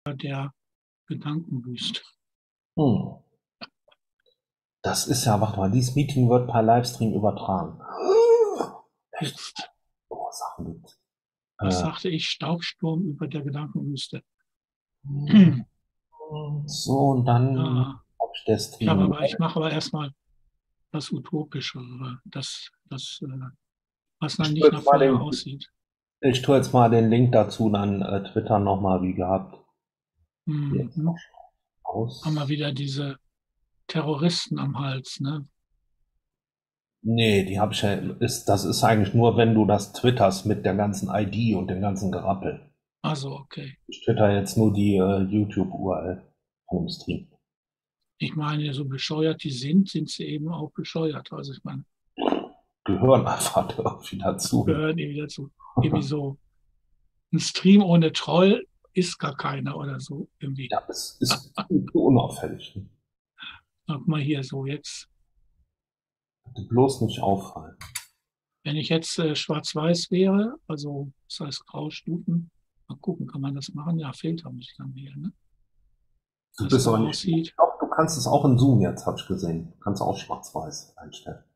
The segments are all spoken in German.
der Gedankenwüste. Hm. Das ist ja, warte mal, dieses Meeting wird per Livestream übertragen. Echt? Jetzt, Oh, Sachen gibt's. was Äh, sagte ich? Staubsturm über der Gedankenwüste. so, und dann Ja, hab ich der Stream. ich mache aber erstmal das Utopische, was dann Ich tue nicht jetzt nach mal Feuer den, aussieht. ich tue jetzt mal den Link dazu, dann Twitter nochmal wie gehabt. Jetzt noch Mhm. Haben wir aus. wieder diese Terroristen am Hals, ne? Nee, die habe ich ja, das ist eigentlich nur, wenn du das twitterst mit der ganzen ID und dem ganzen Gerappel. Also, okay. Ich twitter jetzt nur die YouTube-URL von dem Stream. Ich meine, so bescheuert die sind sie eben auch bescheuert. Also ich meine, Gehören einfach irgendwie dazu. gehören irgendwie dazu. Irgendwie so ein Stream ohne Troll ist gar keiner oder so irgendwie. Ja, es ist unauffällig. Guck mal hier so jetzt. Bitte bloß nicht auffallen. Wenn ich jetzt schwarz-weiß wäre, also das heißt Graustufen, mal gucken, kann man das machen? Ja, Filter muss ich dann wählen, ne? Du Das bist so aber nicht. aussieht. Doch, du kannst es auch in Zoom jetzt, habe ich gesehen. Du kannst auch schwarz-weiß einstellen.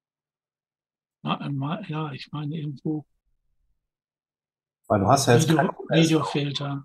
Ja, ich meine irgendwo Weil du hast ja jetzt kein OBS laufen. Videofilter.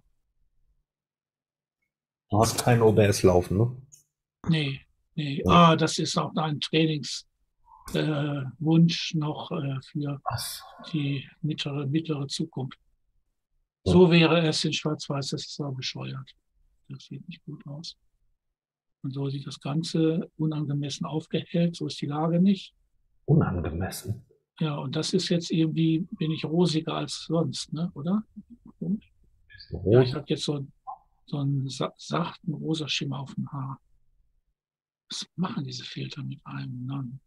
Du hast kein OBS laufen, ne? Nee, nee. Ja. Ah, das ist auch ein Trainingswunsch Wunsch noch für Was? die mittlere Zukunft. Ja. So wäre es in Schwarz-Weiß, das ist auch bescheuert. Das sieht nicht gut aus. Und so sieht das Ganze unangemessen aufgehellt, so ist die Lage nicht. Unangemessen. Ja, und das ist jetzt irgendwie, bin ich rosiger als sonst, ne? Oder? Und, Bisschen ja, ich rot. habe jetzt so einen sachten rosa Schimmer auf dem Haar. Was machen diese Filter mit einem? Nein.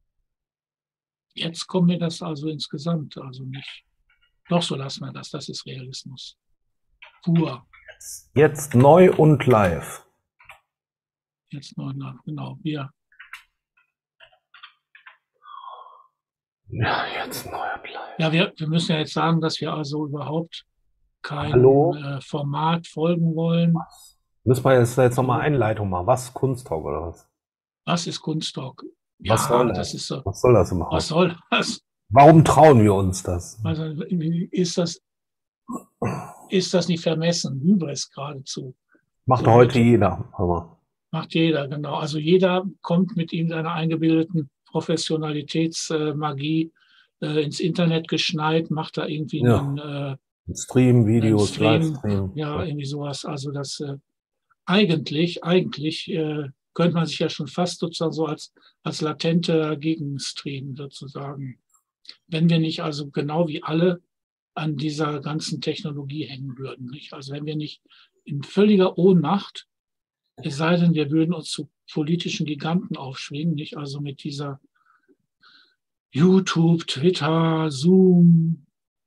Jetzt kommt mir das also insgesamt also nicht. Doch, so lassen wir das. Das ist Realismus. Pur. Jetzt neu und live. Jetzt noch, genau. Wir, Ja, jetzt neu und live. ja, wir müssen ja jetzt sagen, dass wir also überhaupt keinem Hallo? Format folgen wollen. Müssen wir jetzt nochmal So, Einleitung machen? Was? Kunsttalk oder was? was ist Kunststock? Was soll Ja, das das? ist so. Was soll das Was überhaupt? soll das? Warum trauen wir uns das? Also ist das nicht vermessen? Hybris geradezu. Macht So heute mit, jeder. Hör mal. macht jeder, genau. Also jeder kommt mit ihm seiner eingebildeten Professionalitätsmagie ins Internet geschneit, macht da irgendwie Ja. Stream, einen Videos, Stream, Livestream. ja, irgendwie sowas. Also das eigentlich könnte man sich ja schon fast sozusagen so als latenter Gegenstream sozusagen, wenn wir nicht also genau wie alle an dieser ganzen Technologie hängen würden. Nicht? Also wenn wir nicht in völliger Ohnmacht, es sei denn, wir würden uns zu politischen Giganten aufschwingen, nicht? Also mit dieser YouTube, Twitter, Zoom,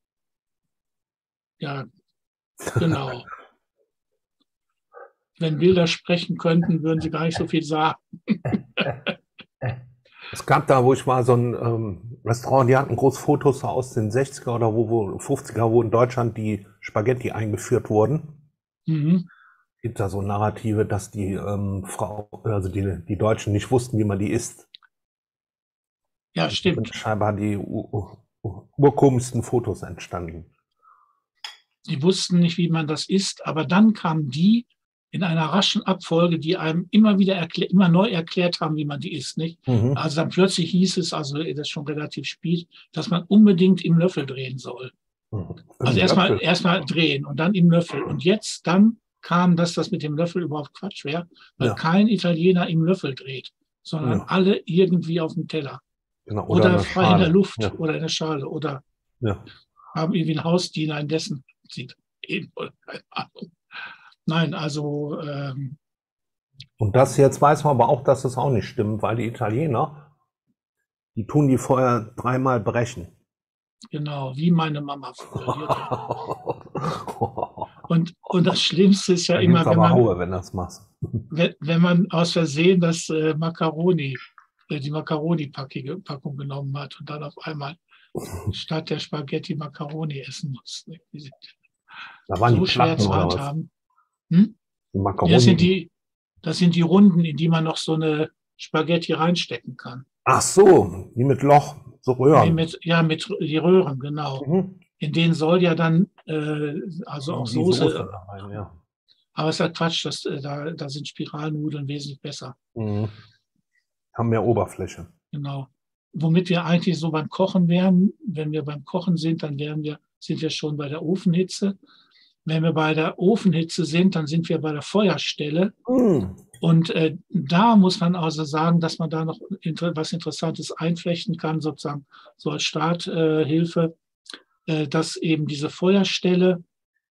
ja, genau. Wenn Bilder sprechen könnten, würden sie gar nicht so viel sagen. Es gab da, wo ich war, so ein Restaurant, die hatten groß Fotos aus den 60er oder wo 50er, wo in Deutschland die Spaghetti eingeführt wurden. Mhm. Gibt da so Narrative, dass die die Deutschen nicht wussten, wie man die isst. Ja, Und da stimmt. sind scheinbar die urkomischsten Fotos entstanden. Die wussten nicht, wie man das isst, aber dann kamen die in einer raschen Abfolge, die einem immer wieder immer neu erklärt haben, wie man die isst, nicht? Mhm. Also dann plötzlich hieß es, also das ist schon relativ spät, dass man unbedingt im Löffel drehen soll. Also Im Löffel. erstmal drehen und dann im Löffel. Und jetzt dann kam, dass das mit dem Löffel überhaupt Quatsch wäre, weil Ja, kein Italiener im Löffel dreht, sondern ja, alle irgendwie auf dem Teller genau. Oder oder eine frei in der Schale. Luft Ja, oder in der Schale oder ja. haben irgendwie einen Hausdiener, in dessen sieht. Keine Ahnung. Nein, also Und das jetzt weiß man aber auch, dass es auch nicht stimmt, weil die Italiener, die tun die vorher dreimal brechen. genau, wie meine Mama früher. Und das Schlimmste ist ja Da gibt's immer, aber Haue, wenn das machst. wenn man aus Versehen das die Macaroni-Packung genommen hat und dann auf einmal statt der Spaghetti Macaroni essen muss. Die sind Da waren die so schwer Platten zu oder was? handhaben. Hm? Die Das sind Macaroni. die, das sind die Runden, in die man noch so eine Spaghetti reinstecken kann. Ach so, die mit Loch, so Nee, Röhren. mit die Röhren, genau. Mhm. In denen soll ja dann also auch Die Soße Soße, da rein, ja. aber es ist ja Quatsch, da sind Spiralnudeln wesentlich besser. Mhm. Haben mehr Oberfläche. Genau. Womit wir eigentlich so beim Kochen wären, wenn wir beim Kochen sind, sind wir schon bei der Ofenhitze. Wenn wir bei der Ofenhitze sind, dann sind wir bei der Feuerstelle. Mhm. Und da muss man also sagen, dass man da noch was Interessantes einflechten kann, sozusagen so als Starthilfe, dass eben diese Feuerstelle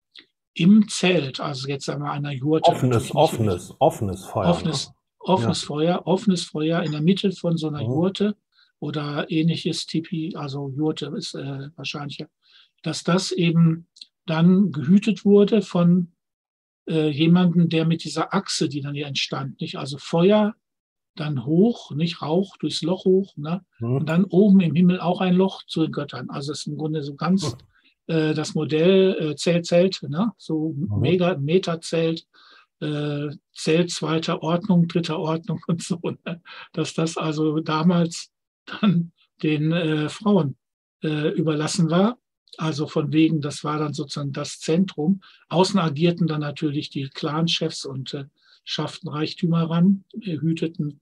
im Zelt, also jetzt sagen wir einer Jurte natürlich nicht Offenes Feuer, ne? Ja. offenes Feuer in der Mitte von so einer Mhm. Jurte oder ähnliches Tipi, also Jurte ist wahrscheinlich, dass das eben dann gehütet wurde von jemanden, der mit dieser Achse, die dann hier entstand, nicht, also Feuer, dann hoch, nicht Rauch durchs Loch hoch, ne? Und Mhm. dann oben im Himmel auch ein Loch zu den Göttern. Also es ist im Grunde so ganz das Modell Zelt, ne? So Mhm. mega Meterzelt, Zelt zweiter Ordnung, dritter Ordnung und so, ne? Dass das also damals dann den Frauen überlassen war. Also von wegen, das war dann sozusagen das Zentrum. Außen agierten dann natürlich die Clanchefs und schafften Reichtümer ran, hüteten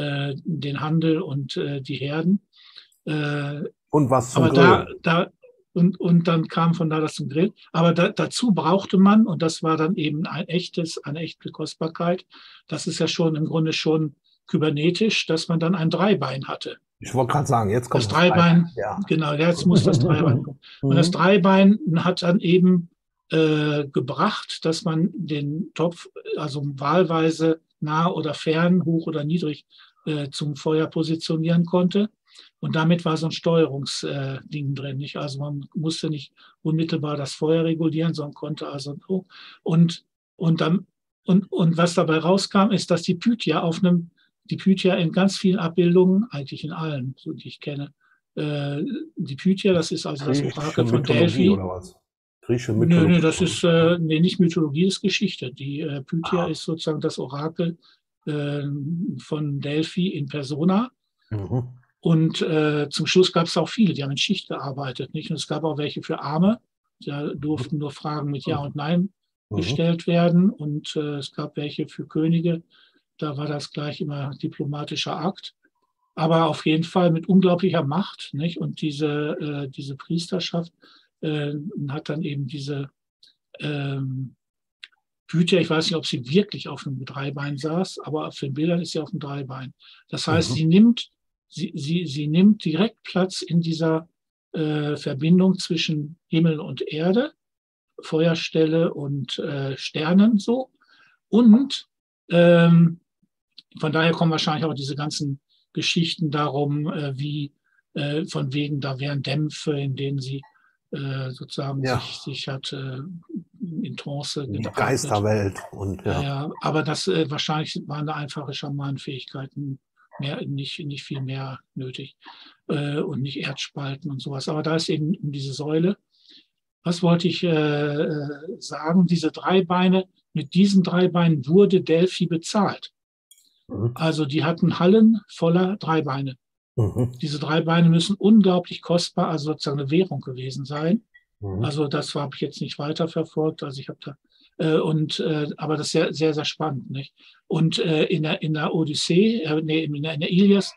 den Handel und die Herden. Äh, Und was zum aber da, Grillen. da und dann kam von da das zum Grill. Aber dazu brauchte man, und das war dann eben eine echte Kostbarkeit, das ist ja schon im Grunde schon kybernetisch, dass man dann ein Dreibein hatte. Ich wollte gerade sagen, jetzt kommt Das das Dreibein. Dreibein, Ja. genau, jetzt muss das Dreibein kommen. Und das Mhm. Dreibein hat dann eben gebracht, dass man den Topf, also wahlweise nah oder fern, hoch oder niedrig zum Feuer positionieren konnte. Und damit war so ein Steuerungsding drin. Nicht? Also man musste nicht unmittelbar das Feuer regulieren, sondern konnte also und, und, dann, und was dabei rauskam, ist, dass die Pythia in ganz vielen Abbildungen, eigentlich in allen, so die ich kenne, die Pythia, das ist also das Griechische Orakel von Mythologie Delphi. oder was? Griechische Nö, Mythologie. das ist nee, nicht Mythologie, das ist Geschichte. Die Pythia Ah. ist sozusagen das Orakel äh, von Delphi in Persona. Mhm. Und zum Schluss gab es auch viele, die haben in Schicht gearbeitet. Nicht? Und es gab auch welche für Arme. Da durften nur Fragen mit Ja und Nein Mhm. gestellt werden. Und es gab welche für Könige. Da war das gleich immer diplomatischer Akt. Aber auf jeden Fall mit unglaublicher Macht. Nicht? Und diese Priesterschaft hat dann eben diese ähm, Pythia, ich weiß nicht, ob sie wirklich auf einem Dreibein saß, aber auf den Bildern ist sie auf dem Dreibein. Das heißt, Mhm. sie nimmt direkt Platz in dieser Verbindung zwischen Himmel und Erde, Feuerstelle und Sternen so. Und ähm, von daher kommen wahrscheinlich auch diese ganzen Geschichten darum, wie von wegen, da wären Dämpfe, in denen sie sozusagen Ja, sich hat in Trance die geatmet. Geisterwelt und Ja, ja. ja, aber das wahrscheinlich waren da einfache Schamanenfähigkeiten, nicht viel mehr nötig und nicht Erdspalten und sowas. Aber da ist eben diese Säule. Was wollte ich sagen? Diese drei Beine, mit diesen drei Beinen wurde Delphi bezahlt. Mhm. Also die hatten Hallen voller Dreibeine. Mhm. Diese drei Beine müssen unglaublich kostbar, also sozusagen eine Währung gewesen sein. Mhm. Also das habe ich jetzt nicht weiterverfolgt. Also ich habe da aber das ist sehr, sehr, sehr spannend, nicht? Und in der Odyssee, nee, in der Ilias,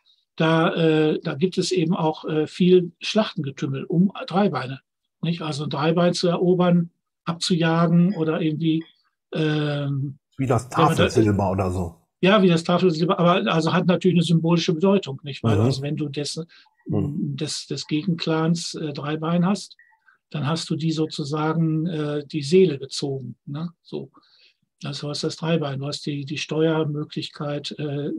da gibt es eben auch viel Schlachtengetümmel um Dreibeine, nicht? Also ein Dreibein zu erobern, abzujagen oder irgendwie, Wie das wenn man da, Tafelsilber oder so. ja, wie das Tafelsilber, aber also hat natürlich eine symbolische Bedeutung, nicht? Weil also Mhm. wenn du Mhm. des Gegenclans Dreibein hast, dann hast du die sozusagen die Seele gezogen. Ne? So. Also du hast das Dreibein, du hast die Steuermöglichkeit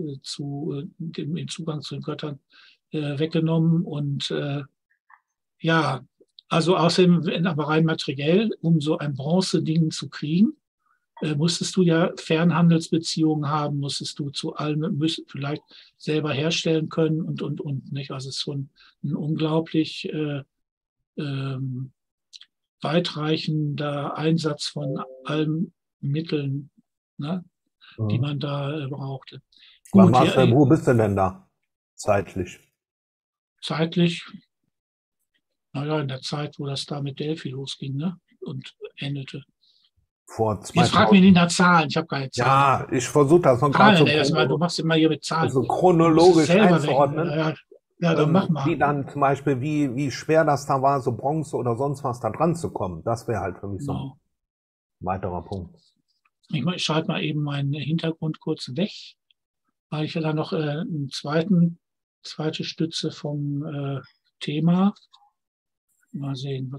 im Zugang zu den Göttern weggenommen. Und ja, also außerdem, aber rein materiell, um so ein Bronze-Ding zu kriegen, musstest du ja Fernhandelsbeziehungen haben, musstest du zu allem, vielleicht selber herstellen können und nicht. Also es ist schon ein unglaublich ähm, weitreichender Einsatz von allen Mitteln ne, die man da brauchte. Gut, wo bist du denn da zeitlich? Zeitlich, naja, in der Zeit, wo das da mit Delphi losging, ne, und endete. Vor 2000. Jetzt frag mich nicht nach Zahlen, ich habe keine Zahlen. Ja, ich versuche das noch gerade so du machst immer hier mit Zahlen. So chronologisch einzuordnen. Ja, dann mach mal. Wie dann zum Beispiel, wie schwer das da war, so Bronze oder sonst was da dran zu kommen. Das wäre halt für mich so ein weiterer Punkt. Ich schalte mal eben meinen Hintergrund kurz weg, weil ich ja dann noch eine zweite Stütze vom Thema. Mal sehen,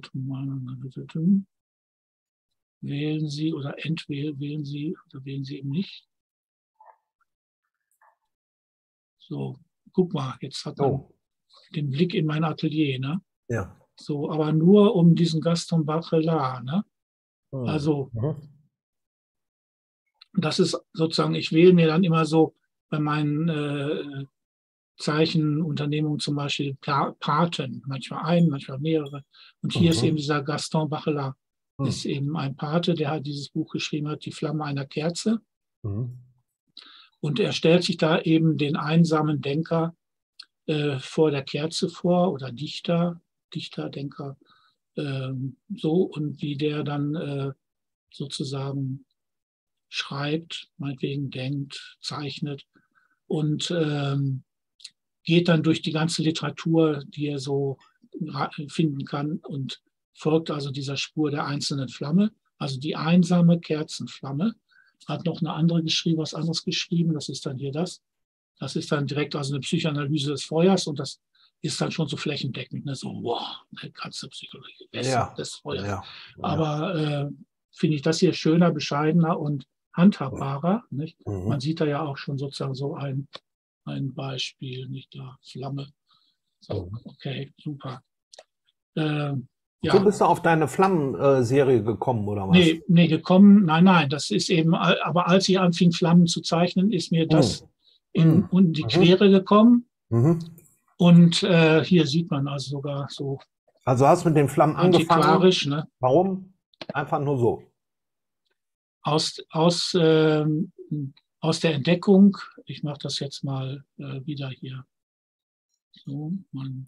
wählen Sie oder wählen Sie oder wählen Sie eben nicht. So, guck mal, jetzt hat man den Blick in mein Atelier, ne? Ja. So, aber nur um diesen Gaston Bachelard, ne? Also, das ist sozusagen, ich wähle mir dann immer so bei meinen Zeichenunternehmungen zum Beispiel Paten, manchmal einen, manchmal mehrere. Und hier ist eben dieser Gaston Bachelard, ist eben ein Pate, der halt dieses Buch geschrieben hat, Die Flamme einer Kerze. Und er stellt sich da eben den einsamen Denker vor der Kerze vor oder Dichter, Denker, so, und wie der dann sozusagen schreibt, meinetwegen denkt, zeichnet und geht dann durch die ganze Literatur, die er so finden kann, und folgt also dieser Spur der einzelnen Flamme, also die einsame Kerzenflamme. Hat noch eine andere geschrieben, was anderes geschrieben, das ist dann hier das. Das ist dann direkt also eine Psychoanalyse des Feuers, und das ist dann schon so flächendeckend, ne? So, wow, eine ganze Psychologie des Feuers. Ja. Aber finde ich das hier schöner, bescheidener und handhabbarer. Nicht? Man sieht da ja auch schon sozusagen so ein Beispiel, nicht da, Flamme. So, okay, super. So bist du auf deine Flammen-Serie gekommen, oder was? Nee, gekommen, nein, das ist eben, aber als ich anfing, Flammen zu zeichnen, ist mir das in die Quere gekommen. Und hier sieht man also sogar so. Also hast du mit den Flammen angefangen? Ne? Warum? Einfach nur so. Aus der Entdeckung, ich mache das jetzt mal wieder hier. So, man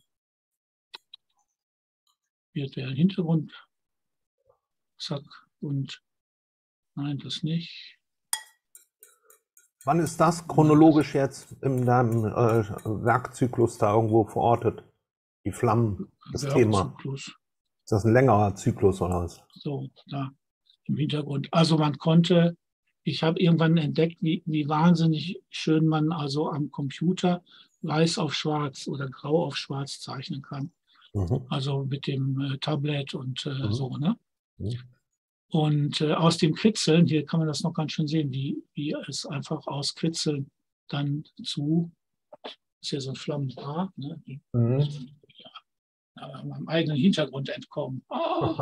wird der Hintergrund. Zack, und nein, das nicht. Wann ist das chronologisch jetzt in deinem Werkzyklus da irgendwo verortet? Die Flammen, das Thema. Ist das ein längerer Zyklus oder was? So, da im Hintergrund. Also ich habe irgendwann entdeckt, wie wahnsinnig schön man also am Computer weiß auf schwarz oder grau auf schwarz zeichnen kann. Also mit dem Tablet und so, ne? Und aus dem Kritzeln, hier kann man das noch ganz schön sehen, wie es einfach aus Kritzeln dann ist ja so ein Flammenbar, ne? Meinem eigenen Hintergrund entkommen. Oh.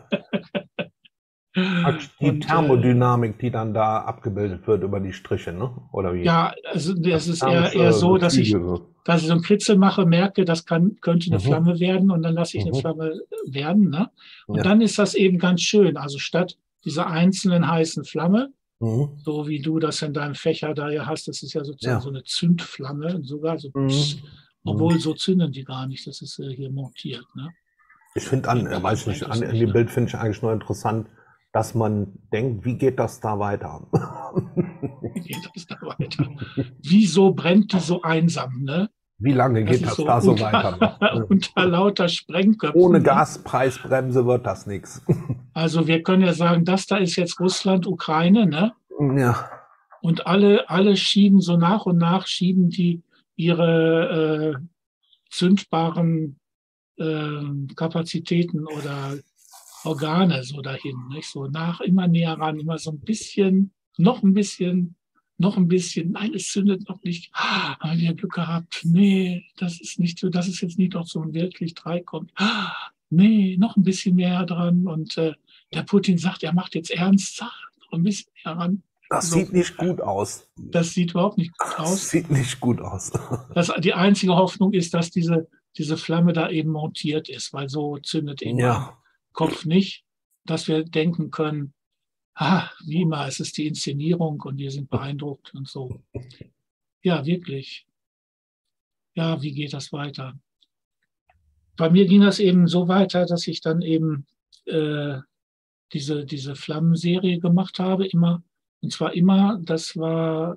Die Thermodynamik, die dann da abgebildet wird über die Striche, ne? Oder wie? Ja, also das ist eher so, dass ich so ein Kritzel mache, merke, das könnte eine Flamme werden, und dann lasse ich eine Flamme werden. Ne? Und dann ist das eben ganz schön. Also statt dieser einzelnen heißen Flamme, so wie du das in deinem Fächer da ja hast, das ist ja sozusagen so eine Zündflamme, sogar so, obwohl so zünden die gar nicht, das ist hier montiert. Ne? Ich finde an dem Bild finde ich eigentlich nur interessant, dass man denkt, wie geht das da weiter? Wie geht das da weiter? Wieso brennt die so einsam, ne? Wie lange geht das da so weiter? Unter lauter Sprengköpfen. Ohne Gaspreisbremse wird das nichts. Also wir können ja sagen, das da ist jetzt Russland, Ukraine, ne? Ja. Und alle schieben so nach und nach, die ihre zündbaren Kapazitäten oder Organe so dahin, nicht? So immer näher ran, immer so ein bisschen, noch ein bisschen, nein, es zündet noch nicht. Haben wir Glück gehabt? Nee, das ist nicht so, dass es jetzt nicht noch so wirklich 3 kommt. Nee, noch ein bisschen mehr dran. Und der Putin sagt, er macht jetzt ernst, noch ein bisschen mehr ran. Das sieht nicht gut aus. Das sieht überhaupt nicht gut aus. Das sieht nicht gut aus. Die einzige Hoffnung ist, dass diese Flamme da eben montiert ist, weil so zündet eben mein Kopf nicht, dass wir denken können, wie immer, es ist die Inszenierung und wir sind beeindruckt und so. Ja, wirklich. Ja, wie geht das weiter? Bei mir ging das eben so weiter, dass ich dann eben diese Flammenserie gemacht habe, immer. Und zwar immer, das war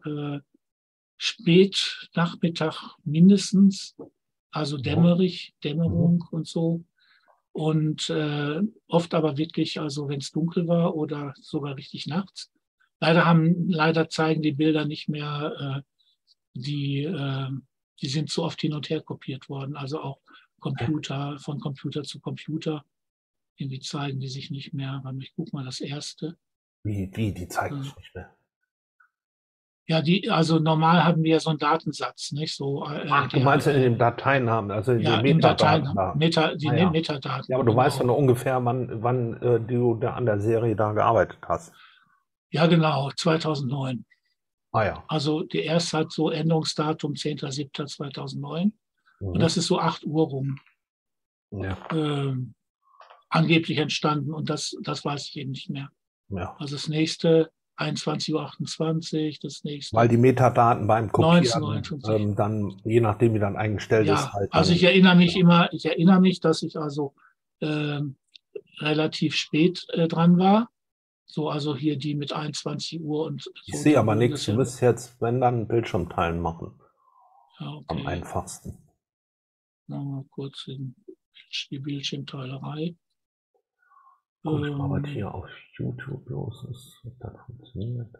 spät Nachmittag mindestens, also Dämmerung und so. Und oft aber wirklich, also wenn es dunkel war oder sogar richtig nachts. Leider zeigen die Bilder nicht mehr, die sind so oft hin und her kopiert worden. Also auch von Computer zu Computer. Irgendwie zeigen die sich nicht mehr. Ich gucke mal das erste. Die zeigen sich nicht mehr. Ja, also normal haben wir ja so einen Datensatz, nicht? So, du meinst in den Dateinamen, also in den Metadaten. Metadaten. Ja, aber du weißt doch noch ungefähr, wann du da an der Serie da gearbeitet hast. Ja, genau, 2009. Ah ja. Also die erste hat so Änderungsdatum 10.07.2009. Und das ist so 8 Uhr rum. Ja. Angeblich entstanden. Und das weiß ich eben nicht mehr. Ja. Also das nächste 21.28 Uhr, das nächste. Weil die Metadaten beim Kopieren dann, je nachdem wie dann eingestellt ist, halt. Also ich erinnere mich, dass ich also relativ spät dran war. So, also hier die mit 21 Uhr und so. Ich sehe aber nichts. Du müsst jetzt, wenn dann, Bildschirm teilen machen. Ja, okay. Am einfachsten. Mal kurz die Bildschirmteilerei. Gut, aber hier auf YouTube los ist, das funktioniert.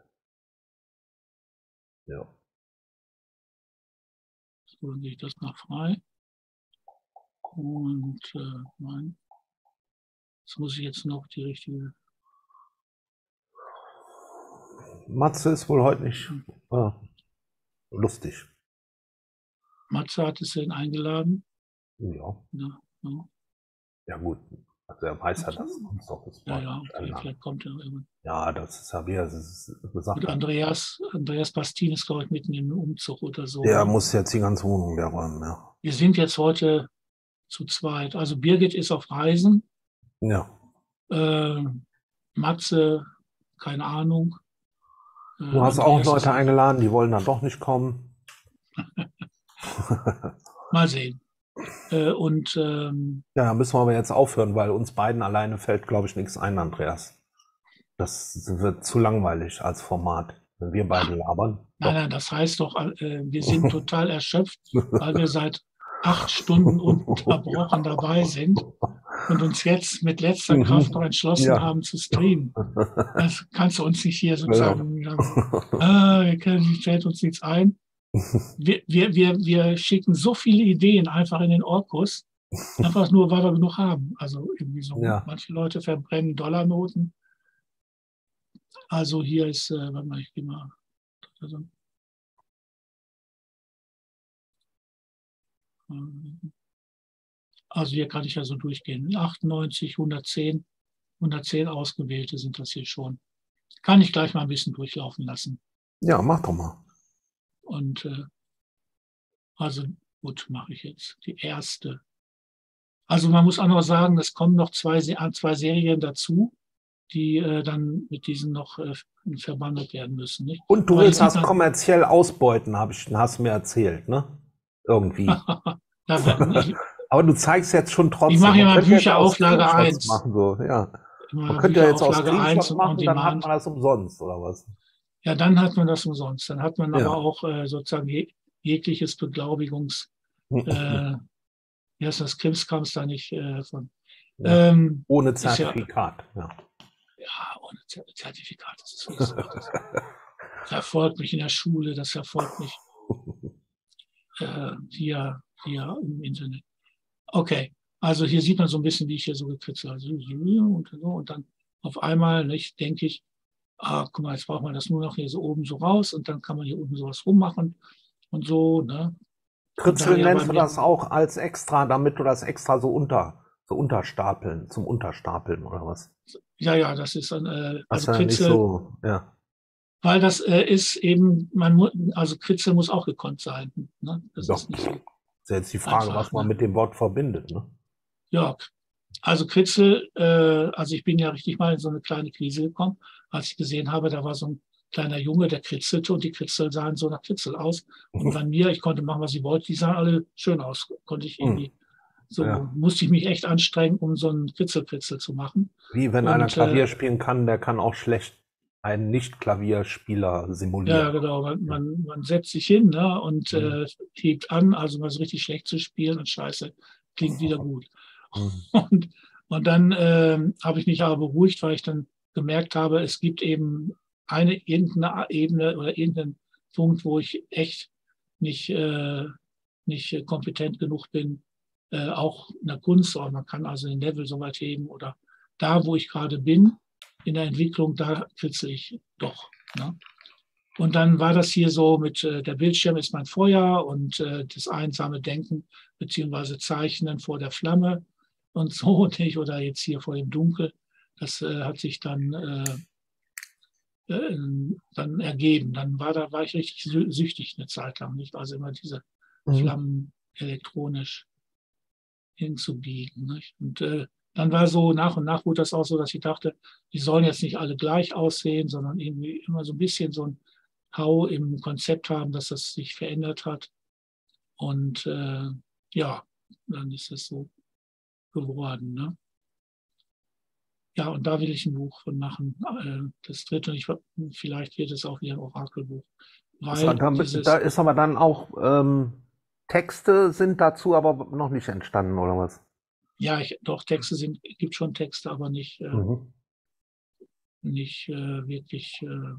Ja. So, dann gehe ich das mal frei. Und nein. Jetzt muss ich jetzt noch die richtige. Matze ist wohl heute nicht lustig. Matze hat es denn eingeladen? Ja. Ja gut. Also er weiß ja, dass uns doch das Wort vielleicht kommt er irgendwann. Ja, das ist ja wie er gesagt hat. Andreas Bastin ist, glaube ich, mitten im Umzug oder so. Der muss jetzt die ganze Wohnung leer räumen, ja. Wir sind jetzt heute zu zweit. Also Birgit ist auf Reisen. Ja. Matze, keine Ahnung. Du hast auch Leute eingeladen, die wollen dann doch nicht kommen. Mal sehen. Ja, da müssen wir aber jetzt aufhören, weil uns beiden alleine fällt, glaube ich, nichts ein, Andreas. Das wird zu langweilig als Format, wenn wir beide labern. Nein, das heißt doch, wir sind total erschöpft, weil wir seit 8 Stunden ununterbrochen dabei sind und uns jetzt mit letzter Kraft noch entschlossen haben zu streamen. Das kannst du uns nicht hier sozusagen fällt uns nichts ein. Wir schicken so viele Ideen einfach in den Orkus, einfach nur, weil wir genug haben. Also irgendwie so. Ja. Manche Leute verbrennen Dollarnoten. Also hier ist, warte mal, ich gehe mal. Also hier kann ich ja so durchgehen. 98, 110 Ausgewählte sind das hier schon. Kann ich gleich mal ein bisschen durchlaufen lassen. Ja, mach doch mal. Und also gut, mache ich jetzt die erste. Also man muss auch noch sagen, es kommen noch zwei Serien dazu, die dann mit diesen noch verbandelt werden müssen. Nicht? Und du willst das kommerziell ausbeuten, hast du mir erzählt, ne? Irgendwie. Aber du zeigst jetzt schon trotzdem. Ich mache ja mal Bücherauflage 1. Machen, so. Ja. Man könnte ja jetzt auch Screenshots machen, dann hat man das umsonst, oder was? Ja, dann hat man das umsonst. Dann hat man aber auch sozusagen jegliches Beglaubigungs... wie heißt das? Krimskrams da nicht von... ohne Zertifikat. Ja, ohne Zertifikat. Das ist so. Das verfolgt mich in der Schule, das verfolgt mich hier im Internet. Okay, also hier sieht man so ein bisschen, wie ich hier so gekritzelt habe. Und dann auf einmal denke ich, guck mal, jetzt braucht man das nur noch hier so oben so raus und dann kann man hier unten sowas rummachen und so. Ne? Kritzeln nennst du das auch als extra, damit du das extra so unterstapeln, zum Unterstapeln oder was? Ja, das ist dann, also Kritzel, nicht so, ja. Weil das ist eben, also Kritzel muss auch gekonnt sein. Ne? Das ist nicht so. Das ist jetzt die Frage, einfach, was man mit dem Wort verbindet. Ne? Ja, Also Kritzel, also ich bin ja richtig mal in so eine kleine Krise gekommen, als ich gesehen habe, da war so ein kleiner Junge, der kritzelte und die Kritzel sahen so nach Kritzel aus. Und bei mir, ich konnte machen, was ich wollte, die sahen alle schön aus. Konnte ich irgendwie, so Ja. musste ich mich echt anstrengen, um so einen Kritzel zu machen. Wie wenn einer Und Klavier spielen kann, der kann auch schlecht einen Nicht-Klavierspieler ja, simulieren. genau, man setzt sich hin, ne, und Mhm. hebt an, also mal so richtig schlecht zu spielen und scheiße, klingt wieder gut. Mhm. Und, und dann habe ich mich aber beruhigt, weil ich dann gemerkt habe, es gibt eben irgendeine Ebene oder irgendeinen Punkt, wo ich echt nicht, nicht kompetent genug bin, auch in der Kunst, oder man kann also den Level so weit heben oder da, wo ich gerade bin, in der Entwicklung, da kritze ich doch. Ne? Und dann war das hier so mit der Bildschirm ist mein Feuer und das einsame Denken beziehungsweise Zeichnen vor der Flamme und so nicht oder jetzt hier vor dem Dunkel. Das hat sich dann ergeben. Dann war ich richtig süchtig eine Zeit lang, nicht? Also immer diese Mhm. Flammen elektronisch hinzubiegen. Nicht? Und dann war so nach und nach wurde das auch so, dass ich dachte, die sollen jetzt nicht alle gleich aussehen, sondern irgendwie immer so ein bisschen so ein Hau im Konzept haben, dass das sich verändert hat. Und ja, dann ist es so geworden. Ne? Ja, und da will ich ein Buch von machen. Das dritte, und vielleicht wird es auch wie ein Orakelbuch, weil Da ist aber dann auch Texte sind dazu aber noch nicht entstanden, oder was? ja, doch Texte gibt schon Texte, aber Mhm. nicht wirklich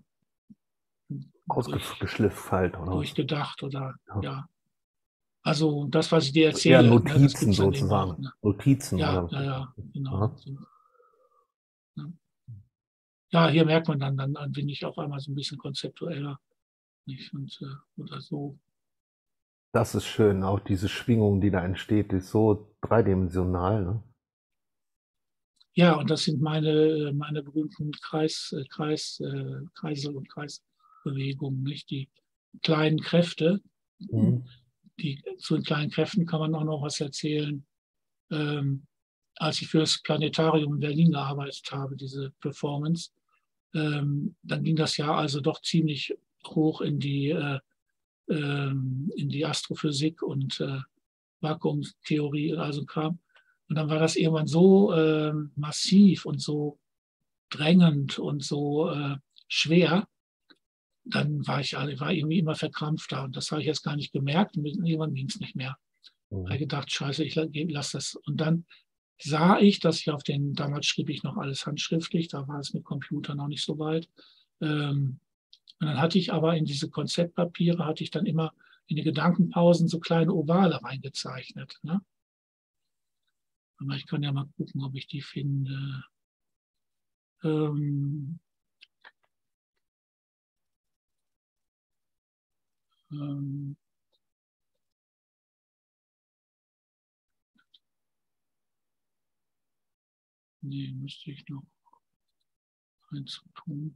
durch, Ausgeschliffen halt, oder was? durchgedacht oder Ja. ja. Also das, was ich dir Also eher erzähle, ne, das gibt Notizen es dann eben auch. sozusagen. Ne? Notizen, Ja, oder? ja, ja, genau. Aha. Ne? Ja, hier merkt man dann bin ich auf einmal so ein bisschen konzeptueller. Nicht? Und, oder so. Das ist schön, auch diese Schwingung, die da entsteht, die ist so dreidimensional, ne? Ja, und das sind meine berühmten Kreisel- und Kreisbewegungen, nicht? Die kleinen Kräfte, Mhm. zu den kleinen Kräften kann man auch noch was erzählen. Ähm, als ich für das Planetarium in Berlin gearbeitet habe, diese Performance, dann ging das ja also doch ziemlich hoch in die Astrophysik und Vakuumtheorie und also Kram. Und dann war das irgendwann so massiv und so drängend und so schwer, dann war irgendwie immer verkrampfter. Und das habe ich jetzt gar nicht gemerkt. Und irgendwann ging es nicht mehr. Da habe Mhm. ich gedacht, scheiße, ich lasse das. Und dann sah ich, dass ich damals schrieb ich noch alles handschriftlich, da war es mit Computer noch nicht so weit. Und dann hatte ich aber in diese Konzeptpapiere, hatte ich dann immer in die Gedankenpausen so kleine Ovale reingezeichnet. Ne? Aber ich kann ja mal gucken, ob ich die finde. Ähm, ähm, nee, müsste ich noch hinzutun.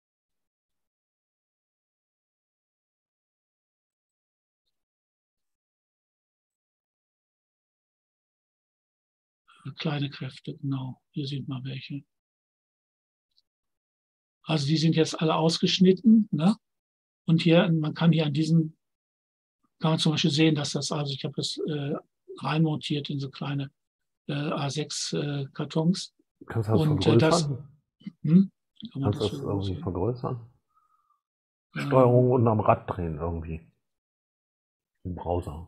Kleine Kräfte, genau. Hier sieht man welche. Also die sind jetzt alle ausgeschnitten. Ne? Und hier, man kann hier an diesen, kann man zum Beispiel sehen, dass das, also ich habe das reinmontiert in so kleine A6 Kartons. Kannst du das Und das, vergrößern? hm, kann man Kannst du das das irgendwie vergrößern? vergrößern? Ähm, Steuerung und am Rad drehen irgendwie. Im Browser.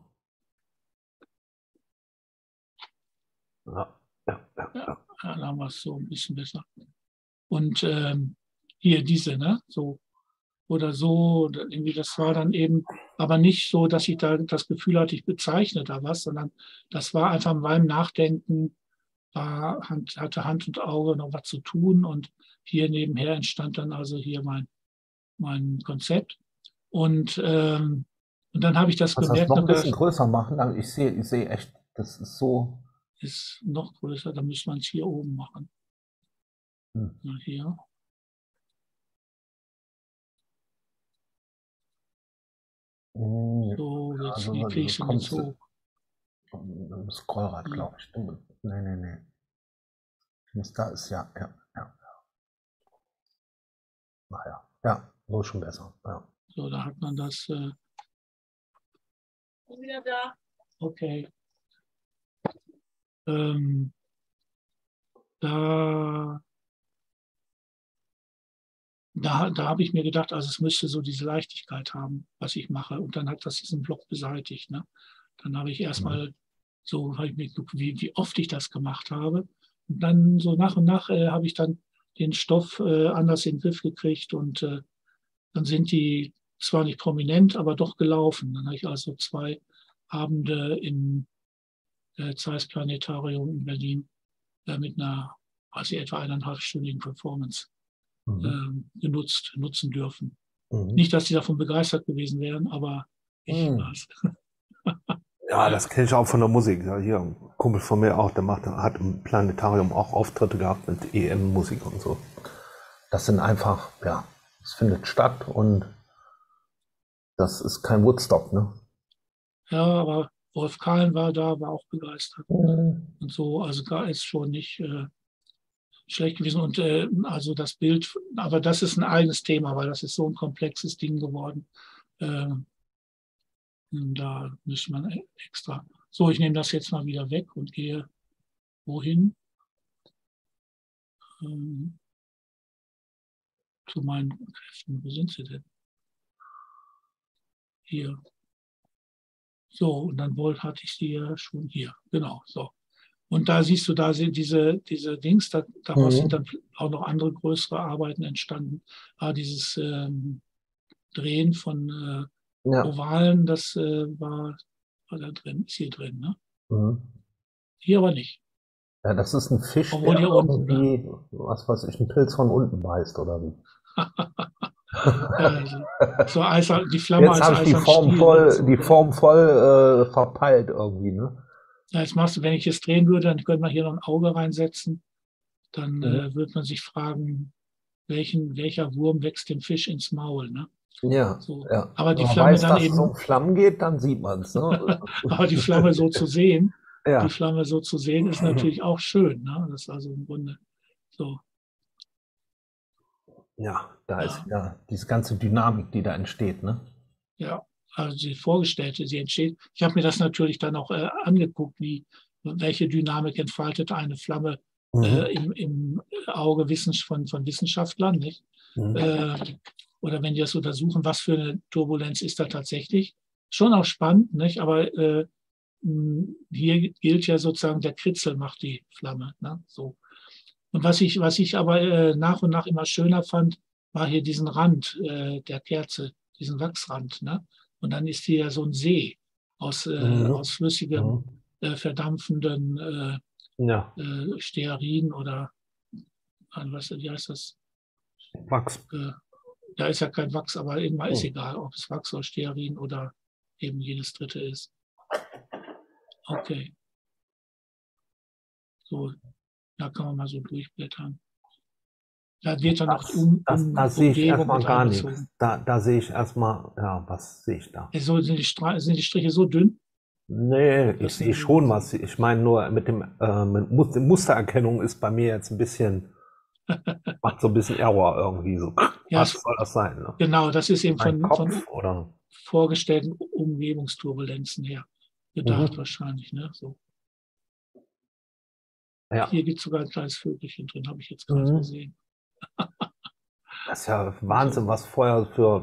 Ja, ja, ja, ja, ja. dann haben wir es so ein bisschen besser. Und hier diese, ne, so oder so, oder irgendwie, das war dann eben, aber nicht so, dass ich da das Gefühl hatte, ich bezeichne da was, sondern das war einfach beim Nachdenken, hatte Hand und Auge noch was zu tun und hier nebenher entstand dann also hier mein Konzept. Und, und dann habe ich das Kannst du das bemerkt, noch ein noch bisschen gedacht, größer machen? Also ich sehe echt, das ist so. ist noch größer, da müsste man es hier oben machen. Hm. Ja, hier. So, jetzt, wie kriege Also ich du es denn jetzt kommst hoch? im Scrollrad, Ja, glaube ich. Nee, nee, nee. Da ist ja. Naja, ja, so ist schon besser. Ja. So, da hat man das. Wieder da. Okay. Da habe ich mir gedacht, also es müsste so diese Leichtigkeit haben, was ich mache. Und dann hat das diesen Block beseitigt. Ne? Dann habe ich erstmal so, habe ich mir geguckt, wie oft ich das gemacht habe. Und dann so nach und nach habe ich dann den Stoff anders in den Griff gekriegt und dann sind die zwar nicht prominent, aber doch gelaufen. Dann habe ich also 2 Abende im Zeiss Planetarium in Berlin mit einer, also etwa 1,5-stündigen Performance nutzen dürfen. Nicht, dass die davon begeistert gewesen wären, aber ich war es. Ja, das kenne ich auch von der Musik. Ja, hier, ein Kumpel von mir auch, hat im Planetarium auch Auftritte gehabt mit EM-Musik und so. Das sind einfach, ja, es findet statt und das ist kein Woodstock, ne? Ja, aber Wolf Kahn war da, war auch begeistert. Und so, also gar ist schon nicht schlecht gewesen. Und also das Bild, aber das ist ein eigenes Thema, weil das ist so ein komplexes Ding geworden. Da müsste man extra. So, ich nehme das jetzt mal wieder weg und gehe wohin? Zu meinen Kräften. Wo sind sie denn? Hier. So, und dann hatte ich sie ja schon hier. Genau, so. Und da siehst du, da sind diese Dings, daraus sind dann auch noch andere größere Arbeiten entstanden. Dieses Drehen von Ovalen, das war da drin, ist hier drin, ne? Hier aber nicht. Ja, das ist ein Fisch, obwohl der hier unten, irgendwie, was weiß ich, einen Pilz von unten beißt, oder wie? So die Flamme jetzt habe ich die Form voll verpeilt irgendwie, ne? Ja, jetzt machst du, wenn ich es drehen würde, dann könnte man hier noch ein Auge reinsetzen. Dann würde man sich fragen, welcher Wurm wächst dem Fisch ins Maul, ne? Ja, so. Ja. Aber die Flamme weiß, dann dass eben. es um Flammen geht, dann sieht man es. Ne? Aber die Flamme so zu sehen, ja. die Flamme so zu sehen, ist natürlich auch schön. Ne? Das ist also im Grunde so. Ja, da ist ja diese ganze Dynamik, die da entsteht, ne? Ja, also die vorgestellte, sie entsteht. Ich habe mir das natürlich dann auch angeguckt, welche Dynamik entfaltet eine Flamme im Auge von Wissenschaftlern, nicht? Oder wenn die das untersuchen, was für eine Turbulenz ist da tatsächlich. Schon auch spannend, nicht? Aber hier gilt ja sozusagen, der Kritzel macht die Flamme. Ne? So. Und was ich aber nach und nach immer schöner fand, war hier diesen Rand der Kerze, diesen Wachsrand. Ne? Und dann ist hier so ein See aus flüssigem, verdampfenden Stearin oder wie heißt das? Wachs. Da ist ja kein Wachs, aber irgendwann ist egal, ob es Wachs oder Stearin oder eben jenes dritte ist. Okay. So, da kann man mal so durchblättern. Da wird dann noch da sehe ich erstmal gar nichts. Da sehe ich erstmal, ja, was sehe ich da? So, sind die Striche so dünn? Nee, ich sehe schon was. Ich meine nur, mit Mustererkennung ist bei mir jetzt ein bisschen, macht so ein bisschen Error irgendwie so. Ja, was soll das sein? Ne? Genau, das ist eben von vorgestellten Umgebungsturbulenzen her gedacht wahrscheinlich. Ne? So. Ja. Hier gibt es sogar ein kleines Vögelchen drin, habe ich jetzt gerade gesehen. Das ist ja Wahnsinn, was Feuer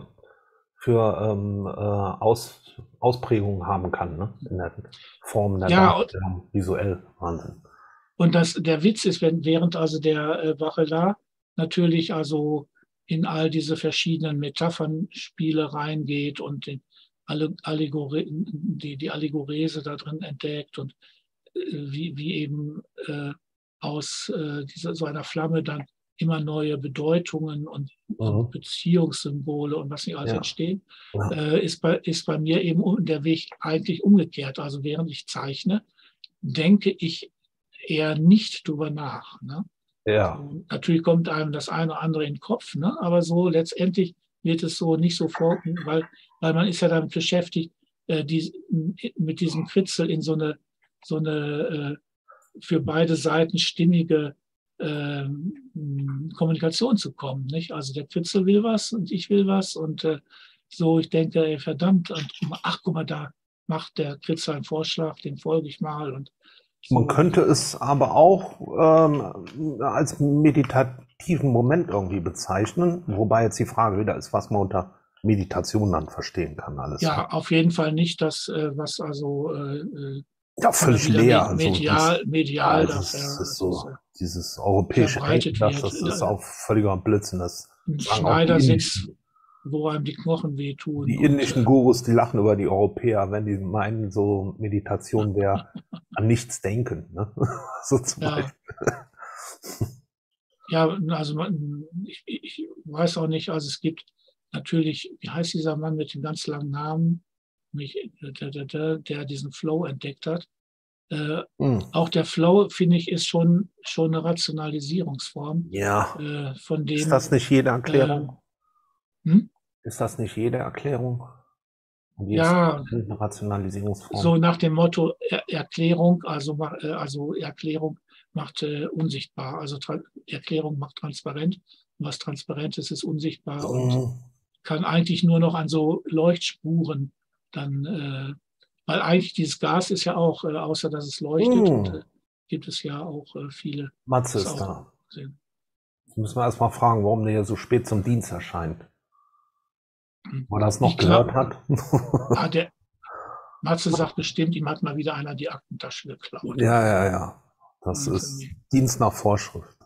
für Ausprägungen haben kann, ne? In der Form der Darstellung, visuell Wahnsinn. Und der Witz ist, während also der Bachelard natürlich also in all diese verschiedenen Metaphernspiele reingeht und die Allegorese da drin entdeckt und wie eben aus so einer Flamme dann immer neue Bedeutungen und Beziehungssymbole und was nicht alles entstehen, ist bei mir eben der Weg eigentlich umgekehrt. Also während ich zeichne, denke ich eher nicht drüber nach. Ne? Ja. So, natürlich kommt einem das eine oder andere in den Kopf, ne? Aber so letztendlich wird es so nicht so vorkommen, weil man ist ja damit beschäftigt, mit diesem Kritzel in so eine für beide Seiten stimmige Kommunikation zu kommen. Nicht? Also der Kritzel will was und ich will was und so, ich denke, ey, verdammt, und, ach, guck mal, da macht der Kritzel einen Vorschlag, den folge ich mal. Und so. Man könnte es aber auch als meditativen Moment irgendwie bezeichnen, wobei jetzt die Frage wieder ist, was man unter Meditation dann verstehen kann. Alles. Ja, auf jeden Fall nicht das, was also ja, völlig leer. Medial das ist so dieses europäische Denken, das ist auch völliger Blödsinn. Das ein Schneidersitz, wo einem die Knochen wehtun. Die indischen Gurus, die lachen über die Europäer, wenn die meinen, so Meditation wäre an nichts denken. Ne? So zum Beispiel. Ja, also ich weiß auch nicht, also es gibt natürlich, wie heißt dieser Mann mit dem ganz langen Namen, der diesen Flow entdeckt hat. Auch der Flow, finde ich, ist schon eine Rationalisierungsform. Ja. Von dem, ist das nicht jede Erklärung? Ist das nicht jede Erklärung? Ja, eine Rationalisierungsform. So nach dem Motto Erklärung, also Erklärung macht unsichtbar, also Erklärung macht transparent. Und was transparent ist, ist unsichtbar und kann eigentlich nur noch an so Leuchtspuren dann, weil eigentlich dieses Gas ist ja auch, außer dass es leuchtet, und, gibt es ja auch viele. Matze ist da. Jetzt müssen wir erst mal fragen, warum der hier so spät zum Dienst erscheint. Wo er das noch gehört hat. Der Matze sagt bestimmt, ihm hat mal wieder einer die Aktentasche geklaut. Ja. Das ist Dienst nach Vorschrift.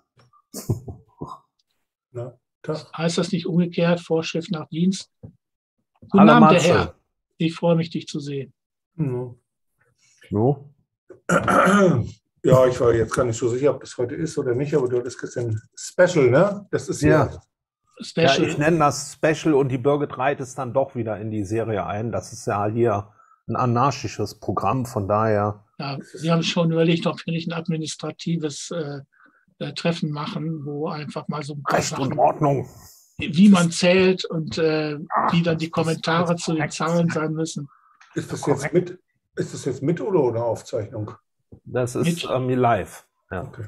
Heißt das nicht umgekehrt, Vorschrift nach Dienst? Guten Abend, der Herr. Ich freue mich, dich zu sehen. So? Ja, ich war jetzt gar nicht so sicher, ob das heute ist oder nicht, aber du hattest gestern Special, ne? Das ist ja. Special. Ja, ich nenne das Special und die Birgit reiht es dann doch wieder in die Serie ein. Das ist ja hier ein anarchisches Programm, von daher. Ja, wir haben schon überlegt, ob wir nicht ein administratives Treffen machen, wo einfach mal so ein paar Recht und Ordnung, wie man zählt und wie dann die Kommentare zu den Zahlen sein müssen. Ist das jetzt mit oder ohne Aufzeichnung? Das ist live. Ja. Okay.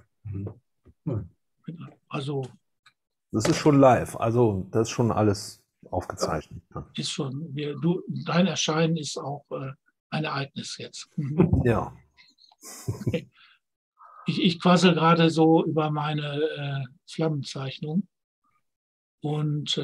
Also das ist schon live, also das ist schon alles aufgezeichnet. Ist schon, dein Erscheinen ist auch ein Ereignis jetzt. Ja. Okay. Ich quassel gerade so über meine Flammenzeichnung und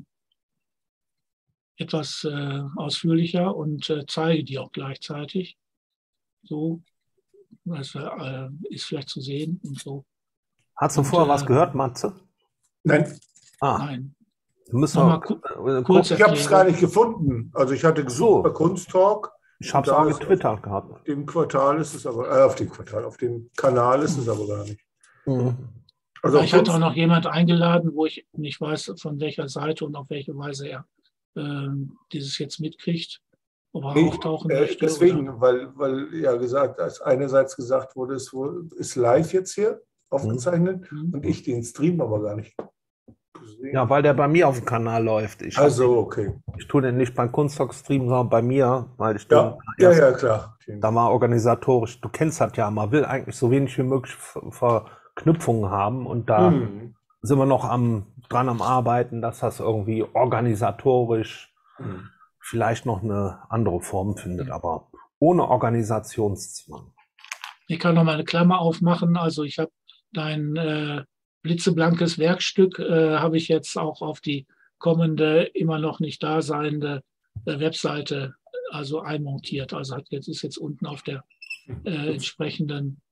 etwas ausführlicher und zeige die auch gleichzeitig. So, das ist vielleicht zu sehen und so. Hast du vorher was gehört, Matze? Nein. Nein. Kurz ich habe es gar nicht gefunden. Also ich hatte gesucht bei Kunsttalk. Ich habe es auch getwittert gehabt. Auf dem Quartal ist es aber, auf dem Kanal ist es aber gar nicht. Also ich hatte auch noch jemand eingeladen, wo ich nicht weiß, von welcher Seite und auf welche Weise er dieses jetzt mitkriegt, ob er auftauchen möchte. Deswegen, weil ja einerseits gesagt wurde, es ist live jetzt hier aufgezeichnet und ich den Stream aber gar nicht gesehen. Ja, weil der bei mir auf dem Kanal läuft. Okay. Ich tue den nicht beim Kunsttalk streamen, sondern bei mir, weil ich klar. Da mal organisatorisch, du kennst das ja, man will eigentlich so wenig wie möglich Verknüpfungen haben und da sind wir noch dran am Arbeiten, dass das irgendwie organisatorisch vielleicht noch eine andere Form findet, aber ohne Organisationszwang. Ich kann noch mal eine Klammer aufmachen, also ich habe dein blitzeblankes Werkstück habe ich jetzt auch auf die kommende, immer noch nicht da seiende Webseite also einmontiert. Also ist jetzt unten auf der entsprechenden,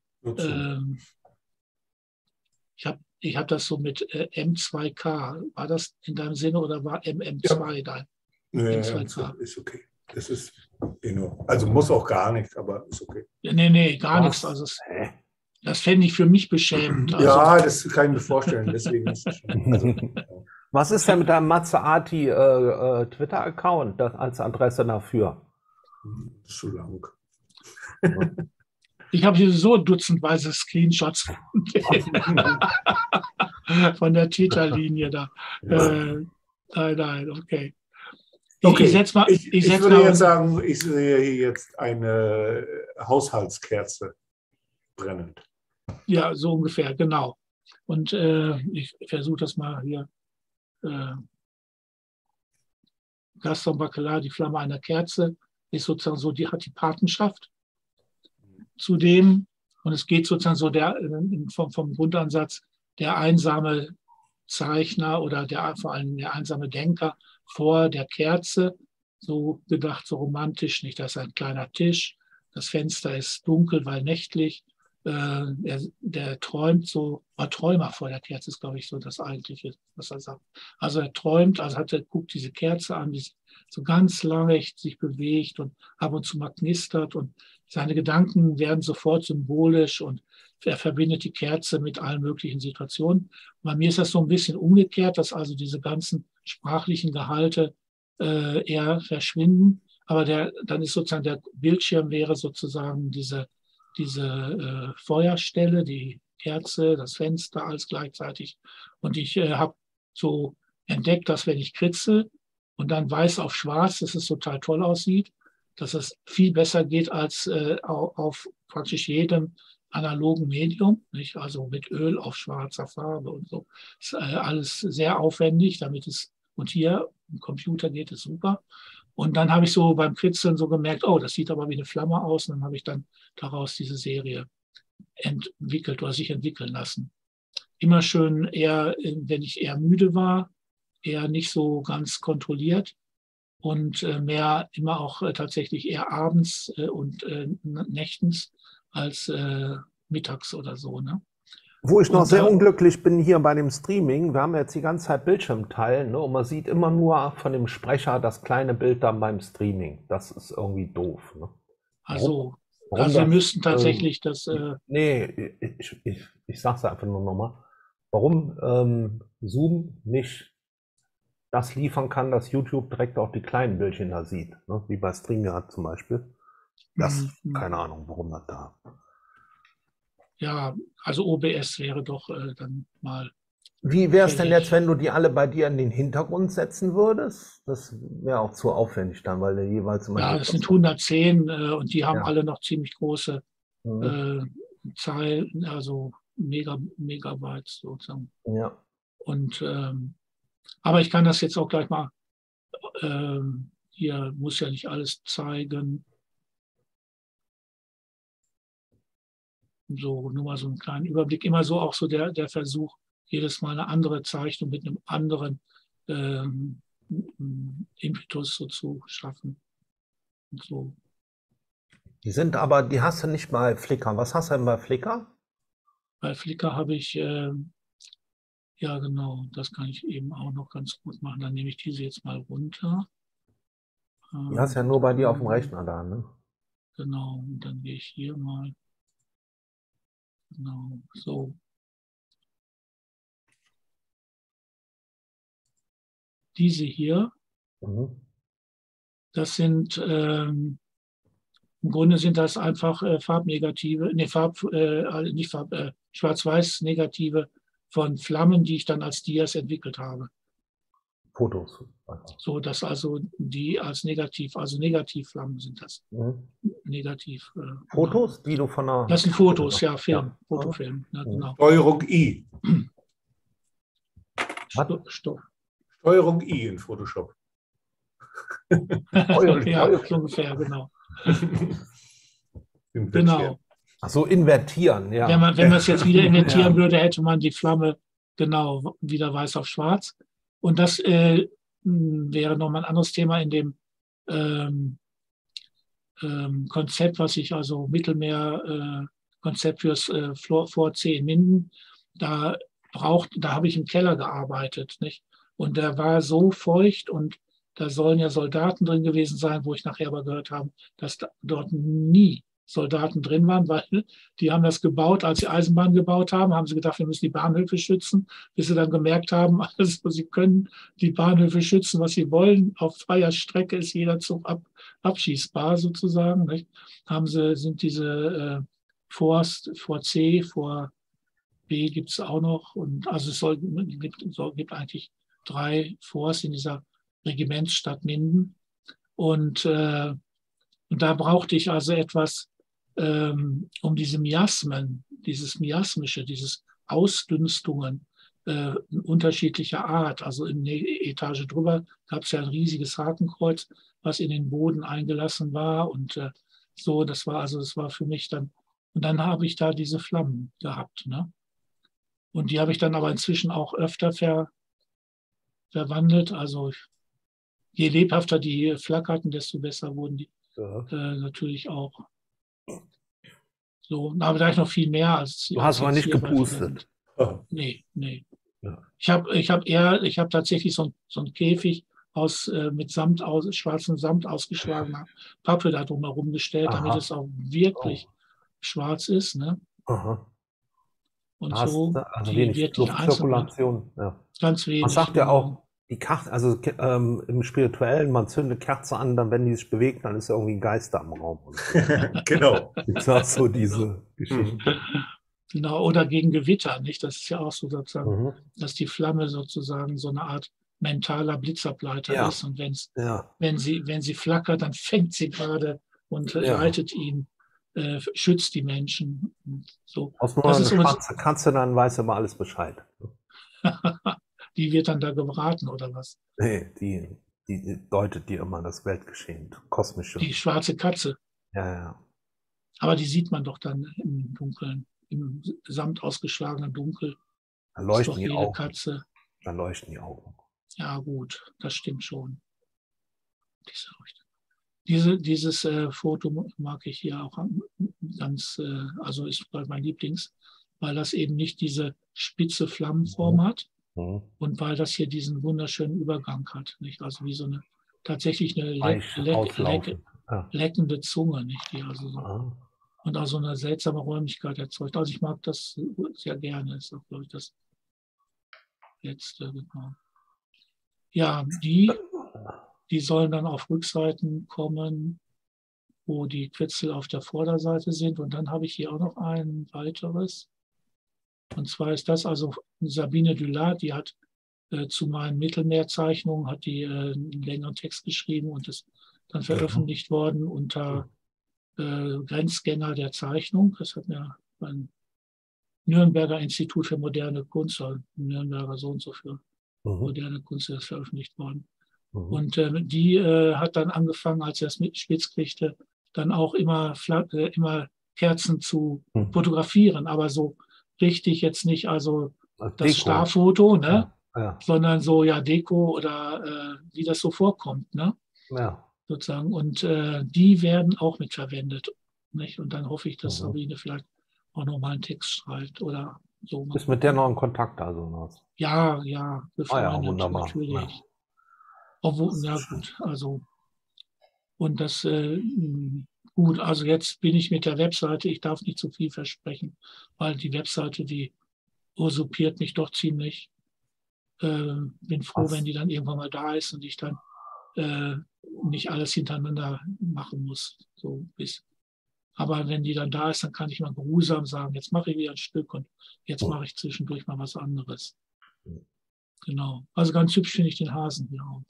ich hab das so mit M2K. War das in deinem Sinne oder war MM2 dein? Nee, M2K ist okay. Das ist also muss auch gar nichts, aber ist okay. Nee, gar nichts. Also das fände ich für mich beschämend. Also, ja, das kann ich mir vorstellen. Deswegen ist es schon. Was ist denn mit deinem Matze-Arti Twitter-Account als Adresse dafür? Zu lang. Ich habe hier so dutzendweise Screenshots von der Twitter-Linie da. Nein, okay. Ich würde jetzt sagen, ich sehe hier jetzt eine Haushaltskerze brennend. Ja, so ungefähr, genau. Und ich versuche das mal hier. Gaston Bachelard, die Flamme einer Kerze, ist sozusagen so, die hat die Patenschaft zu dem. Und es geht sozusagen so vom Grundansatz, der einsame Zeichner oder vor allem der einsame Denker vor der Kerze, so gedacht, so romantisch, nicht? Das ist ein kleiner Tisch, das Fenster ist dunkel, weil nächtlich. Der träumt so, Träumer vor der Kerze ist, glaube ich, so das Eigentliche, was er sagt. Also er träumt, guckt diese Kerze an, die so ganz leicht sich bewegt und ab und zu mal knistert und seine Gedanken werden sofort symbolisch und er verbindet die Kerze mit allen möglichen Situationen. Und bei mir ist das so ein bisschen umgekehrt, dass also diese ganzen sprachlichen Gehalte eher verschwinden, aber dann ist sozusagen der Bildschirm wäre sozusagen diese Feuerstelle, die Kerze, das Fenster, alles gleichzeitig. Und ich habe so entdeckt, dass wenn ich kritzel und dann weiß auf schwarz, dass es total toll aussieht, dass es viel besser geht als auf praktisch jedem analogen Medium, nicht? Also mit Öl auf schwarzer Farbe und so. Das ist alles sehr aufwendig, und hier im Computer geht es super. Und dann habe ich so beim Kritzeln so gemerkt, oh, das sieht aber wie eine Flamme aus. Und dann habe ich dann daraus diese Serie entwickelt oder sich entwickeln lassen. Immer schön eher, wenn ich eher müde war, eher nicht so ganz kontrolliert und mehr immer auch tatsächlich eher abends und nächtens als mittags oder so, ne? Wo ich noch sehr unglücklich bin hier bei dem Streaming, wir haben jetzt die ganze Zeit Bildschirmteilen, ne, und man sieht immer nur von dem Sprecher das kleine Bild dann beim Streaming. Das ist irgendwie doof. Ne? Also wir müssten tatsächlich das... Nee, ich sage es einfach nur nochmal. Warum Zoom nicht das liefern kann, dass YouTube direkt auch die kleinen Bildchen da sieht, ne? Wie bei StreamYard zum Beispiel. Keine Ahnung, warum das da... Ja, also OBS wäre doch dann mal... Wie wäre es denn jetzt, wenn du die alle bei dir in den Hintergrund setzen würdest? Das wäre auch zu aufwendig dann, weil der jeweils immer... Ja, das sind 110 und die haben alle noch ziemlich große Zahlen, also Megabytes sozusagen. Ja. Und aber ich kann das jetzt auch gleich mal, hier muss ja nicht alles zeigen. So, nur mal so einen kleinen Überblick. Immer so auch so der Versuch, jedes Mal eine andere Zeichnung mit einem anderen Impetus so zu schaffen. Und so. Die hast du nicht bei Flickr. Was hast du denn bei Flickr? Bei Flickr habe ich, ja genau, das kann ich eben auch noch ganz gut machen. Dann nehme ich diese jetzt mal runter. Die hast ja nur bei dir auf dem Rechner da, ne? Genau, und dann gehe ich hier mal. Genau, so. Diese hier, das sind, im Grunde sind das einfach farbnegative, schwarz-weiß-negative von Flammen, die ich dann als Dias entwickelt habe. Fotos. So, dass also die als Negativflammen sind das. Negativ. Fotos, die du von der... Das sind Fotos, ja, Film, Fotofilm. Ja, genau. Steuerung I. Steuerung I in Photoshop. Ja, ungefähr, genau. Genau. Ach so, invertieren, ja. Wenn man es jetzt wieder invertieren würde, hätte man die Flamme genau wieder weiß auf schwarz. Und das wäre nochmal ein anderes Thema in dem Konzept, was ich also Mittelmeer-Konzept fürs Fort C in Minden, da habe ich im Keller gearbeitet, nicht? Und der war so feucht und da sollen ja Soldaten drin gewesen sein, wo ich nachher aber gehört habe, dass dort nie Soldaten drin waren, weil die haben das gebaut, als sie Eisenbahn gebaut haben sie gedacht, wir müssen die Bahnhöfe schützen, bis sie dann gemerkt haben, also sie können die Bahnhöfe schützen, was sie wollen. Auf freier Strecke ist jeder Zug abschießbar sozusagen. Nicht? Sind diese Forts, Fort C, Fort B gibt es auch noch. Und also gibt eigentlich 3 Forts in dieser Regimentsstadt Minden. Und da brauchte ich also etwas, um diese Miasmen, dieses Miasmische, dieses Ausdünstungen unterschiedlicher Art. Also in der Etage drüber gab es ja ein riesiges Hakenkreuz, was in den Boden eingelassen war und so, das war für mich dann, und dann habe ich da diese Flammen gehabt, ne? Und die habe ich dann aber inzwischen auch öfter verwandelt. Also je lebhafter die flackerten, desto besser wurden die natürlich auch. So, aber da ich noch viel mehr als du hast aber nicht gepustet. Nee. Ja. Ich habe tatsächlich so einen Käfig mit schwarzem Samt ausgeschlagener Pappe da drumherum gestellt, damit es auch wirklich schwarz ist. Ne? Aha. Und also die wenig wirklich Luftzirkulation. Ja. Ganz wenig. Man sagt ja auch, die Kerze, also im Spirituellen, man zündet eine Kerze an, dann wenn die sich bewegt, dann ist irgendwie ein Geister im Raum. Genau. Ich sag so diese Geschichte. Genau, oder gegen Gewitter, nicht? Das ist ja auch so sozusagen, dass die Flamme sozusagen so eine Art mentaler Blitzableiter ist. Und wenn sie flackert, dann fängt sie gerade und leitet ihn, schützt die Menschen. So. Aus nur eine schwarze Katze, dann weiß immer alles Bescheid. Die wird dann da gebraten, oder was? Nee, die deutet dir immer das Weltgeschehen, kosmische. Die schwarze Katze. Ja. Aber die sieht man doch dann im Dunkeln, im samt ausgeschlagenen Dunkel. Da leuchten die Augen. Katze. Da leuchten die Augen. Ja, gut, das stimmt schon. Dieses Foto mag ich hier auch ganz, also ist mein Lieblings, weil das eben nicht diese spitze Flammenform hat und weil das hier diesen wunderschönen Übergang hat, nicht? Also wie so tatsächlich eine leckende Zunge, nicht? Die also so, und auch so eine seltsame Räumlichkeit erzeugt. Also ich mag das sehr gerne, ist auch, glaube ich, das Letzte, genau. Ja, die sollen dann auf Rückseiten kommen, wo die Quetzel auf der Vorderseite sind. Und dann habe ich hier auch noch ein weiteres. Und zwar ist das also Sabine Dulard, die hat zu meinen Mittelmeerzeichnungen einen längeren Text geschrieben und ist dann veröffentlicht worden unter Grenzgänger der Zeichnung. Das hat mir ein Nürnberger Institut für moderne Kunst, Nürnberger so und so für moderne Kunst, das veröffentlicht worden. Und die hat dann angefangen, als er es spitz kriegte, dann auch immer Kerzen zu fotografieren, aber so richtig jetzt nicht, also das Starfoto, ne? Sondern so Deko oder wie das so vorkommt, ne? Sozusagen. Und die werden auch mitverwendet, nicht? Und dann hoffe ich, dass Sabine vielleicht auch nochmal einen Text schreibt oder so. Ist mit der noch in Kontakt, also? Ja, befreundet, wunderbar. natürlich. Ja. Obwohl, gut, also, und das, gut, also jetzt bin ich mit der Webseite, ich darf nicht zu viel versprechen, weil die Webseite, die usurpiert mich doch ziemlich. Bin froh, wenn die dann irgendwann mal da ist und ich dann nicht alles hintereinander machen muss. Aber wenn die dann da ist, dann kann ich mal geruhsam sagen, jetzt mache ich wieder ein Stück und jetzt mache ich zwischendurch mal was anderes. Genau. Also ganz hübsch finde ich den Hasen hier auch.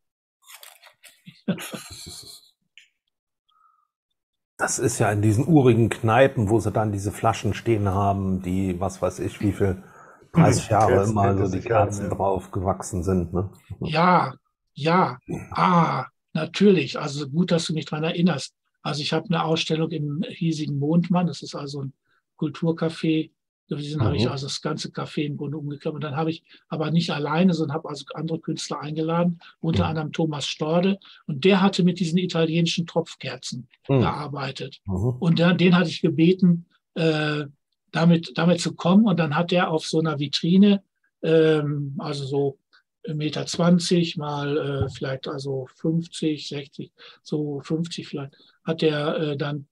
Das ist ja in diesen urigen Kneipen, wo sie dann diese Flaschen stehen haben, die, was weiß ich, wie viel 30 Jahre Kerzen immer so die Kerzen drauf gewachsen sind. Ne? Ja. Natürlich. Also gut, dass du mich daran erinnerst. Also ich habe eine Ausstellung im hiesigen Mondmann. Das ist also ein Kulturcafé. Diesen habe ich also das ganze Café im Grunde umgekrempelt. Und dann habe ich aber nicht alleine, sondern habe also andere Künstler eingeladen, unter anderem Thomas Storde. Und der hatte mit diesen italienischen Tropfkerzen gearbeitet. Und den hatte ich gebeten, damit zu kommen. Und dann hat er auf so einer Vitrine, also so 1,20 Meter mal vielleicht also 50, 60, so 50 vielleicht, hat er dann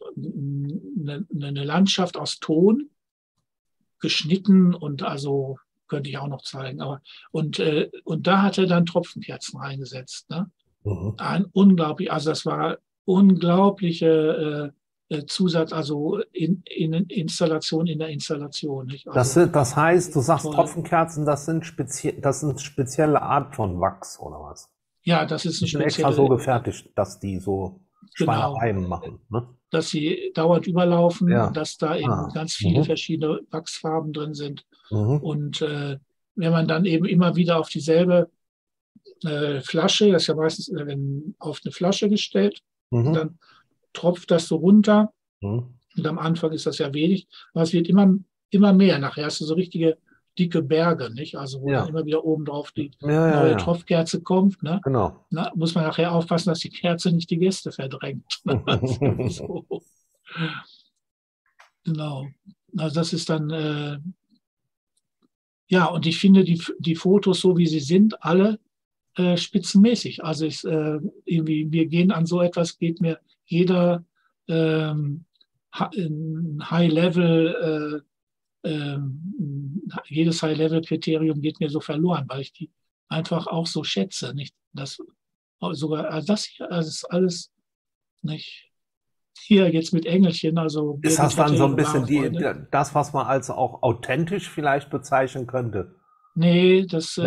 eine Landschaft aus Ton geschnitten und also könnte ich auch noch zeigen. Aber und da hat er dann Tropfenkerzen reingesetzt. Ne? Das war unglaubliche Zusatz, also Installation in der Installation. Nicht? Also, das heißt, du sagst toll. Tropfenkerzen, das sind spezielle Art von Wachs oder was? Ja, das ist eine spezielle. Extra so gefertigt, dass die so. Schweinereien machen. Ne? Dass sie dauernd überlaufen Ja. und dass da eben ganz viele verschiedene Wachsfarben drin sind. Und wenn man dann eben immer wieder auf dieselbe Flasche, das ist ja meistens auf eine Flasche gestellt, und dann tropft das so runter. Und am Anfang ist das ja wenig, aber es wird immer mehr. Nachher hast du so richtige dicke Berge, nicht? Also wo dann immer wieder oben drauf die neue Tropfkerze kommt. Ne? Genau. Na, muss man nachher aufpassen, dass die Kerze nicht die Gäste verdrängt. So. Genau. Also das ist dann, ja, und ich finde die Fotos, so wie sie sind, alle spitzenmäßig. Also irgendwie, wir gehen an so etwas, geht mir jeder High-Level, jedes High-Level-Kriterium geht mir so verloren, weil ich die einfach auch so schätze. Nicht? Das hier, also ist alles nicht hier jetzt mit Engelchen. Also ist das dann so ein bisschen das, was man als auch authentisch vielleicht bezeichnen könnte? Nee,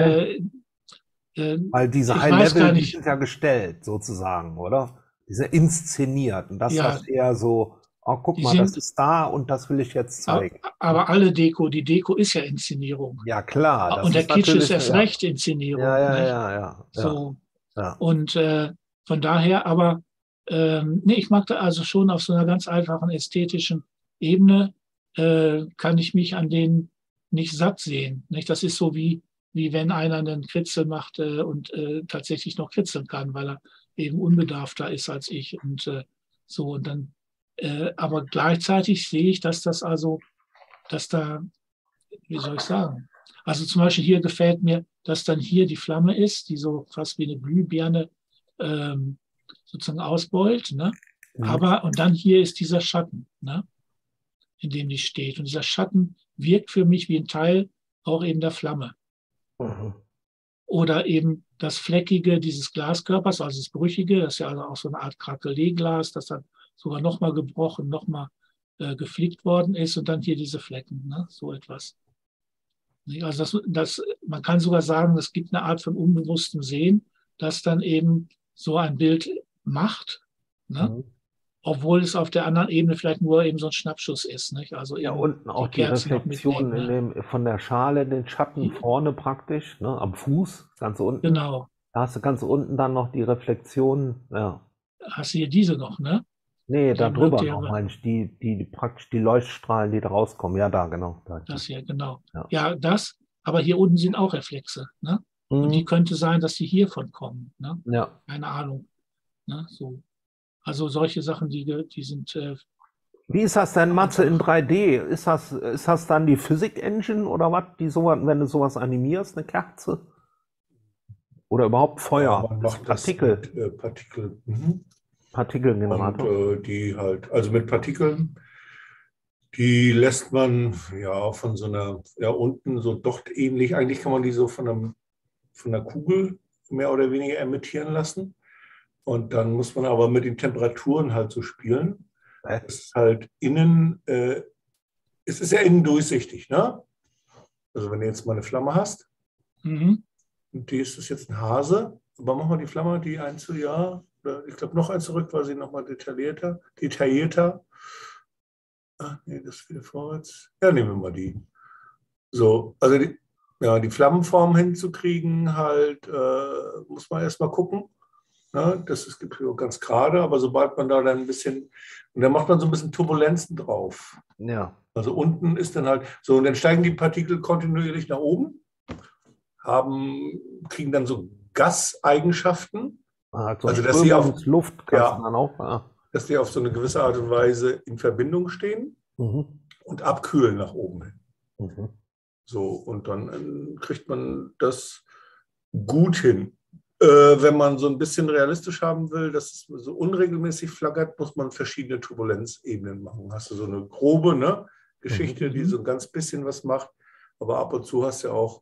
weil diese High-Level, die sind ja gestellt, sozusagen, oder? Diese inszeniert. Und das ist eher so, oh, guck mal, das ist da und das will ich jetzt zeigen. Aber die Deko ist ja Inszenierung. Ja, klar. Und der Kitsch ist erst recht Inszenierung. Ja. So. Ja. Und von daher, aber nee, ich mag da also schon auf so einer ganz einfachen ästhetischen Ebene, kann ich mich an denen nicht satt sehen. Nicht? Das ist so wie wenn einer einen Kritzel macht und tatsächlich noch kritzeln kann, weil er eben unbedarfter ist als ich. Und so, und dann, aber gleichzeitig sehe ich, dass da, wie soll ich sagen? Also zum Beispiel hier gefällt mir, dass dann hier die Flamme ist, die so fast wie eine Glühbirne sozusagen ausbeult. Ne? Und dann hier ist dieser Schatten, ne? In dem die steht. Und dieser Schatten wirkt für mich wie ein Teil auch eben der Flamme. Oder eben das Fleckige dieses Glaskörpers, also das Brüchige, das ist ja also auch so eine Art Krakeleglas, das dann sogar nochmal gebrochen, nochmal geflickt worden ist und dann hier diese Flecken, ne? So etwas. Also man kann sogar sagen, es gibt eine Art von unbewusstem Sehen, das dann eben so ein Bild macht, ne? Obwohl es auf der anderen Ebene vielleicht nur eben so ein Schnappschuss ist. Nicht? Also ja, unten auch die Reflexion von der Schale, den Schatten vorne praktisch, ne, am Fuß, ganz unten. Genau. Da hast du ganz unten dann noch die Reflexion. Ja. Hast du hier diese noch, ne? Nee, da drüber noch, meine ich, die praktisch die Leuchtstrahlen, die da rauskommen. Ja, da, genau. Das hier, genau. Ja, aber hier unten sind auch Reflexe, ne? Und die könnte sein, dass die hiervon kommen, ne? Ja. Keine Ahnung. Ne? So. Also solche Sachen, die sind. Wie ist das denn, Matze, in 3D? Ist das dann die Physik-Engine oder was, wenn du sowas animierst, eine Kerze? Oder überhaupt Feuer? Ja, man macht Partikel. Das mit Partikel. Partikelgenerator. Und die halt, also mit Partikeln, die lässt man ja von so einer, ja unten so dochtähnlich, eigentlich kann man die so von einer Kugel mehr oder weniger emittieren lassen. Und dann muss man aber mit den Temperaturen halt so spielen. Es ist halt innen, es ist ja innen durchsichtig, ne? Also wenn du jetzt mal eine Flamme hast, und die ist jetzt ein Hase, aber mach mal die Flamme, die eins ich glaube noch eins zurück, weil sie nochmal detaillierter. Nee, das ist wieder vorwärts. Ja, nehmen wir mal die. So, also die Flammenform hinzukriegen, halt, muss man erstmal gucken. Ja, das gibt ganz gerade, aber sobald man da dann ein bisschen, und dann macht man so ein bisschen Turbulenzen drauf. Ja. Also unten ist dann halt so, und dann steigen die Partikel kontinuierlich nach oben, kriegen dann so Gaseigenschaften. Also dass sie auf Luft dann auch, dass die auf so eine gewisse Art und Weise in Verbindung stehen und abkühlen nach oben hin. So, und dann kriegt man das gut hin. Wenn man so ein bisschen realistisch haben will, dass es so unregelmäßig flackert, muss man verschiedene Turbulenzebenen machen. Hast du so eine grobe Geschichte, die so ein ganz bisschen was macht, aber ab und zu hast du auch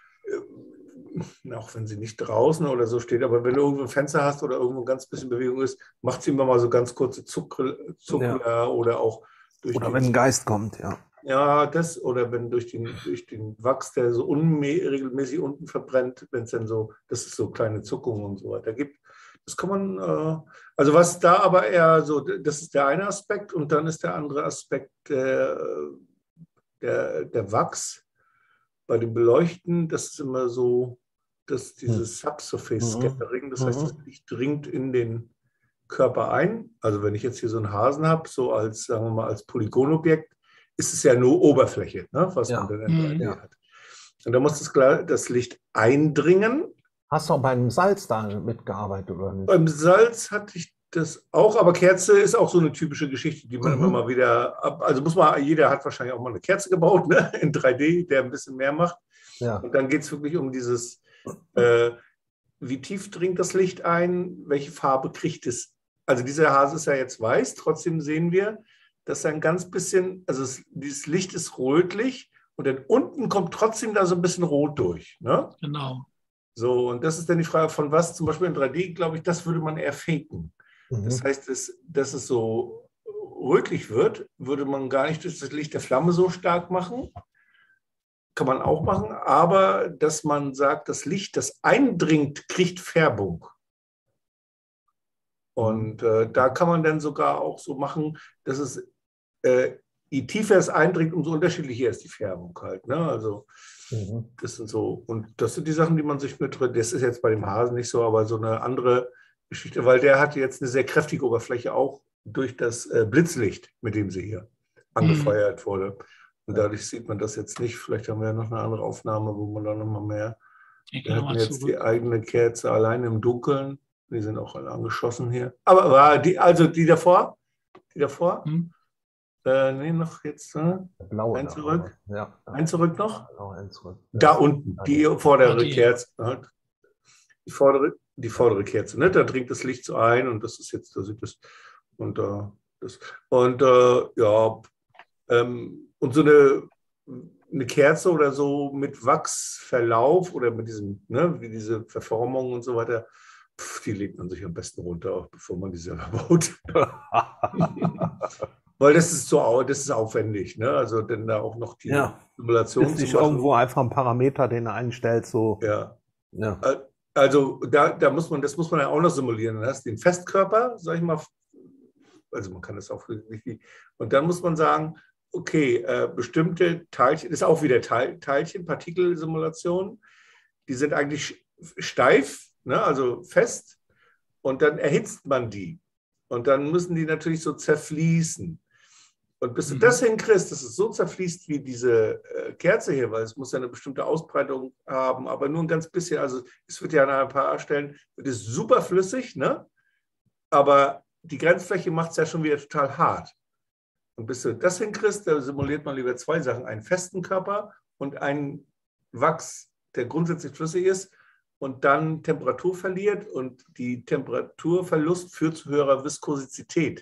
wenn sie nicht draußen oder so steht, aber wenn du irgendwo ein Fenster hast oder irgendwo ein ganz bisschen Bewegung ist, macht sie immer mal so ganz kurze Zuckler oder auch durch wenn ein Geist kommt, ja. Ja, oder wenn durch den Wachs, der so unregelmäßig unten verbrennt, wenn es dann so, dass es so kleine Zuckungen und so weiter gibt. Das kann man, also was da aber eher so, das ist der eine Aspekt und dann ist der andere Aspekt der Wachs. Bei dem Beleuchten, das ist immer so, dass dieses Subsurface Scattering, das heißt, das Licht dringt in den Körper ein. Also wenn ich jetzt hier so einen Hasen habe, so als, sagen wir mal, als Polygonobjekt, ist es ja nur Oberfläche, ne, was man dann in 3D hat. Und da muss das Licht eindringen. Hast du auch beim Salz da mitgearbeitet oder nicht? Beim Salz hatte ich das auch, aber Kerze ist auch so eine typische Geschichte, die man immer mal wieder, also jeder hat wahrscheinlich auch mal eine Kerze gebaut, ne, in 3D, der ein bisschen mehr macht. Ja. Und dann geht es wirklich um dieses, wie tief dringt das Licht ein, welche Farbe kriegt es. Also dieser Hase ist ja jetzt weiß, trotzdem sehen wir, dass er ein ganz bisschen, also dieses Licht ist rötlich und dann unten kommt trotzdem da so ein bisschen rot durch. Ne? Genau. So, und das ist dann die Frage, von was zum Beispiel in 3D, glaube ich, das würde man eher faken. Das heißt, dass es so rötlich wird, würde man gar nicht durch das Licht der Flamme so stark machen. Kann man auch machen, aber dass man sagt, das Licht, das eindringt, kriegt Färbung. Und da kann man dann sogar auch so machen, dass es, je tiefer es eindringt, umso unterschiedlicher ist die Färbung halt. Ne? Also das sind so, und das sind die Sachen, die man sich mit, das ist jetzt bei dem Hasen nicht so, aber so eine andere Geschichte, weil der hat jetzt eine sehr kräftige Oberfläche, auch durch das Blitzlicht, mit dem sie hier angefeuert wurde. Und dadurch sieht man das jetzt nicht. Vielleicht haben wir ja noch eine andere Aufnahme, wo man da noch mal mehr. Wir hatten jetzt die eigene Kerze allein im Dunkeln. Die sind auch alle angeschossen hier. Aber war die davor? Die davor? Nee, noch jetzt. Blaue ein zurück. Ja. Ein zurück noch? Genau, ein zurück. Da unten, die vordere Kerze. Die vordere Kerze. Ne? Da dringt das Licht so ein und das ist jetzt, da sieht das. Und und so eine Kerze oder so mit Wachsverlauf oder mit diesem, ne, wie diese Verformung und so weiter, die legt man sich am besten runter, bevor man die selber baut. Weil das ist aufwendig, ne? Also denn da auch noch die Simulation ist nicht irgendwo einfach ein Parameter, den er einstellt, so. Ja. Also das muss man ja auch noch simulieren. Dann hast du den Festkörper, sag ich mal, also man kann das auch richtig, und dann muss man sagen, okay, bestimmte Teilchen, das ist auch wieder Teilchen, Partikelsimulation, die sind eigentlich steif, ne, also fest, und dann erhitzt man die. Und dann müssen die natürlich so zerfließen. Und bis du das hinkriegst, dass es so zerfließt wie diese Kerze hier, weil es muss ja eine bestimmte Ausbreitung haben, aber nur ein ganz bisschen, also es wird ja an ein paar Stellen, wird es super flüssig, ne? Aber die Grenzfläche macht es ja schon wieder total hart. Und bis du das hinkriegst, da simuliert man lieber zwei Sachen, einen festen Körper und einen Wachs, der grundsätzlich flüssig ist und dann Temperatur verliert, und die Temperaturverlust führt zu höherer Viskosität.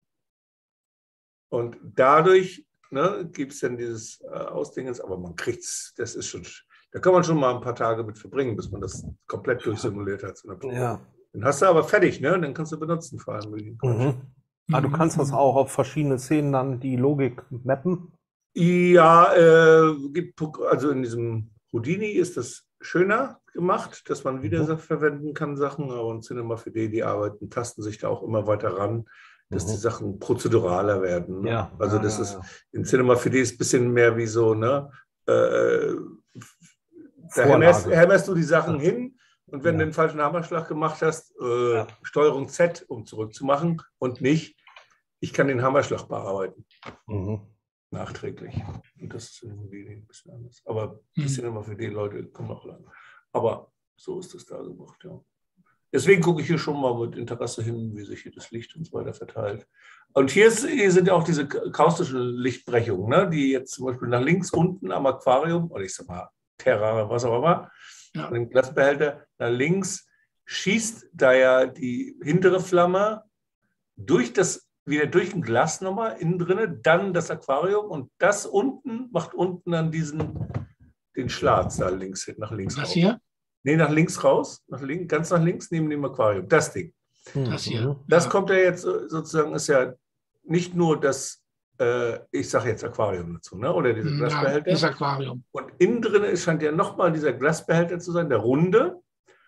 Und dadurch, ne, gibt es dann dieses Ausdingens, aber man kriegt es, das ist schon, da kann man schon mal ein paar Tage mit verbringen, bis man das komplett durchsimuliert hat. Ja. Dann hast du aber fertig, ne? Dann kannst du benutzen, vor allem. Ah, du kannst das auch auf verschiedene Szenen dann die Logik mappen? Ja, also in diesem Houdini ist das schöner gemacht, dass man wieder verwenden kann Sachen, aber in Cinema 4D, die arbeiten, tasten sich da auch immer weiter ran, dass die Sachen prozeduraler werden. Ne? Ja. Also das ist, in Cinema 4D ist ein bisschen mehr wie so, ne? Da hämmerst du die Sachen hin, und wenn du den falschen Hammerschlag gemacht hast, Steuerung Z, um zurückzumachen, und nicht, ich kann den Hammerschlag bearbeiten. Nachträglich. Und das ist irgendwie ein bisschen anders. Aber die Cinema 4D-Leute kommen auch lang. Aber so ist das da gemacht, ja. Deswegen gucke ich hier schon mal mit Interesse hin, wie sich hier das Licht und so weiter verteilt. Und hier sind ja auch diese kaustischen Lichtbrechungen, ne, die jetzt zum Beispiel nach links unten am Aquarium, oder ich sag mal Terra, was auch immer, an dem Glasbehälter, nach links schießt da ja die hintere Flamme wieder durch ein Glas nochmal innen drinne, dann das Aquarium, und das unten macht unten dann den Schlatz da links, nach links raus. Das hier? Nee, nach links raus, ganz nach links neben dem Aquarium, das Ding. Das hier. Das kommt ja jetzt sozusagen, ist ja nicht nur das, ich sage jetzt Aquarium dazu, ne? Oder dieser Glasbehälter. Ja, das Aquarium. Und innen drin scheint ja nochmal dieser Glasbehälter zu sein, der runde.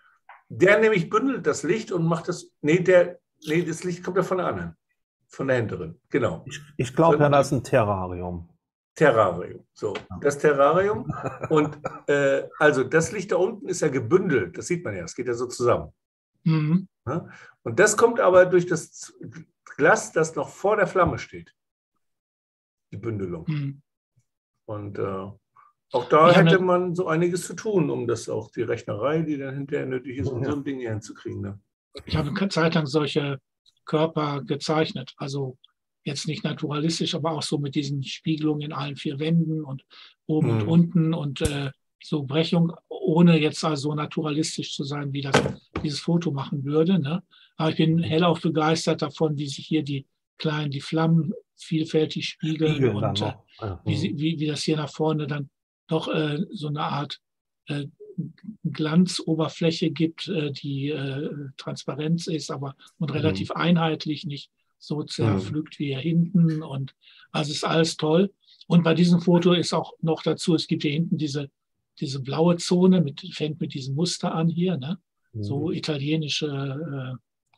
Der nämlich bündelt das Licht und macht das. Nee, das Licht kommt ja von der anderen. Von der Hinterin, genau. Ich glaube ja, das ist ein Terrarium. Terrarium, so. Das Terrarium. Und also das Licht da unten ist ja gebündelt. Das sieht man ja, es geht ja so zusammen. Mhm. Ja? Und das kommt aber durch das Glas, das noch vor der Flamme steht. Die Bündelung. Mhm. Und auch da hätte man so einiges zu tun, um das auch die Rechnerei, die dann hinterher nötig ist, um so ein Ding hier hinzukriegen. Ne? Ich habe eine Zeit lang solche Körper gezeichnet. Also jetzt nicht naturalistisch, aber auch so mit diesen Spiegelungen in allen 4 Wänden und oben und unten und so Brechung, ohne jetzt also naturalistisch zu sein, wie das dieses Foto machen würde. Ne? Aber ich bin hellauf begeistert davon, wie sich hier die Flammen vielfältig spiegeln und wie das hier nach vorne dann doch so eine Art Glanzoberfläche gibt, die Transparenz ist, aber und relativ einheitlich, nicht so zerpflückt wie hier hinten. Und also ist alles toll. Und bei diesem Foto ist auch noch dazu, es gibt hier hinten diese blaue Zone, fängt mit diesem Muster an hier, ne? So italienische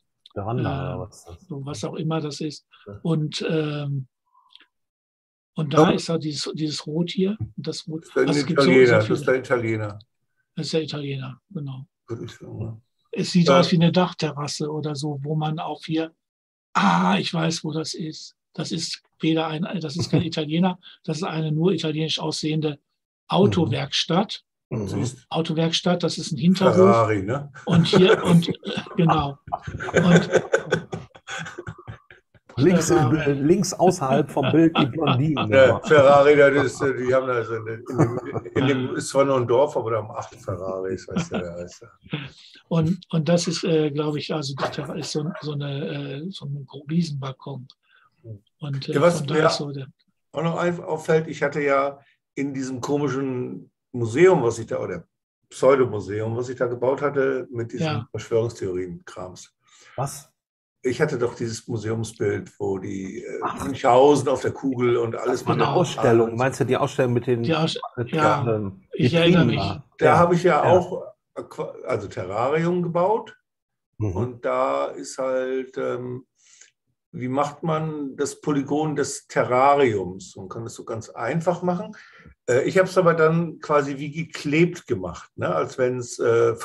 so was auch immer das ist. Und da ist auch dieses Rot hier. Das Rot. Das ist der Italiener. Das ist der Italiener, genau. Es sieht aus wie eine Dachterrasse oder so, wo man auch hier, ich weiß, wo das ist. Das ist das ist kein Italiener, das ist eine nur italienisch aussehende Autowerkstatt. Autowerkstatt, das ist ein Hinterhof. Ferrari, ne? Und hier, genau. Und links außerhalb vom Bild die Blondinen. Ja, Ferrari, die haben also in dem ist zwar nur ein Dorf, aber da haben 8 Ferraris, weißt du, wer heißt. Und das ist, glaube ich, also ist so ein Riesenbalkon. Und was mir auch noch auffällt, ich hatte ja in diesem komischen Museum, oder Pseudomuseum, was ich da gebaut hatte, mit diesen Verschwörungstheorien-Krams. Was? Ich hatte doch dieses Museumsbild, wo die Münchhausen auf der Kugel und alles. Eine Ausstellung. Meinst du die Ausstellung mit den... ich erinnere mich. Da habe ich auch, also Terrarium gebaut. Und da ist halt, wie macht man das Polygon des Terrariums? Man kann das so ganz einfach machen. Ich habe es aber dann quasi wie geklebt gemacht, ne? Als wenn es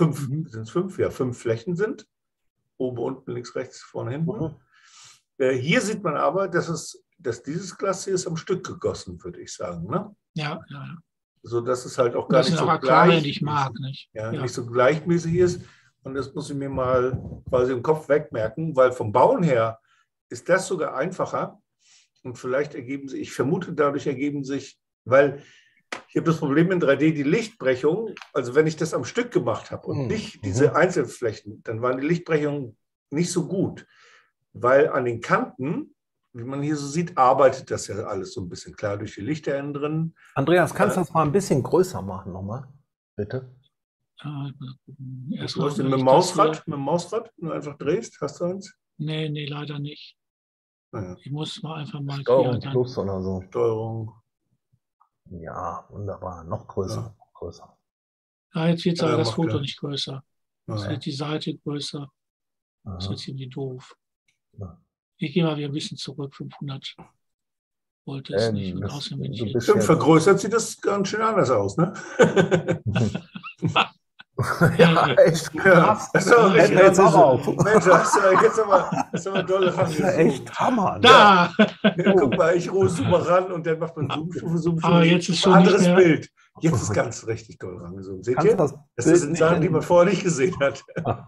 5 Flächen sind. Oben, unten, links, rechts, vorne, hinten. Hier sieht man aber, dass dieses Glas hier ist am Stück gegossen, würde ich sagen. Ne? Ja. So dass es halt auch gar nicht so nicht so gleichmäßig ist. Und das muss ich mir mal quasi im Kopf wegmerken, weil vom Bauen her ist das sogar einfacher. Und vielleicht ich vermute, dadurch ergeben sich, weil ich habe das Problem in 3D, die Lichtbrechung, also wenn ich das am Stück gemacht habe und nicht diese Einzelflächen, dann waren die Lichtbrechungen nicht so gut, weil an den Kanten, wie man hier so sieht, arbeitet das ja alles so ein bisschen klar durch die Lichter innen drin. Andreas, kannst du das mal ein bisschen größer machen nochmal, bitte? Mit dem Mausrad, wenn du einfach drehst, hast du eins? Nee, leider nicht. Ich muss mal einfach mal Steuerung Plus oder so. Steuerung. Ja, wunderbar. Noch größer. Jetzt wird aber das Foto nicht größer. Jetzt wird die Seite größer. Das wird ziemlich doof. Ich gehe mal wieder ein bisschen zurück. 500 wollte es nicht. Und außerdem bin ich vergrößert sieht das ganz schön anders aus, ne? Ja, echt krass. Jetzt auch auf. Mensch, jetzt aber dolle ran. Das ist ja echt Hammer. Da! Ja, guck mal, ich zoome mal ran und dann macht man Zoom. Aber jetzt ist schon ein anderes Bild. Jetzt ist ganz richtig doll rangezoomt. Seht ihr? Das sind Sachen, die man vorher nicht gesehen hat.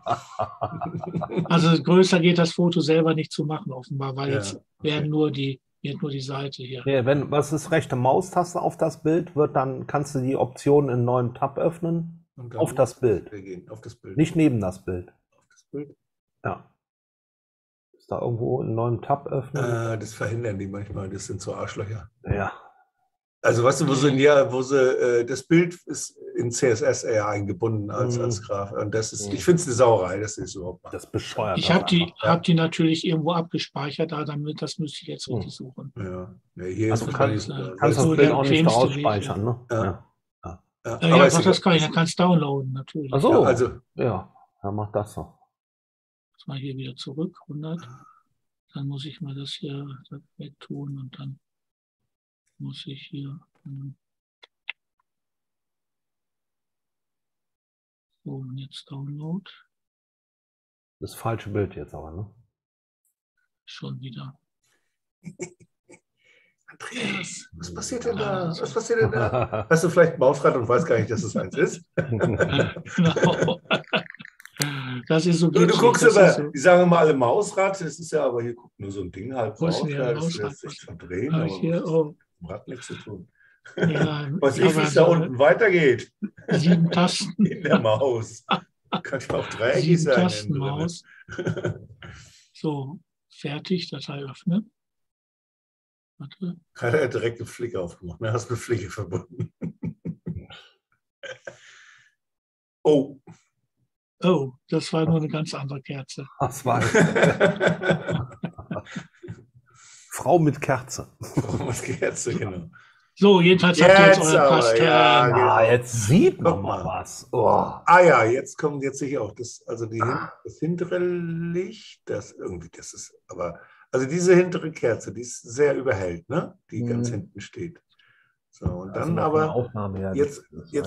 Also größer geht das Foto selber nicht zu machen, offenbar, weil jetzt werden nur die Seite hier. Ja, was ist rechte Maustaste auf das Bild wird, dann kannst du die Option in einen neuen Tab öffnen. Auf das Bild. Auf das Bild. Nicht neben das Bild. Auf das Bild? Ja. Ist da irgendwo einen neuen Tab öffnen? Das verhindern die manchmal. Das sind so Arschlöcher. Ja. Also weißt du, das Bild ist in CSS eher eingebunden als Graf. Und das ist, ich finde es eine Sauerei, das ist überhaupt mal. Das bescheuert. Ich habe die natürlich irgendwo abgespeichert, das müsste ich jetzt richtig suchen. Ja hier ist kannst das Bild auch nicht rausspeichern, ne? Ja, das kann ich, dann kannst du downloaden, natürlich. Ach so, also, ja. Ja, mach das so. Jetzt mal hier wieder zurück, 100. Dann muss ich mal das hier wegtun und dann muss ich hier so, und jetzt Download. Das falsche Bild jetzt aber, ne? Schon wieder. Andreas, was passiert denn da? Was passiert denn da? Hast du vielleicht ein Mausrad und weißt gar nicht, dass es eins ist? Genau. Das ist so Du glitschig. guckst Das aber, ist so. die sagen immer alle Mausrad, das ist ja aber hier guckt nur so ein Ding halb Wo ist raus, denn ja, der das Mausrad? lässt sich verdrehen, Ah, aber hier, das oh. hat nichts zu tun. Ja, Was ich ich, wie es da habe unten weitergeht 7 Tasten. in der Maus. Kann ja auch dreieckig 7 sein. Tasten Maus. So, fertig, Datei öffnen. Warte. Hat er direkt einen Flick aufgemacht. Ne? Hast du eine Flicke verbunden. Oh. Oh, das war nur eine ganz andere Kerze. Das war Frau mit Kerze. Frau mit Kerze, genau. So, jedenfalls habt ihr jetzt euren Kast. Ja, genau. Jetzt sieht man Guck mal mal. was. Oh. Ah ja, jetzt kommt jetzt sicher auch das, also das hintere Licht, das irgendwie, das ist, aber, also diese hintere Kerze, die ist sehr überhellt, ne? Die ganz hinten steht. So, und dann Also aber, Aufnahme, ja, jetzt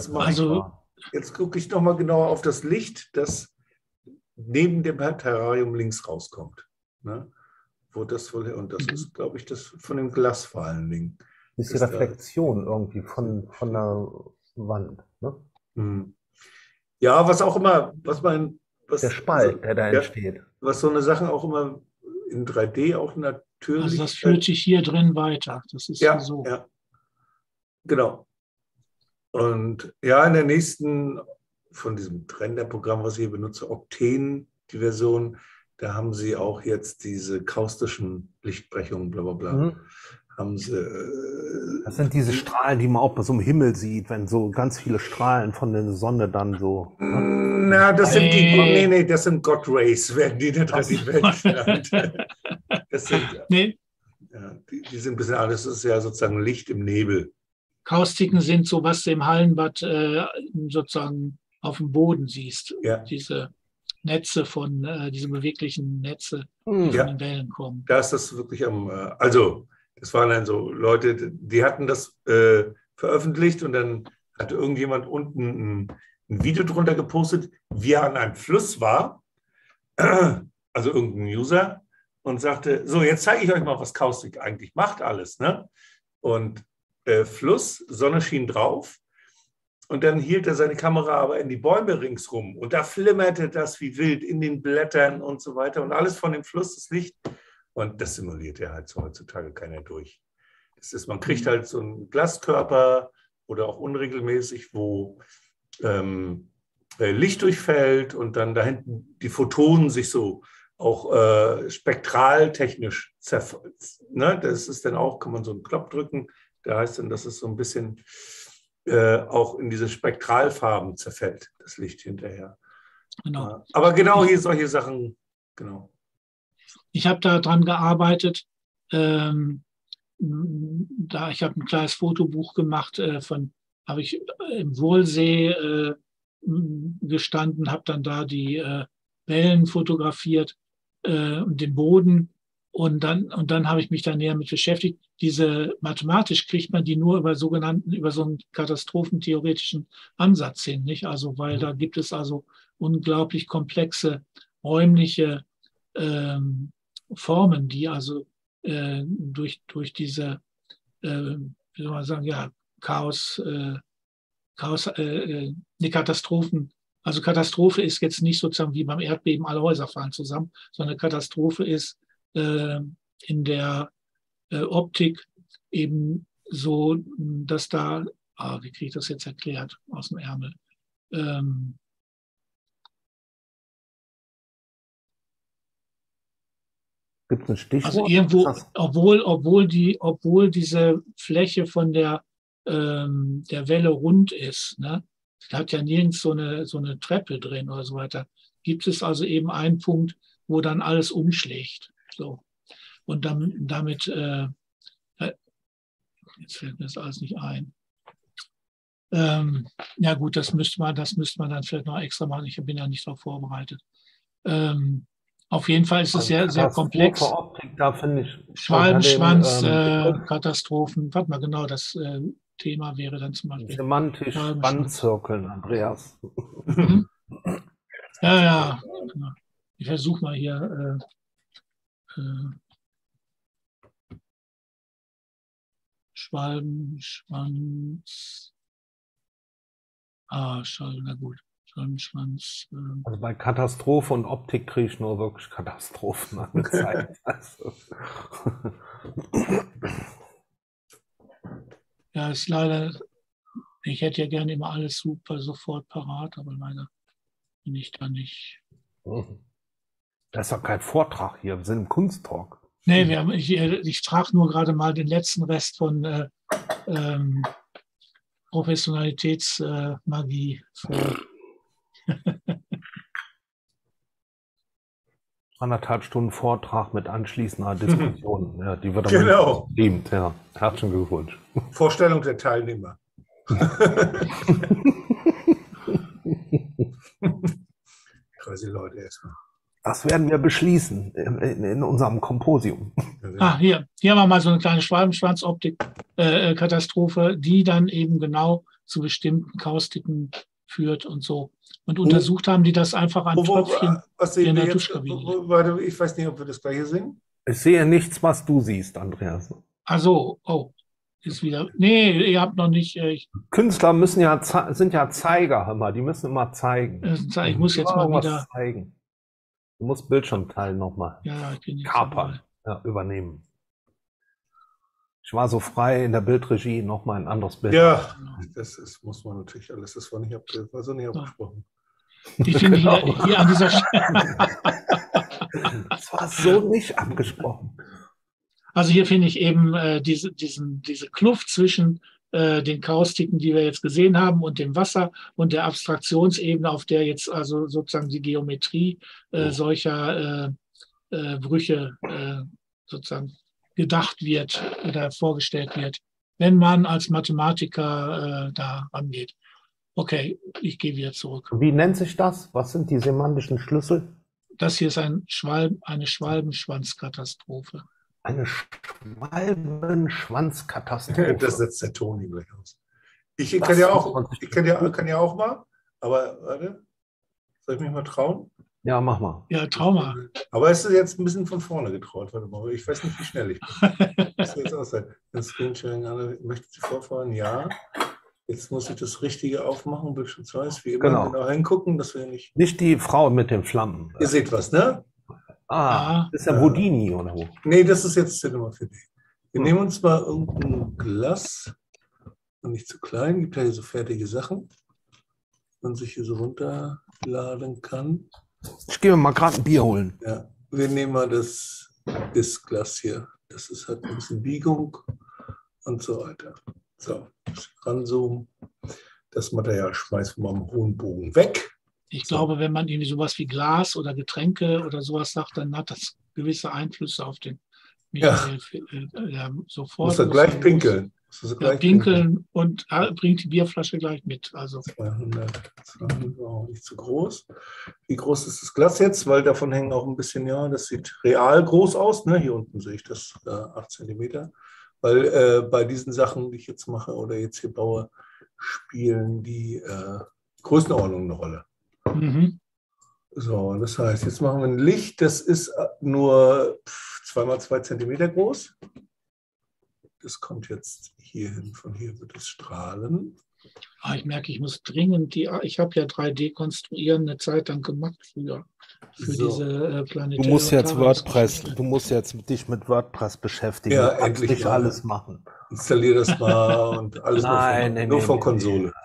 gucke ich nochmal genauer auf das Licht, das neben dem Terrarium links rauskommt. Ne? Wo das wohl, und das ist, glaube ich, das von dem Glas vor allen Dingen. Das ist die Reflexion irgendwie von der Wand. Ne? Ja, was auch immer, der Spalt, der da entsteht. Was so eine Sache auch immer in 3D auch natürlich. Also das führt sich hier drin weiter. Das ist ja, so. Ja, genau. Und ja, in der nächsten, von diesem Renderprogramm, was ich hier benutze, Octane, die Version, da haben sie auch jetzt diese kaustischen Lichtbrechungen, bla bla bla. Haben sie, das sind diese Strahlen, die man auch bei so einem Himmel sieht, wenn so ganz viele Strahlen von der Sonne dann so. Na, das sind die, das sind God Rays, werden die in der 3D-Welt genannt. Das sind, ja, die sind ein bisschen anders, das ist ja sozusagen Licht im Nebel. Kaustiken sind so, was du im Hallenbad sozusagen auf dem Boden siehst. Ja. Diese Netze diese beweglichen Netze, die von den Wellen kommen. Da ist das wirklich also das waren dann so Leute, die hatten das veröffentlicht und dann hatte irgendjemand unten ein Video drunter gepostet, wie er an einem Fluss war, also irgendein User, und sagte, so, jetzt zeige ich euch mal, was Kaustik eigentlich macht alles. Ne? Und Fluss, Sonne schien drauf und dann hielt er seine Kamera aber in die Bäume ringsrum und da flimmerte das wie wild in den Blättern und so weiter und alles von dem Fluss, das Licht. Und das simuliert ja halt so heutzutage keiner durch. Das ist, man kriegt halt so einen Glaskörper oder auch unregelmäßig, wo Licht durchfällt und dann da hinten die Photonen sich so auch spektraltechnisch ne? Das ist dann auch, kann man so einen Knopf drücken, der heißt dann, dass es so ein bisschen auch in diese Spektralfarben zerfällt, das Licht hinterher. Genau. Aber genau hier solche Sachen, genau. Ich habe daran gearbeitet, ich habe ein kleines Fotobuch gemacht, habe ich im Wohlsee gestanden, habe dann da die Wellen fotografiert und den Boden und dann habe ich mich da näher mit beschäftigt. Mathematisch kriegt man die nur über so einen katastrophentheoretischen Ansatz hin, nicht? Also weil da gibt es also unglaublich komplexe räumliche Formen, die also durch diese, wie soll man sagen, ja, Katastrophen. Also Katastrophe ist jetzt nicht sozusagen wie beim Erdbeben, alle Häuser fallen zusammen, sondern Katastrophe ist in der Optik eben so, dass da, wie kriege ich das jetzt erklärt aus dem Ärmel? Gibt es ein Stichwort? Also irgendwo, obwohl diese Fläche von der Welle rund ist, ne, hat ja nirgends so eine Treppe drin oder so weiter, gibt es also eben einen Punkt, wo dann alles umschlägt. So. Und damit, jetzt fällt mir das alles nicht ein. Ja gut, das müsste man dann vielleicht noch extra machen. Ich bin ja nicht darauf vorbereitet. Auf jeden Fall ist es sehr, sehr komplex. Optik, da finde ich Schwalbenschwanz, Katastrophen. Warte mal, genau, das Thema wäre dann zum Beispiel semantisch Schwanzzirkeln, Andreas. Mhm. Ja. Ich versuche mal hier Schwalbenschwanz. Na gut. Schwalbenschwanz. Also bei Katastrophe und Optik kriege ich nur wirklich Katastrophen angezeigt. Ja, ist leider, ich hätte ja gerne immer alles super sofort parat, aber leider bin ich da nicht. Das ist doch kein Vortrag hier, wir sind im Kunsttalk. Nee, ich trage nur gerade mal den letzten Rest von Professionalitätsmagie vor. 1,5 Stunden Vortrag mit anschließender Diskussion. Ja, die wird genau gestreamt. Ja, herzlichen Glückwunsch. Vorstellung der Teilnehmer. Crazy Leute erstmal. Das werden wir beschließen in unserem Komposium. Hier haben wir mal so eine kleine Schwalbenschwanz-Optik-Katastrophe, die dann eben genau zu bestimmten Kaustiken führt und so. Und untersucht haben die das einfach an Tröpfchen in der Duschkabine. Warte, ich weiß nicht, ob wir das gleiche sehen. Ich sehe nichts, was du siehst, Andreas. Also, ist wieder. Nee, ihr habt noch nicht. Künstler sind ja Zeiger immer, die müssen immer zeigen. Ich muss jetzt mal wieder zeigen. Du musst Bildschirmteil nochmal kapern, übernehmen. Ich war so frei in der Bildregie, nochmal ein anderes Bild. Ja, muss man natürlich alles. Das war nicht abgesprochen. Ich finde hier an dieser Stelle. Das war so nicht abgesprochen. Also hier finde ich eben diese Kluft zwischen den Kaustiken, die wir jetzt gesehen haben, und dem Wasser und der Abstraktionsebene, auf der jetzt also sozusagen die Geometrie solcher Brüche sozusagen gedacht wird oder vorgestellt wird, wenn man als Mathematiker da rangeht. Okay, ich gehe wieder zurück. Wie nennt sich das? Was sind die semantischen Schlüssel? Das hier ist eine Schwalbenschwanzkatastrophe. Eine Schwalbenschwanzkatastrophe. Das setzt der Toni gleich aus. Ich kann ja auch mal, aber warte, soll ich mich mal trauen? Ja, mach mal. Ja, trau mal. Aber es ist jetzt ein bisschen von vorne getraut. Warte mal, ich weiß nicht, wie schnell ich bin. Das jetzt aussehen. Das Screensharing, möchten Sie vorfahren? Ja. Jetzt muss ich das Richtige aufmachen, Bildschirmzeit, wie immer genau hingucken, dass wir nicht... Nicht die Frau mit den Flammen. Ihr seht was, ne? Das ist ja Houdini oder wo? Nee, das ist jetzt Cinema 4D. Wir nehmen uns mal irgendein Glas, und nicht zu klein, gibt ja hier so fertige Sachen, man sich hier so runterladen kann. Ich gehe mir mal gerade ein Bier holen. Ja, wir nehmen mal das Glas hier. Das hat ein bisschen Biegung und so weiter. So, ranzoomen. Das Material schmeißen wir am hohen Bogen weg. Ich glaube, wenn man irgendwie sowas wie Glas oder Getränke oder sowas sagt, dann hat das gewisse Einflüsse auf den Michael. Sofort. Muss er gleich pinkeln. Pinkeln und bringt die Bierflasche gleich mit. Also 200 auch nicht zu groß. Wie groß ist das Glas jetzt? Weil davon hängen auch ein bisschen, das sieht real groß aus. Ne? Hier unten sehe ich das 8 cm. Weil bei diesen Sachen, die ich jetzt mache oder jetzt hier baue, spielen die Größenordnung eine Rolle. Mhm. So, das heißt, jetzt machen wir ein Licht, das ist nur 2 mal 2 cm groß. Das kommt jetzt hier hin, von hier wird es strahlen. Ich merke, ich muss dringend ich habe ja 3D-Konstruieren eine Zeit lang gemacht früher. Für diese Planetäre. Du musst jetzt dich mit WordPress beschäftigen. Ja, du kannst endlich nicht alles machen. Installier das mal und alles nur von Konsole.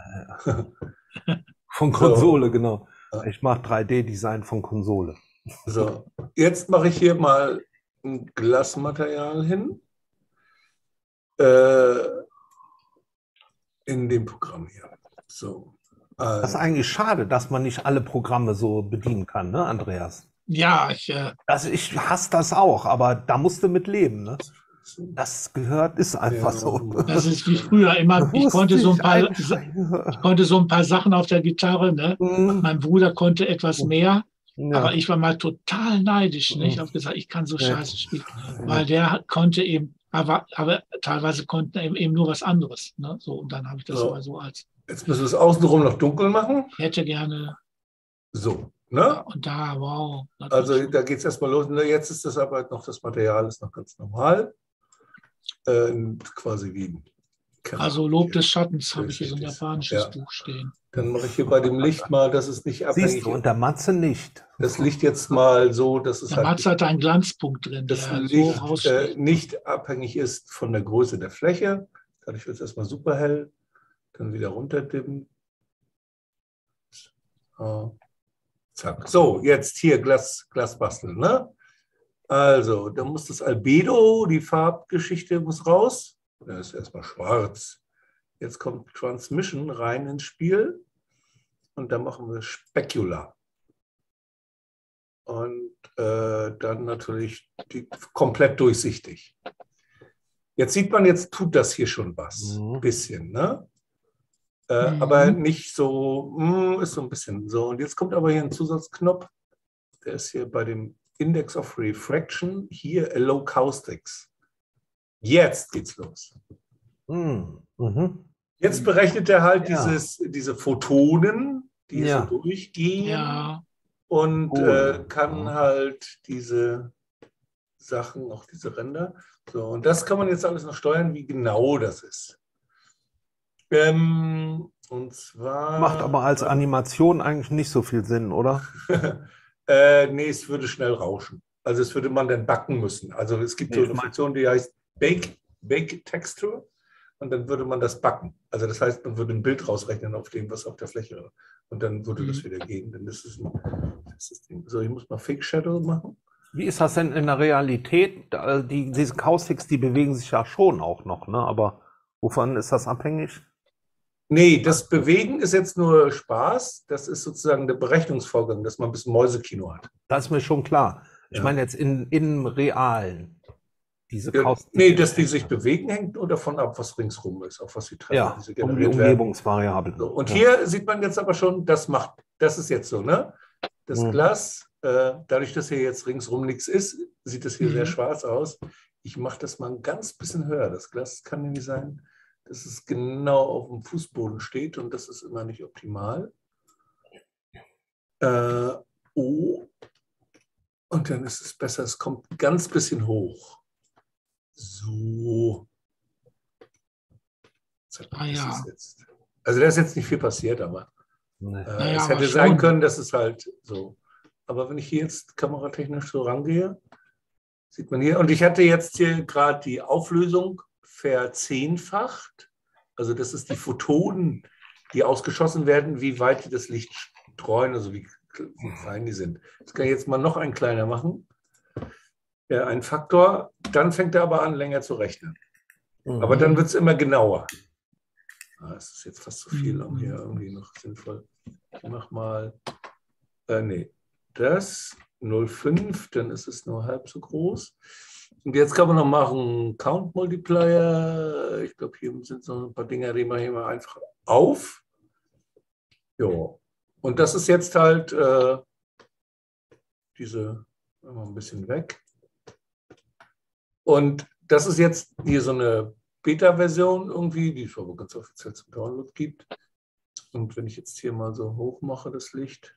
Von Konsole, genau. Ich mache 3D-Design von Konsole. So, jetzt mache ich hier mal ein Glasmaterial hin. In dem Programm hier. So. Das ist eigentlich schade, dass man nicht alle Programme so bedienen kann, ne, Andreas? Ja, ich hasse das auch, aber da musst du mit leben, ne? Das gehört, ist einfach so. Das ist wie früher immer. Ich konnte so ein paar Sachen auf der Gitarre. Ne? Mein Bruder konnte etwas mehr, aber ich war mal total neidisch. Ne? Ich habe gesagt, ich kann so scheiße spielen, weil der konnte eben, aber teilweise konnten eben nur was anderes. Ne? So, und dann habe ich das mal so als. Jetzt müssen wir es außenrum noch dunkel machen. Ich hätte gerne. So, ne? Ja, und da, wow. Also da geht es erstmal los. Jetzt ist das aber noch, das Material ist noch ganz normal. Quasi wie. Also Lob des Schattens habe ich hier so ein japanisches Buch stehen. Dann mache ich hier bei dem Licht mal, dass es nicht abhängig ist. Siehst du, und der Matze nicht. Das Licht jetzt mal so, dass es der Matze hat einen Glanzpunkt drin, das der Licht so nicht abhängig ist von der Größe der Fläche. Dadurch wird es erstmal super hell. Dann wieder runterdimmen. Zack. So, jetzt hier Glas basteln. Ne? Also, da muss das Albedo, die Farbgeschichte muss raus. Das ist erstmal schwarz. Jetzt kommt Transmission rein ins Spiel. Und dann machen wir Specular. Und dann natürlich komplett durchsichtig. Jetzt sieht man, jetzt tut das hier schon was. Ein bisschen, ne? Aber nicht so, ist so ein bisschen so. Und jetzt kommt aber hier ein Zusatzknopf. Der ist hier bei dem Index of Refraction. Hier Allow Caustics. Jetzt geht's los. Jetzt berechnet er halt diese Photonen, die so durchgehen. Ja. Und kann halt diese Sachen, auch diese Ränder. So, und das kann man jetzt alles noch steuern, wie genau das ist. Und zwar. Macht aber als Animation eigentlich nicht so viel Sinn, oder? Nee, es würde schnell rauschen. Also es würde man dann backen müssen. Also es gibt so eine Funktion, die heißt Bake Texture. Und dann würde man das backen. Also das heißt, man würde ein Bild rausrechnen auf dem, was auf der Fläche ist. Und dann würde das wieder gehen. Dann ist es so, ich muss mal Fake Shadow machen. Wie ist das denn in der Realität? Diese Caustics, die bewegen sich ja schon auch noch, ne? Aber wovon ist das abhängig? Nee, das Bewegen ist jetzt nur Spaß. Das ist sozusagen der Berechnungsvorgang, dass man ein bisschen Mäusekino hat. Das ist mir schon klar. Ich meine jetzt im Realen. Diese nee, dass die sich bewegen, hängt nur davon ab, was ringsrum ist, auf was sie treffen. Ja, die Umgebungsvariablen. So, und hier sieht man jetzt aber schon, das ist jetzt so, ne? Das Glas, dadurch, dass hier jetzt ringsrum nichts ist, sieht das hier sehr schwarz aus. Ich mache das mal ein ganz bisschen höher. Das Glas kann nämlich sein, dass es genau auf dem Fußboden steht und das ist immer nicht optimal. Und dann ist es besser, es kommt ein ganz bisschen hoch. So. Also da ist jetzt nicht viel passiert, aber es hätte sein können, dass es halt so. Aber wenn ich hier jetzt kameratechnisch so rangehe, sieht man hier. Und ich hatte jetzt hier gerade die Auflösung verzehnfacht. Also das ist die Photonen, die ausgeschossen werden, wie weit die das Licht streuen, also wie fein die sind. Das kann ich jetzt mal noch ein kleiner machen. Ja, ein Faktor, dann fängt er aber an, länger zu rechnen. Aber dann wird es immer genauer. Das ist jetzt fast zu viel, um hier irgendwie noch sinnvoll. Ich mache mal, das 0,5, dann ist es nur halb so groß. Und jetzt kann man noch machen Count Multiplier. Ich glaube, hier sind so ein paar Dinger, die mache ich mal einfach auf. Jo. Und das ist jetzt halt diese, mal ein bisschen weg. Und das ist jetzt hier so eine Beta-Version irgendwie, die es aber ganz offiziell zum Download gibt. Und wenn ich jetzt hier mal so hoch mache, das Licht,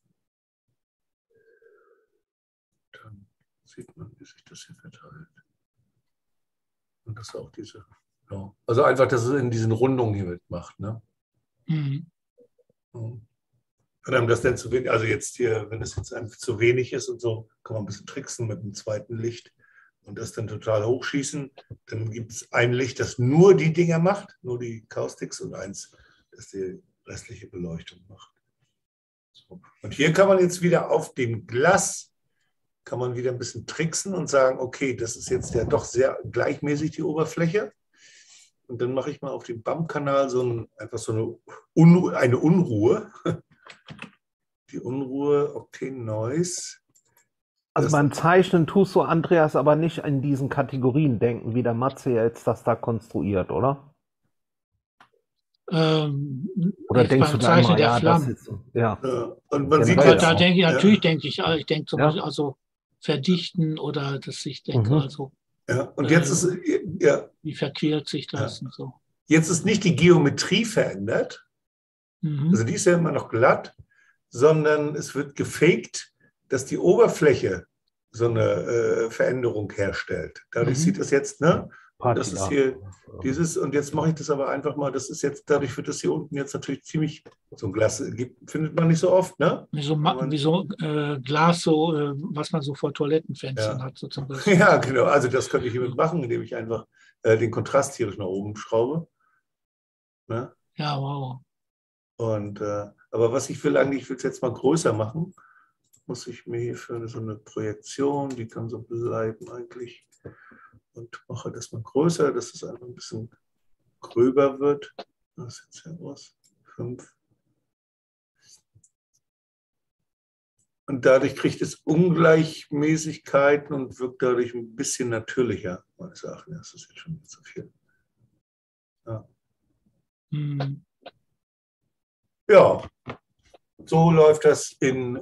dann sieht man, wie sich das hier verteilt. Und das ist auch diese, ja. Also einfach, dass es in diesen Rundungen hier mitmacht. Ne? Wenn einem das denn zu wenig, also jetzt hier, wenn es jetzt einfach zu wenig ist und so, kann man ein bisschen tricksen mit dem zweiten Licht. Und das dann total hochschießen, dann gibt es ein Licht, das nur die Dinger macht, nur die Caustics und eins, das die restliche Beleuchtung macht. So. Und hier kann man jetzt wieder auf dem Glas, kann man wieder ein bisschen tricksen und sagen, okay, das ist jetzt ja doch sehr gleichmäßig die Oberfläche. Und dann mache ich mal auf dem BAM-Kanal einfach so eine Unruhe. Die Unruhe, Octane Noise. Also beim Zeichnen tust du, Andreas, aber nicht in diesen Kategorien denken, wie der Matze jetzt das da konstruiert, oder? Oder denkst du da immer, ja, das ist, ja. Und man sieht halt, da denke ich, natürlich denke ich zum Beispiel also verdichten oder dass ich denke, also und jetzt ist, wie verquert sich das und so. Jetzt ist nicht die Geometrie verändert, also die ist ja immer noch glatt, sondern es wird gefaked, dass die Oberfläche so eine Veränderung herstellt. Dadurch sieht das jetzt, ne? Und das ist hier dieses, und jetzt mache ich das aber einfach mal, das ist jetzt, dadurch wird das hier unten jetzt natürlich ziemlich, so ein Glas findet man nicht so oft, ne? Wie so Glas, so, was man so vor Toilettenfenstern hat, sozusagen. Ja, genau, also das könnte ich hiermit machen, indem ich einfach den Kontrast hier nach oben schraube. Ne? Ja, wow. Und, aber was ich will eigentlich, ich will es jetzt mal größer machen, muss ich mir hier für so eine Projektion, die kann so bleiben eigentlich, und mache das mal größer, dass es einfach ein bisschen gröber wird. Das ist jetzt ja was, 5. Und dadurch kriegt es Ungleichmäßigkeiten und wirkt dadurch ein bisschen natürlicher, meines Erachtens. Das ist jetzt schon zu viel. Ja. Ja, so läuft das in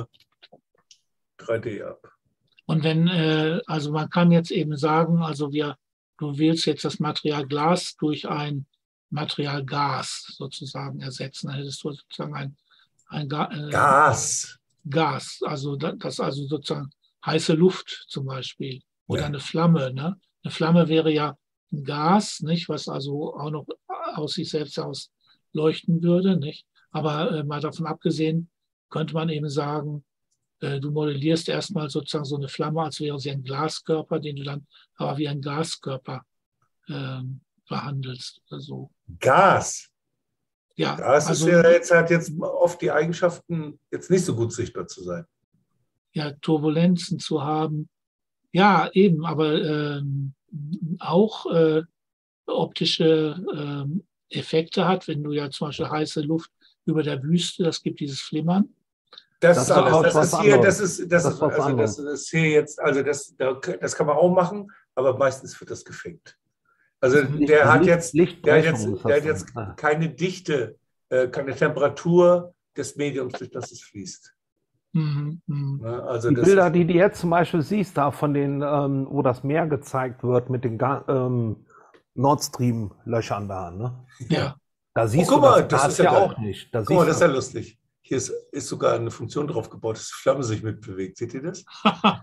3D ab. Und wenn, also man kann jetzt eben sagen, also du wählst jetzt das Material Glas durch ein Material Gas sozusagen ersetzen. Dann hättest du sozusagen ein Gas. Gas, also das also sozusagen heiße Luft zum Beispiel oder eine Flamme. Ne? Eine Flamme wäre ja ein Gas, nicht, was also auch noch aus sich selbst aus leuchten würde, nicht? Aber mal davon abgesehen, könnte man eben sagen, du modellierst erstmal sozusagen so eine Flamme, als wäre sie ein Glaskörper, den du dann aber wie ein Gaskörper behandelst. Also, Gas? Ja. Gas also, hat jetzt oft die Eigenschaften, jetzt nicht so gut sichtbar zu sein. Ja, Turbulenzen zu haben. Ja, eben, aber auch optische Effekte hat, wenn du ja zum Beispiel heiße Luft über der Wüste, das gibt dieses Flimmern. Das ist alles. Das ist hier jetzt, also das kann man auch machen, aber meistens wird das gefaked. Also der hat jetzt keine Dichte, keine Temperatur des Mediums, durch das es fließt. Also die Bilder, die du jetzt zum Beispiel siehst, da von den, wo das Meer gezeigt wird mit den Nord Stream-Löchern da, ne? Ja. Da siehst du das ja auch nicht. Guck mal, das ist ja lustig. Hier ist sogar eine Funktion drauf gebaut, dass die Flamme sich mitbewegt. Seht ihr das?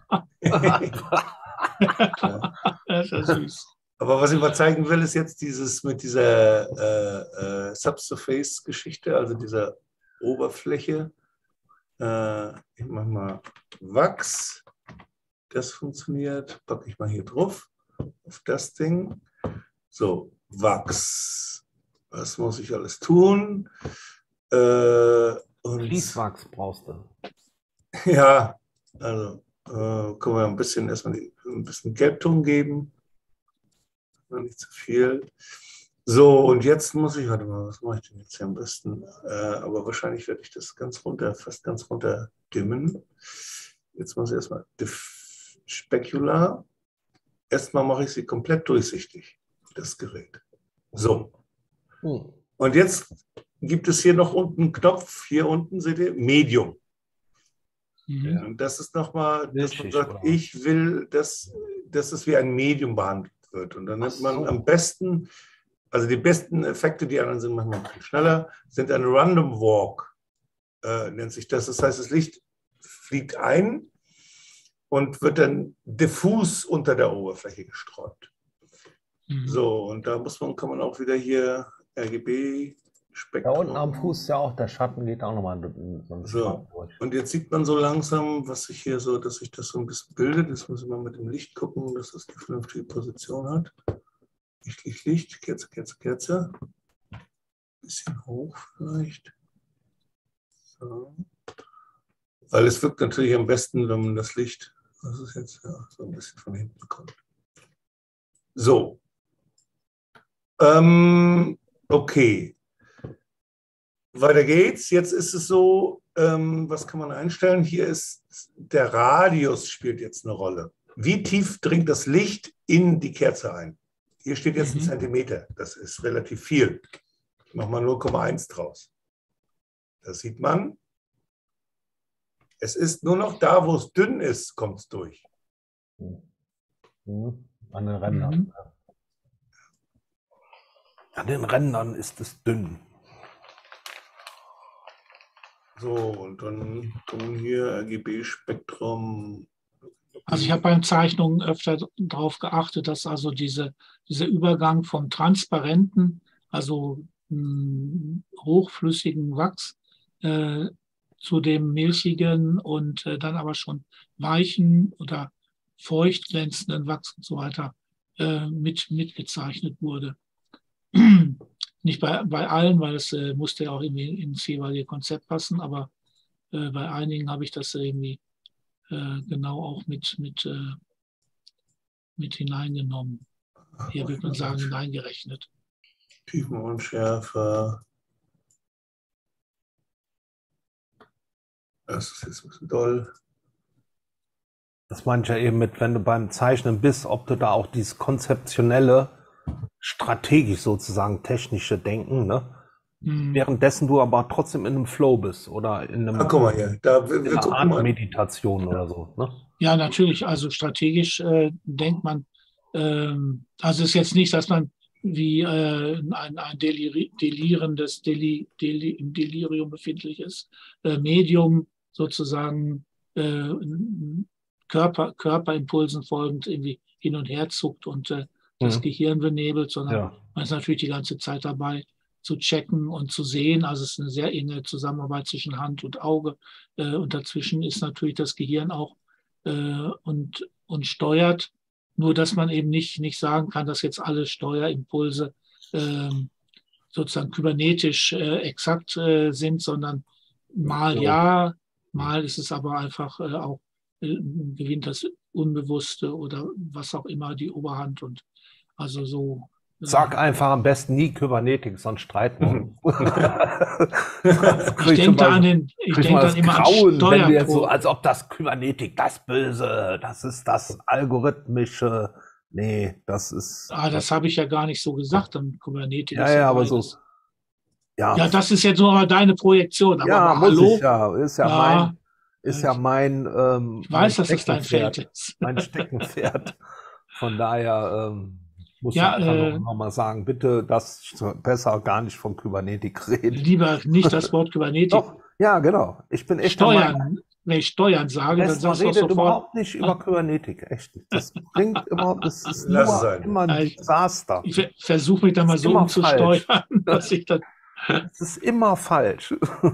Das ist ja süß. Aber was ich mal zeigen will, ist jetzt dieses mit dieser Subsurface-Geschichte, also dieser Oberfläche. Ich mache mal Wachs. Das funktioniert. Packe ich mal hier drauf, auf das Ding. So, Wachs. Was muss ich alles tun? Fließwachs brauchst du. Ja, also können wir erstmal ein bisschen Gelbton geben. Nicht zu viel. So, und jetzt muss ich, warte mal, was mache ich denn jetzt hier am besten? Aber wahrscheinlich werde ich das fast ganz runter dimmen. Jetzt muss ich erstmal Specular. Erstmal mache ich sie komplett durchsichtig, das Gerät. So. Und jetzt gibt es hier noch unten einen Knopf, hier unten seht ihr, Medium. Ja, und das ist nochmal, dass man sagt, ich will, dass es wie ein Medium behandelt wird. Und dann nimmt man am besten, also die besten Effekte, die anderen sind manchmal ein bisschen schneller, sind ein Random Walk, nennt sich das. Das heißt, das Licht fliegt ein und wird dann diffus unter der Oberfläche gestreut. So, und da kann man auch wieder hier RGB-Spektrum. Da unten am Fuß ist ja auch der Schatten, geht auch nochmal so. Und jetzt sieht man so langsam, dass sich das so ein bisschen bildet. Jetzt muss ich mal mit dem Licht gucken, dass das eine vernünftige Position hat. Licht, Kerze. Bisschen hoch vielleicht. So. Weil es wirkt natürlich am besten, wenn man das Licht, das ist jetzt so ein bisschen von hinten kommt. So. Okay. Weiter geht's. Jetzt ist es so, was kann man einstellen? Hier ist der Radius spielt jetzt eine Rolle. Wie tief dringt das Licht in die Kerze ein? Hier steht jetzt 1 Zentimeter. Das ist relativ viel. Ich mache mal 0,1 draus. Das sieht man. Es ist nur noch da, wo es dünn ist, kommt es durch. An den Rändern. An den Rändern ist es dünn. So, und dann kommen hier RGB-Spektrum. Also ich habe bei den Zeichnungen öfter darauf geachtet, dass also dieser Übergang vom transparenten, also hochflüssigen Wachs zu dem milchigen und dann aber schon weichen oder feucht glänzenden Wachs und so weiter mitgezeichnet wurde. Nicht bei allen, weil es musste ja auch irgendwie ins jeweilige Konzept passen, aber bei einigen habe ich das irgendwie genau auch mit hineingenommen. Hier würde man sagen, hineingerechnet. Tiefenunschärfe. Das ist jetzt ein bisschen doll. Das meint ja eben mit, wenn du beim Zeichnen bist, ob du da auch dieses konzeptionelle, strategisch sozusagen technische Denken, ne? Währenddessen du aber trotzdem in einem Flow bist oder in einem guck mal hier, in einer Art Meditation oder so. Ne? Ja, natürlich. Also strategisch denkt man, also es ist jetzt nicht, dass man wie ein delirierendes, im Delirium befindliches Medium sozusagen Körperimpulsen folgend irgendwie hin und her zuckt und das Gehirn benebelt, sondern man ist natürlich die ganze Zeit dabei zu checken und zu sehen. Also es ist eine sehr enge Zusammenarbeit zwischen Hand und Auge und dazwischen ist natürlich das Gehirn auch und steuert, nur dass man eben nicht sagen kann, dass jetzt alle Steuerimpulse sozusagen kybernetisch exakt sind, sondern mal mal ist es aber einfach auch gewinnt das Unbewusste oder was auch immer die Oberhand und also so. Sag einfach am besten nie Kybernetik, sonst streiten wir. Ich denke dann immer an wenn du jetzt so, als ob das Kybernetik, das Böse, das ist das Algorithmische. Nee, das ist. Das habe ich ja gar nicht so gesagt, dann Kybernetik. Ja, aber so. Ja, das ist jetzt nur mal deine Projektion. Aber ja, muss hallo? Ich ja. Ist ja mein. Ich weiß, dass das dein Feld ist. Mein Steckenpferd. Von daher muss ich noch mal sagen, bitte das besser gar nicht von Kybernetik reden. Lieber nicht das Wort Kybernetik. Doch, ja, genau. Ich bin echt Steuern. Wenn ich Steuern sage, dann sagst du sofort. Überhaupt nicht über Kybernetik, echt nicht. Das bringt überhaupt, das ist immer ein Desaster. Ich versuche mich da mal so umzusteuern, dass ich dann. Das ist immer falsch.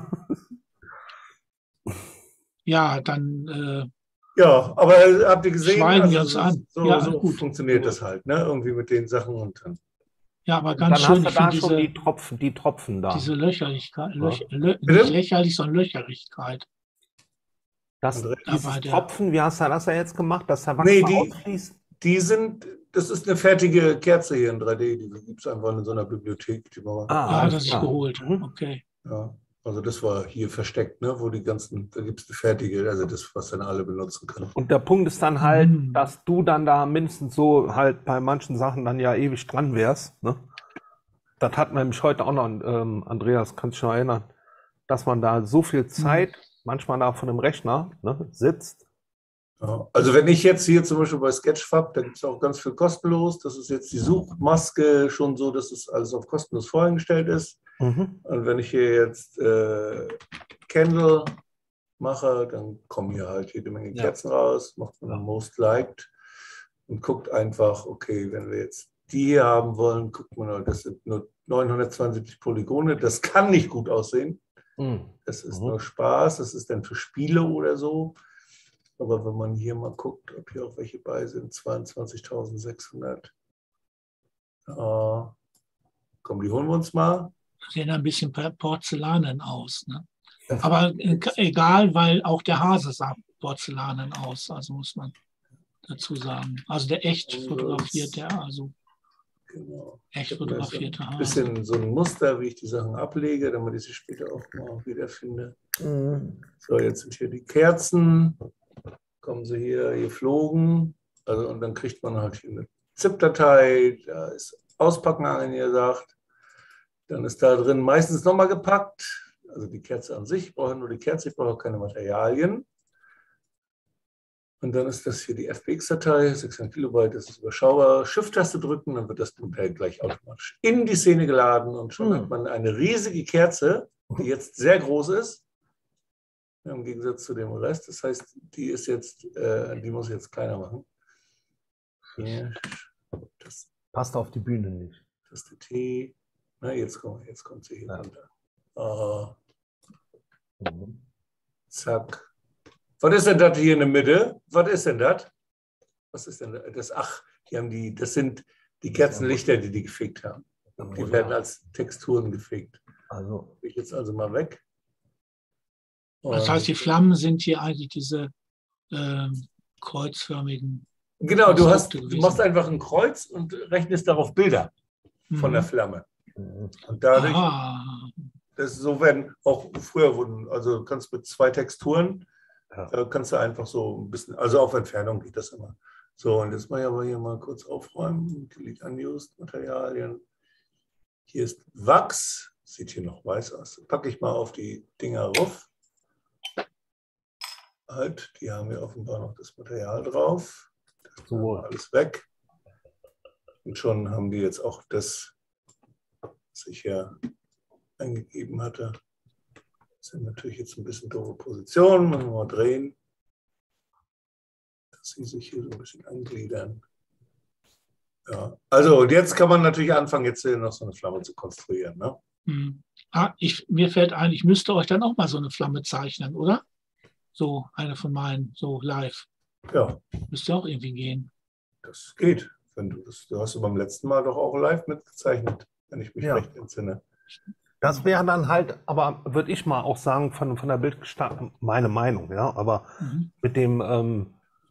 Ja, dann. Ja, aber habt ihr gesehen, schweigen wir uns an. So funktioniert das halt, ne? Irgendwie mit den Sachen und dann. Ja, aber ganz schön. Dann hast du da schon die Tropfen da. Diese Löcherlichkeit, nicht lächerlich, sondern Löcherigkeit. Dieses Tropfen, wie hast du das ja jetzt gemacht, dass der Wachs ausfließt? Das ist eine fertige Kerze hier in 3D, die gibt es einfach in so einer Bibliothek. Das ist geholt, okay. Ja, also das war hier versteckt, ne, wo da gibt es eine fertige, also das, was dann alle benutzen können. Und der Punkt ist dann halt, dass du dann da mindestens so halt bei manchen Sachen dann ja ewig dran wärst, ne? Das hat man nämlich heute auch noch, Andreas, kannst du dich noch erinnern, dass man da so viel Zeit manchmal da von dem Rechner sitzt. Ja, also wenn ich jetzt hier zum Beispiel bei Sketchfab, da gibt es auch ganz viel kostenlos, das ist jetzt die Suchmaske schon so, dass es alles auf kostenlos voreingestellt ist. Und wenn ich hier jetzt Candle mache, dann kommen hier halt jede Menge Kerzen raus, macht man Most Liked und guckt einfach, okay, wenn wir jetzt die hier haben wollen, guckt man, das sind nur 972 Polygone, das kann nicht gut aussehen. Das ist nur Spaß, das ist dann für Spiele oder so. Aber wenn man hier mal guckt, ob hier auch welche bei sind, 22.600. Komm, die holen wir uns mal. Sehen ein bisschen porzellanen aus. Ne? Aber egal, weil auch der Hase sah porzellanen aus, also muss man dazu sagen. Also der echt fotografiert, der also. Genau. Echt fotografierte Ein Hase. bisschen so ein Muster, wie ich die Sachen ablege, damit ich sie später auch mal wiederfinde. So, jetzt sind hier die Kerzen. Kommen sie hier geflogen. Also, und dann kriegt man halt hier eine ZIP-Datei. Da ist Auspacken angesagt. Dann ist da drin meistens nochmal gepackt. Also die Kerze an sich, ich brauche nur die Kerze, ich brauche auch keine Materialien. Und dann ist das hier die FBX-Datei, 600 Kilobyte, das ist überschaubar. Shift-Taste drücken, dann wird das Modell gleich automatisch in die Szene geladen und schon hat man eine riesige Kerze, die jetzt sehr groß ist, im Gegensatz zu dem Rest. Das heißt, die ist jetzt, die muss ich jetzt kleiner machen. Hier, das passt auf die Bühne nicht. Taste T. Na, jetzt kommt sie hier runter. Zack. Was ist denn das hier in der Mitte? Was ist denn das? Was ist denn das? Ach, das sind die Kerzenlichter, die gefegt haben. Die werden als Texturen gefegt. Also ich jetzt also mal weg. Das heißt, die Flammen sind hier eigentlich diese kreuzförmigen. Genau, du machst einfach ein Kreuz und rechnest darauf Bilder von der Flamme. Und dadurch, so werden auch früher also du kannst mit 2 Texturen, kannst du einfach so ein bisschen, also auf Entfernung geht das immer. So, und jetzt mache ich aber hier mal kurz aufräumen. Delete Unused Materialien. Hier ist Wachs, sieht hier noch weiß aus. Packe ich mal auf die Dinger rauf. Halt, die haben hier offenbar noch das Material drauf. Das ist alles weg. Und schon haben die jetzt auch das, was ich hier eingegeben hatte. Das sind natürlich jetzt ein bisschen doofe Positionen. Müssen wir mal drehen, dass sie sich hier so ein bisschen angliedern. Ja, also und jetzt kann man natürlich anfangen, jetzt hier noch so eine Flamme zu konstruieren. Ne? Mir fällt ein, ich müsste euch dann auch mal so eine Flamme zeichnen, oder? So eine von meinen, so live. Ja. Müsste auch irgendwie gehen. Das geht. Du hast beim letzten Mal doch auch live mitgezeichnet, wenn ich mich recht entsinne. Das wäre dann halt, aber würde ich mal auch sagen, von der Bildgestaltung, meine Meinung, ja, aber mit dem,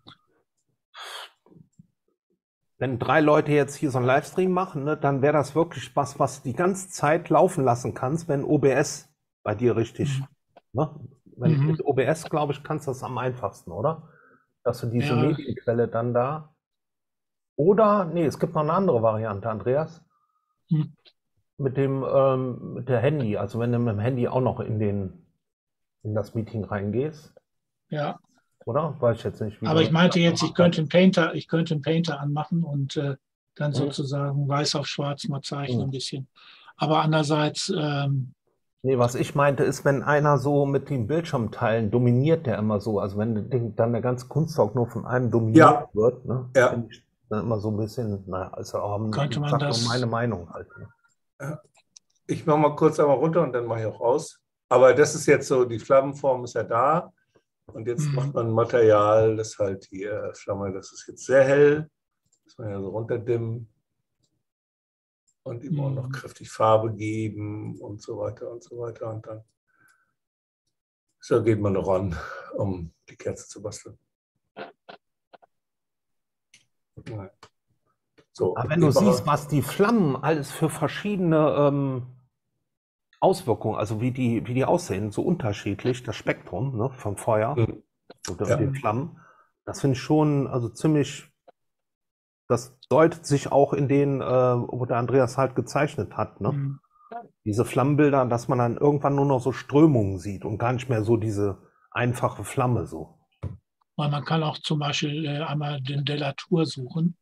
wenn 3 Leute jetzt hier so einen Livestream machen, ne, dann wäre das wirklich was du die ganze Zeit laufen lassen kannst, wenn OBS bei dir richtig, ne? Mit OBS, glaube ich, kannst du das am einfachsten, oder? Dass du diese Medienquelle dann da, oder, nee, es gibt noch eine andere Variante, Andreas, mit der Handy, also wenn du mit dem Handy auch noch in das Meeting reingehst. Ja. Oder? Weiß ich jetzt nicht. Aber ich meinte jetzt, ich könnte einen Painter anmachen und dann sozusagen weiß auf schwarz mal zeichnen ein bisschen. Aber andererseits... nee, was ich meinte ist, wenn einer so mit den Bildschirmteilen dominiert, der immer so, also wenn dann der ganze Kunsttalk nur von einem dominiert wird, ne, finde ich dann immer so ein bisschen, also könnte man das... meine Meinung halt. Ne? Ich mache mal kurz einmal runter und dann mache ich auch aus. Aber das ist jetzt so, die Flammenform ist ja da. Und jetzt macht man ein Material, das halt hier Flamme, das ist jetzt sehr hell. Das muss man ja so runterdimmen. Und ihm auch noch kräftig Farbe geben und so weiter und so weiter. Und dann geht man ran, um die Kerze zu basteln. So, aber wenn du siehst, was die Flammen alles für verschiedene Auswirkungen, also wie die aussehen, so unterschiedlich, das Spektrum, ne, vom Feuer oder den Flammen, das finde ich schon, also ziemlich, das deutet sich auch in den, wo der Andreas halt gezeichnet hat, ne? Diese Flammenbilder, dass man dann irgendwann nur noch so Strömungen sieht und gar nicht mehr so diese einfache Flamme so. Weil man kann auch zum Beispiel einmal den Delatur suchen.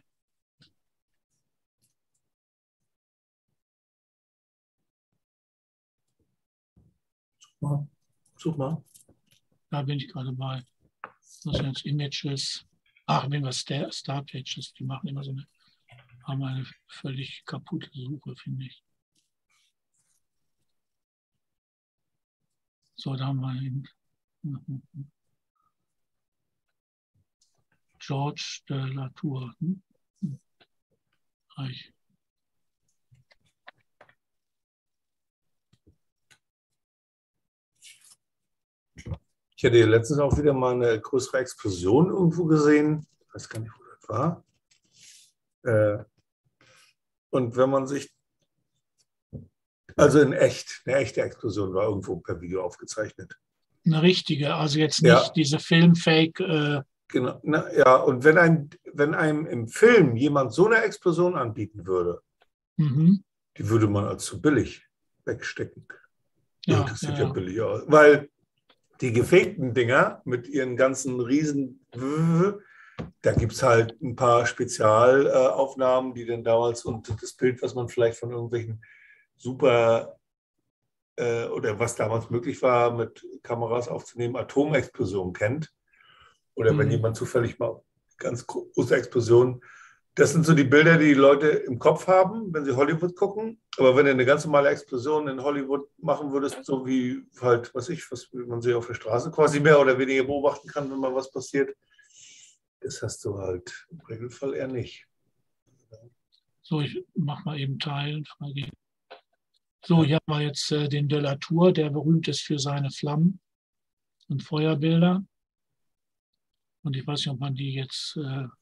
Such mal. Da bin ich gerade bei. Das sind jetzt Images. Ach, wenn wir Starpages, die machen immer haben eine völlig kaputte Suche, finde ich. So, da haben wir ihn. George de la Tour. Ich hatte letztens auch wieder mal eine größere Explosion irgendwo gesehen. Ich weiß gar nicht, wo das war. Und wenn man sich, also in echt, eine echte Explosion war irgendwo per Video aufgezeichnet. Eine richtige, also jetzt nicht diese Filmfake. Genau, ja, und wenn einem im Film jemand so eine Explosion anbieten würde, die würde man als zu billig wegstecken. Ja, das sieht ja billig aus. Weil die gefakten Dinger mit ihren ganzen riesen, da gibt es halt ein paar Spezialaufnahmen, die dann damals und das Bild, was man vielleicht von irgendwelchen super oder was damals möglich war, mit Kameras aufzunehmen, Atomexplosionen kennt. Oder wenn jemand zufällig mal ganz große Explosionen. Das sind so die Bilder, die Leute im Kopf haben, wenn sie Hollywood gucken. Aber wenn du eine ganz normale Explosion in Hollywood machen würdest, so wie halt, was man sie auf der Straße quasi mehr oder weniger beobachten kann, wenn mal was passiert, das hast du halt im Regelfall eher nicht. So, ich mache mal eben teilen. So, hier haben wir jetzt den de la Tour, der berühmt ist für seine Flammen und Feuerbilder. Und ich weiß nicht, ob man die jetzt,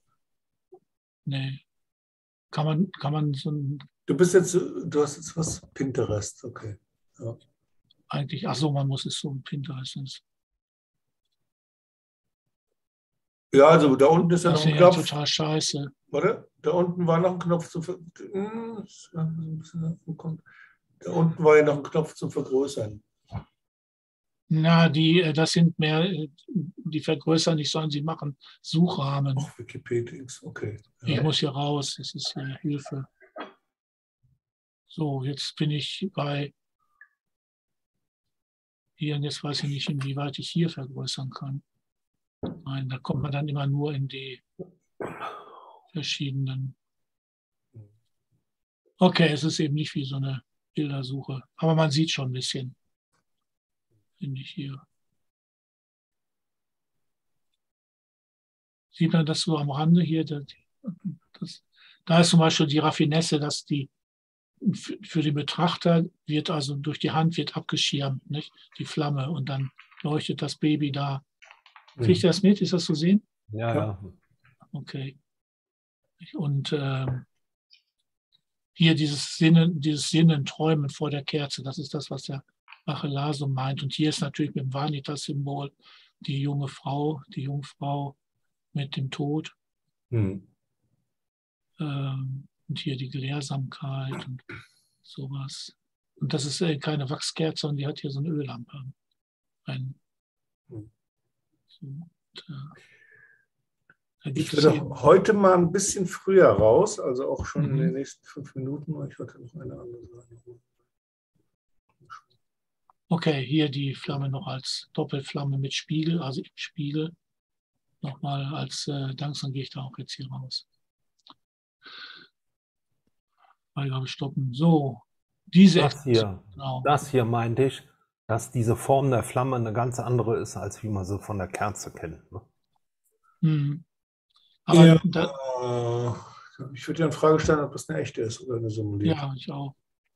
kann man so ein... Du hast jetzt was? Pinterest, okay. Ja. Eigentlich, ach so, man muss es so ein Pinterest. Ja, also da unten ist ja noch ein Knopf. Das ist ja total scheiße. Warte, da unten war noch ein Knopf da unten war ja noch ein Knopf zum Vergrößern. Na, das sind mehr, die vergrößern nicht, sondern sie machen Suchrahmen. Ach, Wikipedia, okay. Ja. Ich muss hier raus, das ist Hilfe. So, jetzt bin ich bei hier und jetzt weiß ich nicht, inwieweit ich hier vergrößern kann. Nein, da kommt man dann immer nur in die verschiedenen. Okay, es ist eben nicht wie so eine Bildersuche, aber man sieht schon ein bisschen. Finde ich hier. Sieht man das so am Rande hier? Da ist zum Beispiel die Raffinesse, dass die für den Betrachter wird also durch die Hand wird abgeschirmt, nicht? Die Flamme und dann leuchtet das Baby da. Kriegt ihr das mit? Ist das zu sehen? Ja. Okay. Und hier dieses Sinnen, Träumen vor der Kerze, das ist das, was der Achelar so meint. Und hier ist natürlich mit dem Vanitas-Symbol die Jungfrau mit dem Tod. Und hier die Gelehrsamkeit und sowas. Und das ist keine Wachskerze, sondern die hat hier so eine Öllampe. Ich würde heute mal ein bisschen früher raus, also auch schon in den nächsten 5 Minuten. Ich wollte noch eine andere Sache. Okay, hier die Flamme noch als Doppelflamme mit Spiegel, also im Spiegel. Nochmal als langsam gehe ich da auch jetzt hier raus. Freigabe stoppen. So, das hier meinte ich, dass diese Form der Flamme eine ganz andere ist, als wie man sie von der Kerze kennt. Ne? Aber ja, ich würde ja in Frage stellen, ob das eine echte ist oder eine simulierte. Ja, ich auch.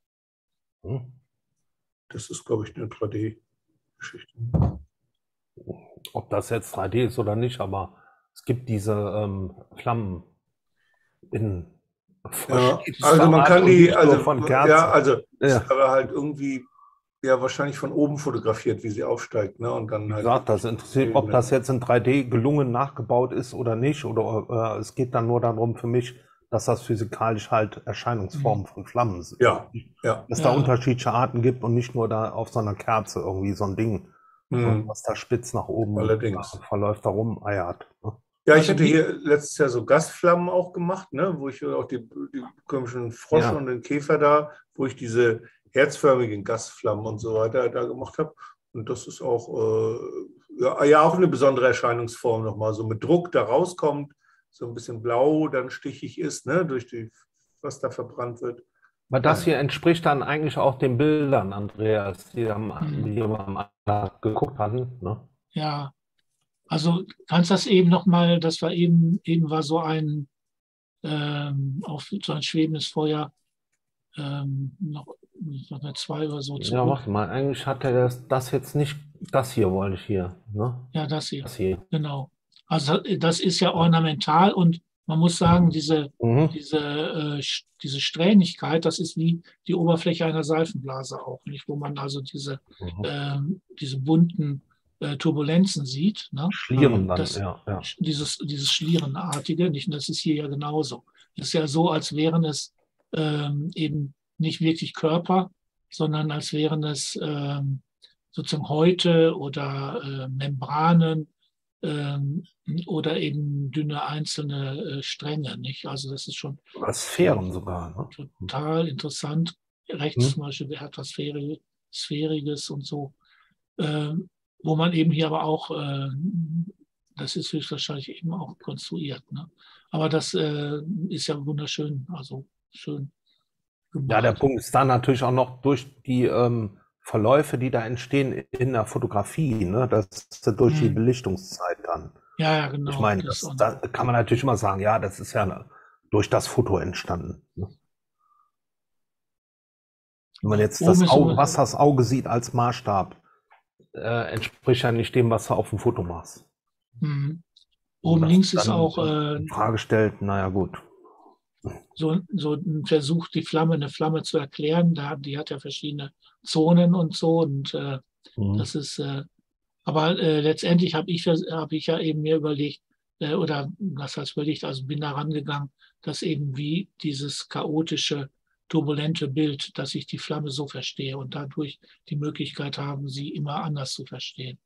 Das ist, glaube ich, eine 3D-Geschichte. Ob das jetzt 3D ist oder nicht, aber es gibt diese Flammen in also man kann die, aber halt irgendwie wahrscheinlich von oben fotografiert, wie sie aufsteigt. Ne? Und dann wie gesagt, das interessiert, ob das jetzt in 3D gelungen nachgebaut ist oder nicht, oder es geht dann nur darum für mich, dass das physikalisch halt Erscheinungsformen von Flammen sind. Ja. Dass da unterschiedliche Arten gibt und nicht nur da auf so einer Kerze irgendwie so ein Ding, was da spitz nach oben verläuft, da rumeiert. Ne? Ja, ich hatte hier letztes Jahr so Gasflammen auch gemacht, ne, wo ich auch die komischen Frosche und den Käfer da, wo ich diese herzförmigen Gasflammen und so weiter da gemacht habe. Und das ist auch, auch eine besondere Erscheinungsform nochmal, so mit Druck da rauskommt, so ein bisschen blau, dann stichig ist, ne, durch was da verbrannt wird. Aber das hier entspricht dann eigentlich auch den Bildern, Andreas, die wir am geguckt hatten, ne? Ja. Also kannst das eben nochmal, das war eben war so ein auf so ein schwebendes Feuer noch eine 2 oder so zurück. Ja, warte mal, eigentlich hat er das jetzt nicht, das hier wollte ich hier, ne? Ja, das hier. Genau. Also das ist ja ornamental und Man muss sagen, diese Strähnigkeit, das ist wie die Oberfläche einer Seifenblase auch, nicht? Wo man also diese bunten Turbulenzen sieht. Ne? Schlieren dann, ja. Dieses Schlierenartige, nicht? Und das ist hier ja genauso. Es ist ja so, als wären es eben nicht wirklich Körper, sondern als wären es sozusagen Häute oder Membranen oder eben dünne einzelne Stränge. Nicht? Also das ist schon Sphären sogar. Ne? Total interessant. Rechts zum Beispiel hat was Sphäriges und so. Wo man eben hier aber auch, das ist höchstwahrscheinlich eben auch konstruiert. Ne? Aber das ist ja wunderschön, also schön gemacht. Ja, der Punkt ist dann natürlich auch noch durch die Verläufe, die da entstehen in der Fotografie, ne? Das ist durch die Belichtungszeit dann. Ja, genau. Ich meine, da kann man natürlich immer sagen, ja, das ist ja durch das Foto entstanden. Ne? Wenn man jetzt was das Auge sieht als Maßstab, entspricht ja nicht dem, was du auf dem Foto machst. Oben links ist auch Frage stellt, naja gut. So ein Versuch, eine Flamme zu erklären. Die hat ja verschiedene Zonen und so. Und das ist, aber letztendlich habe ich ja eben mir überlegt, oder was heißt überlegt, also bin da rangegangen, dass eben wie dieses chaotische, turbulente Bild, dass ich die Flamme so verstehe und dadurch die Möglichkeit haben, sie immer anders zu verstehen.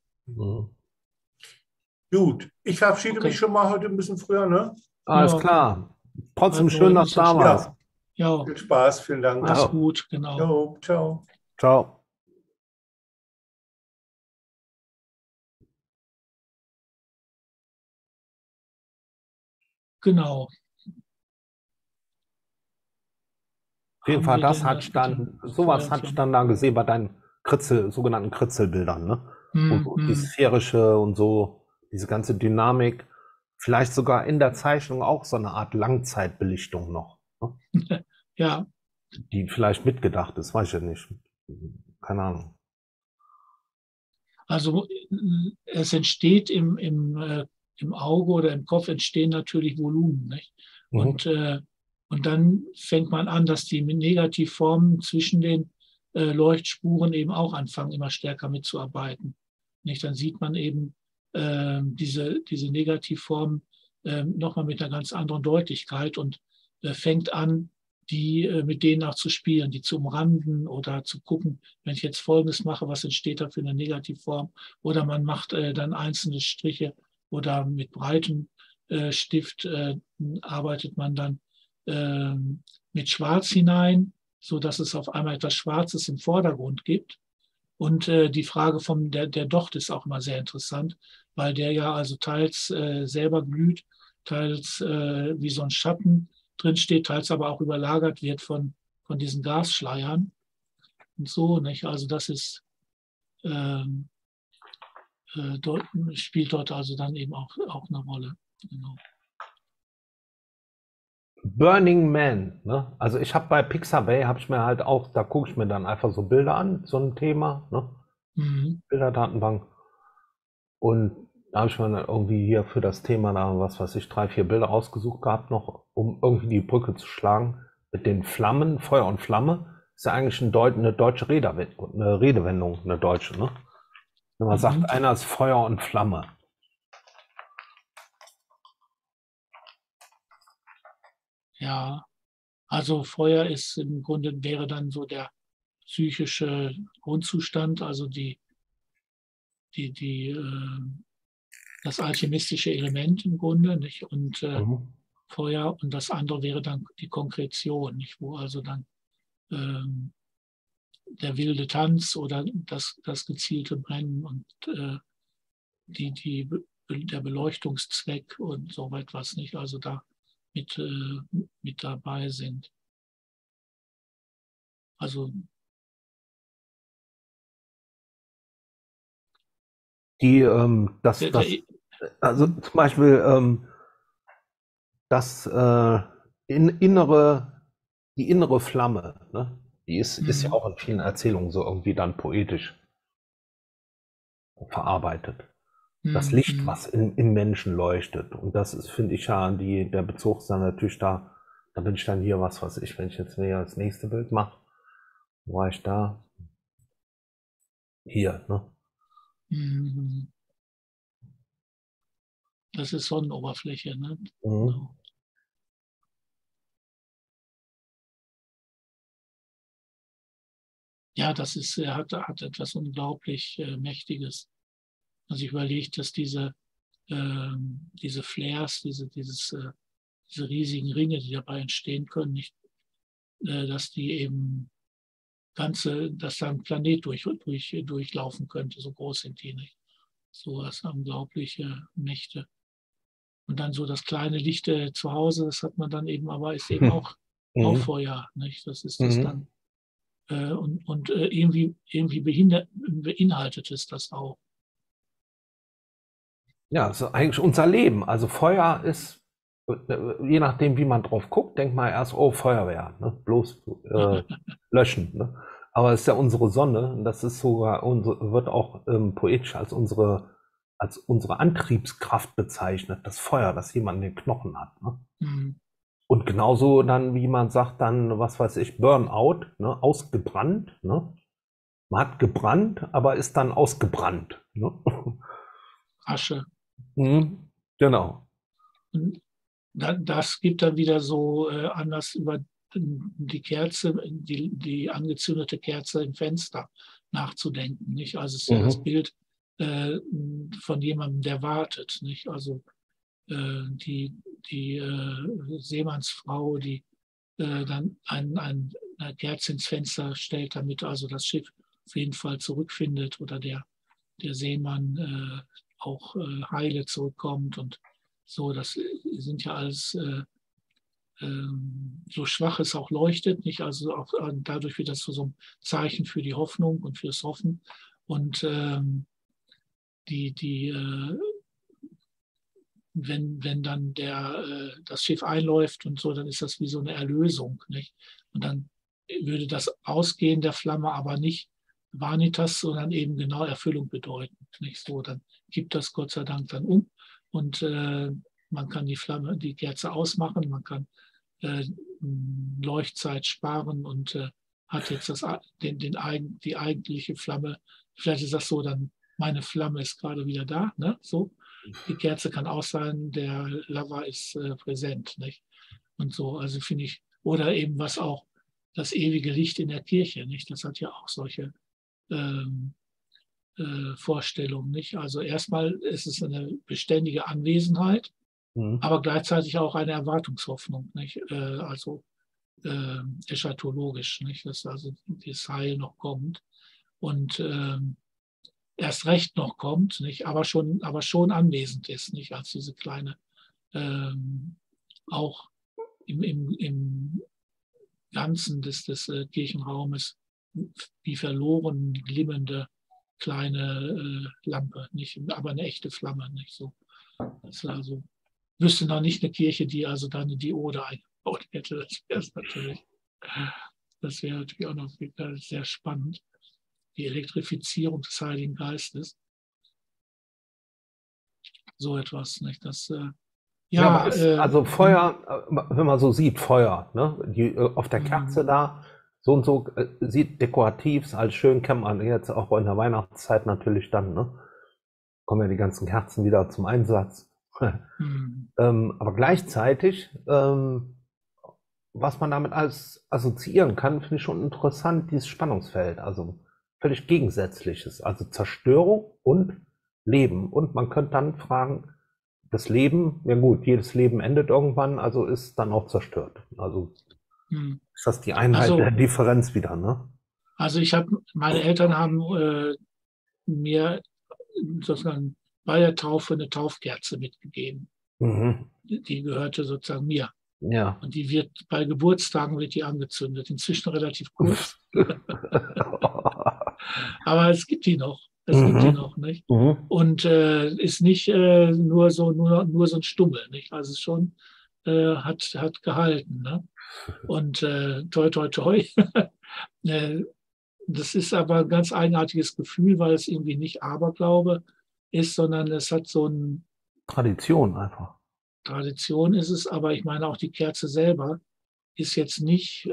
Gut, ich verabschiede mich schon mal heute ein bisschen früher, ne? Alles klar. Trotzdem schön, dass du da warst. Ja. Viel Spaß, vielen Dank. Mach's gut, genau. Jo, ciao. Ciao. Genau. Auf jeden Fall, sowas hatte ich dann da gesehen bei deinen sogenannten Kritzelbildern, ne? Und die sphärische und so, diese ganze Dynamik, vielleicht sogar in der Zeichnung auch so eine Art Langzeitbelichtung noch. Ne? Ja. Die vielleicht mitgedacht ist, weiß ich nicht. Keine Ahnung. Also es entsteht im Auge oder im Kopf entstehen natürlich Volumen, nicht? Und dann fängt man an, dass die Negativformen zwischen den Leuchtspuren eben auch anfangen, immer stärker mitzuarbeiten. Nicht? Dann sieht man eben diese Negativformen nochmal mit einer ganz anderen Deutlichkeit und fängt an, mit denen auch zu spielen, die zu umranden oder zu gucken, wenn ich jetzt Folgendes mache, was entsteht da für eine Negativform? Oder man macht dann einzelne Striche oder mit breitem Stift arbeitet man dann mit Schwarz hinein, so dass es auf einmal etwas Schwarzes im Vordergrund gibt. Und die Frage der Docht ist auch immer sehr interessant, weil der ja also teils selber glüht, teils wie so ein Schatten drin steht, teils aber auch überlagert wird von diesen Gasschleiern und so, nicht? Also das ist spielt dort also dann eben auch eine Rolle. Genau. Burning Man, ne? Also ich habe bei Pixabay, habe ich mir halt auch, da gucke ich mir dann einfach so Bilder an, so ein Thema, ne? Bilderdatenbank. Und da habe ich mir dann irgendwie hier für das Thema da, was weiß ich, 3, 4 Bilder ausgesucht gehabt noch, um irgendwie die Brücke zu schlagen mit den Flammen, Feuer und Flamme. Ist ja eigentlich eine deutsche Redewendung, eine deutsche, ne? Wenn man sagt, einer ist Feuer und Flamme. Ja, also Feuer ist im Grunde, wäre dann so der psychische Grundzustand, also das alchemistische Element im Grunde, nicht? Und Feuer, und das andere wäre dann die Konkretion, nicht? Wo also dann der wilde Tanz oder das gezielte Brennen und der Beleuchtungszweck und so etwas, nicht? Also da mit dabei sind. Also also zum Beispiel die innere Flamme, ne? Die ist ja auch in vielen Erzählungen so irgendwie dann poetisch verarbeitet. das Licht, was im Menschen leuchtet. Und das ist, finde ich, ja, der Bezug ist dann natürlich da bin ich dann hier, was weiß ich, wenn ich jetzt mir das nächste Bild mache, wo war ich da? Hier, ne? Das ist Sonnenoberfläche, ne? Genau. Ja, das ist, hat etwas unglaublich Mächtiges. Also ich überlege, dass diese Flares, diese riesigen Ringe, die dabei entstehen können, nicht, dass die eben dass da ein Planet durchlaufen könnte, so groß sind die nicht. So was unglaubliche Mächte. Und dann so das kleine Licht zu Hause, das hat man dann eben, aber ist eben auch Feuer, nicht? Das ist das dann. Und irgendwie beinhaltet es das auch. Ja, das ist eigentlich unser Leben. Also Feuer ist, je nachdem, wie man drauf guckt, denkt man erst, oh, Feuerwehr, ne? Bloß löschen. Ne? Aber es ist ja unsere Sonne, und das ist sogar, wird auch poetisch als unsere Antriebskraft bezeichnet, das Feuer, das jemand in den Knochen hat. Ne? Und genauso dann, wie man sagt, dann, was weiß ich, Burnout, ne? Ausgebrannt. Ne? Man hat gebrannt, aber ist dann ausgebrannt. Ne? Asche. Genau. Und das gibt dann wieder so Anlass, über die Kerze, die angezündete Kerze im Fenster nachzudenken. Nicht? Also es ist ja das Bild von jemandem, der wartet. Nicht? Also die Seemannsfrau, die dann eine Kerze ins Fenster stellt, damit also das Schiff auf jeden Fall zurückfindet oder der Seemann auch heile zurückkommt und so. Das sind ja alles so schwach es auch leuchtet, nicht? Also auch dadurch wird das so ein Zeichen für die Hoffnung und fürs Hoffen. Und wenn dann das Schiff einläuft und so, dann ist das wie so eine Erlösung, nicht? Und dann würde das Ausgehen der Flamme aber nicht Vanitas, sondern eben genau Erfüllung bedeuten, nicht? So, dann gibt das Gott sei Dank dann um und man kann die Kerze ausmachen, man kann Leuchtzeit sparen und hat jetzt die eigentliche Flamme. Vielleicht ist das so, dann meine Flamme ist gerade wieder da, ne? So. Die Kerze kann aus sein, der Lava ist präsent, nicht? Und so, also finde ich, oder eben was auch das ewige Licht in der Kirche, nicht? Das hat ja auch solche Vorstellungen, nicht? Also erstmal ist es eine beständige Anwesenheit, aber gleichzeitig auch eine Erwartungshoffnung, nicht? Also eschatologisch, nicht? Dass also das Heil noch kommt und erst recht noch kommt, nicht? Aber schon anwesend ist, nicht? Als diese kleine, auch im Ganzen des Kirchenraumes wie verloren glimmende kleine Lampe, nicht? Aber eine echte Flamme, nicht? So. Das also wüsste noch nicht eine Kirche, die also da eine Diode eingebaut hätte. Das wäre natürlich auch noch sehr spannend. Die Elektrifizierung des Heiligen Geistes. So etwas, nicht? Das, also Feuer, wenn man so sieht, Feuer, ne? Auf der Kerze da, so und so, sieht dekorativ, als schön, kennt man jetzt auch in der Weihnachtszeit natürlich dann, ne? Kommen ja die ganzen Kerzen wieder zum Einsatz. Aber gleichzeitig, was man damit alles assoziieren kann, finde ich schon interessant, dieses Spannungsfeld, also völlig Gegensätzliches, also Zerstörung und Leben. Und man könnte dann fragen, das Leben, ja gut, jedes Leben endet irgendwann, also ist dann auch zerstört. Also ist das die Einheit der Differenz wieder, ne? Also meine Eltern haben mir sozusagen bei der Taufe eine Taufkerze mitgegeben. Die gehörte sozusagen mir. Ja. Und bei Geburtstagen wird die angezündet. Inzwischen relativ kurz. Aber es gibt die noch. Nicht? Und ist nicht nur so ein Stummel, nicht? Also schon hat gehalten. Ne? Und toi, toi, toi. Das ist aber ein ganz eigenartiges Gefühl, weil es irgendwie nicht Aberglaube ist, sondern es hat so ein Tradition einfach. Tradition ist es, aber ich meine auch die Kerze selber ist jetzt nicht,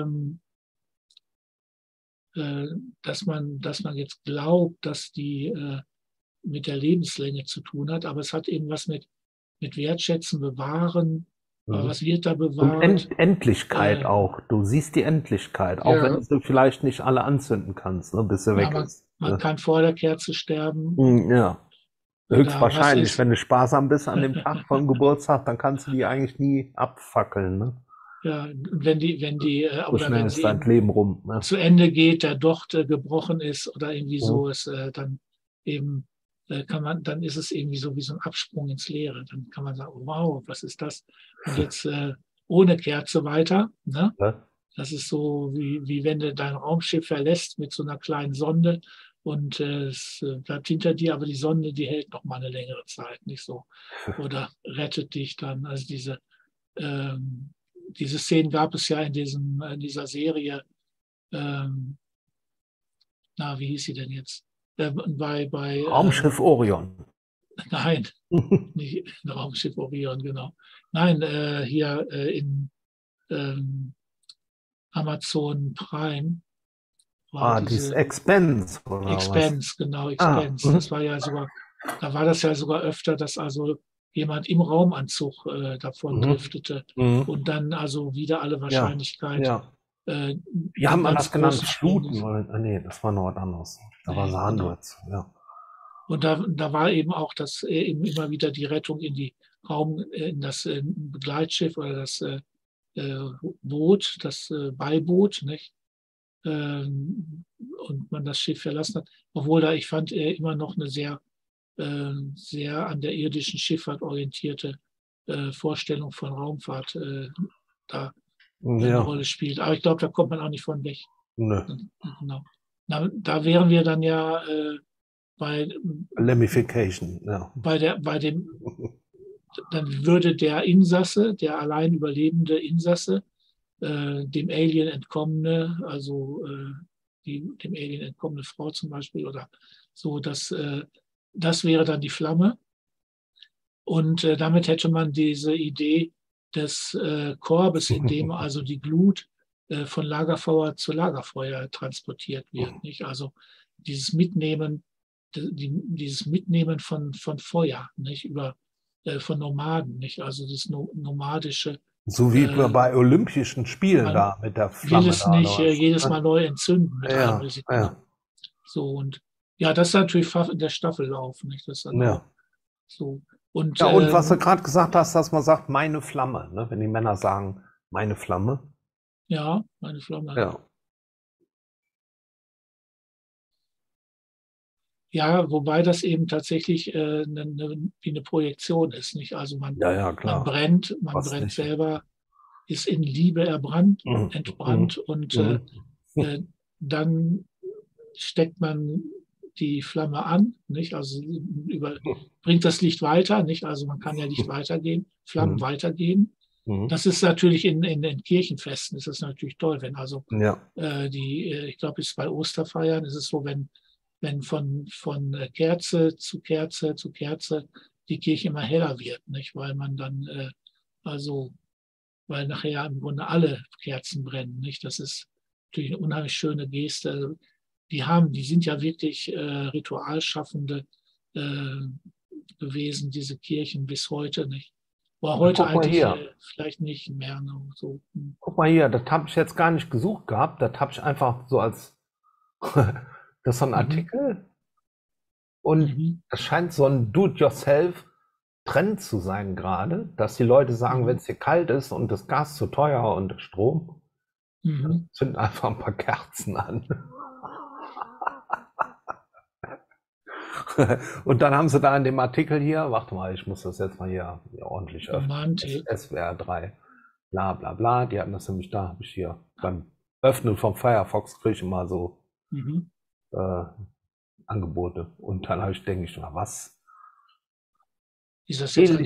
dass man jetzt glaubt, dass die mit der Lebenslänge zu tun hat, aber es hat eben was mit Wertschätzen, Bewahren, was wird da bewahrt. Und Endlichkeit auch. Du siehst die Endlichkeit, auch wenn du vielleicht nicht alle anzünden kannst, ne, bis sie weg ist. Man kann vor der Kerze sterben. Ja. Höchstwahrscheinlich, wenn du sparsam bist an dem Tag vom Geburtstag, dann kannst du die eigentlich nie abfackeln. Ne? Ja, wenn die so oder schnell wenn ist sie dein Leben rum. Ne? zu Ende geht, der Docht gebrochen ist oder irgendwie so ist, dann eben dann ist es irgendwie so wie so ein Absprung ins Leere. Dann kann man sagen, wow, was ist das? Und jetzt ohne Kerze weiter. Ne? Ja. Das ist so, wie wenn du dein Raumschiff verlässt mit so einer kleinen Sonde und es bleibt hinter dir, aber die Sonde, die hält noch mal eine längere Zeit, nicht so. Oder rettet dich dann. Also diese Szenen gab es ja in dieser Serie, wie hieß sie denn jetzt? Bei Raumschiff Orion. Nein, nicht Raumschiff Orion, genau. Nein, hier in Amazon Prime. Dieses Expense. Oder Expense, was? Genau, Expense. Das war ja sogar, da war das ja sogar öfter, dass also jemand im Raumanzug davon driftete und dann also wieder alle Wahrscheinlichkeit. Wie haben wir das genannt? Fluten? Nee, das war noch was anderes. Da war Sandwurz, ja. Und da war eben auch das eben immer wieder die Rettung in das Begleitschiff oder das Boot, das Beiboot, nicht? Und man das Schiff verlassen hat, obwohl ich fand immer noch eine sehr an der irdischen Schifffahrt orientierte Vorstellung von Raumfahrt da eine Rolle spielt. Aber ich glaube, da kommt man auch nicht von weg. Genau. Da wären wir dann ja bei Lamification, ja. Dann würde der Insasse, der allein überlebende Insasse, dem Alien entkommene, also dem Alien entkommene Frau zum Beispiel oder so, das wäre dann die Flamme. Und damit hätte man diese Idee des Korbes, in dem also die Glut von Lagerfeuer zu Lagerfeuer transportiert wird. Nicht? Also dieses Mitnehmen von Feuer, nicht? Von Nomaden, nicht? Also das nomadische. So wie bei Olympischen Spielen da mit der Flamme. Jedes Mal neu entzünden mit einem Risiko. Ja. So, und ja, das ist natürlich der Staffellauf, nicht? Das dann auch so. Und was du gerade gesagt hast, dass man sagt, meine Flamme, ne? Wenn die Männer sagen, meine Flamme. Ja, meine Flamme. Ja. Ja, wobei das eben tatsächlich wie eine Projektion ist, nicht? Also man brennt selber, ist in Liebe entbrannt und dann steckt man die Flamme an, nicht? Also bringt das Licht weiter, nicht? Also man kann ja Licht weitergeben, Flammen weitergeben. Das ist natürlich in Kirchenfesten ist das natürlich toll, wenn also ich glaube, bei Osterfeiern ist es so, wenn von Kerze zu Kerze zu Kerze die Kirche immer heller wird, nicht? Weil man dann weil nachher im Grunde alle Kerzen brennen, nicht? Das ist natürlich eine unheimlich schöne Geste. Also die sind ja wirklich Ritualschaffende gewesen, diese Kirchen bis heute, nicht? Aber heute eigentlich vielleicht nicht mehr. So. Guck mal hier, das habe ich jetzt gar nicht gesucht gehabt, das habe ich einfach so als das ist so ein Artikel und es scheint so ein Do-it-yourself-Trend zu sein gerade, dass die Leute sagen, wenn es hier kalt ist und das Gas zu teuer und der Strom, zünden einfach ein paar Kerzen an. Und dann haben sie da in dem Artikel hier, warte mal, ich muss das jetzt mal hier ordentlich öffnen. SWR 3, bla bla bla, die hatten das nämlich da, habe ich hier beim Öffnen vom Firefox kriege ich immer so Angebote. Und dann denke ich, was? Ist das jetzt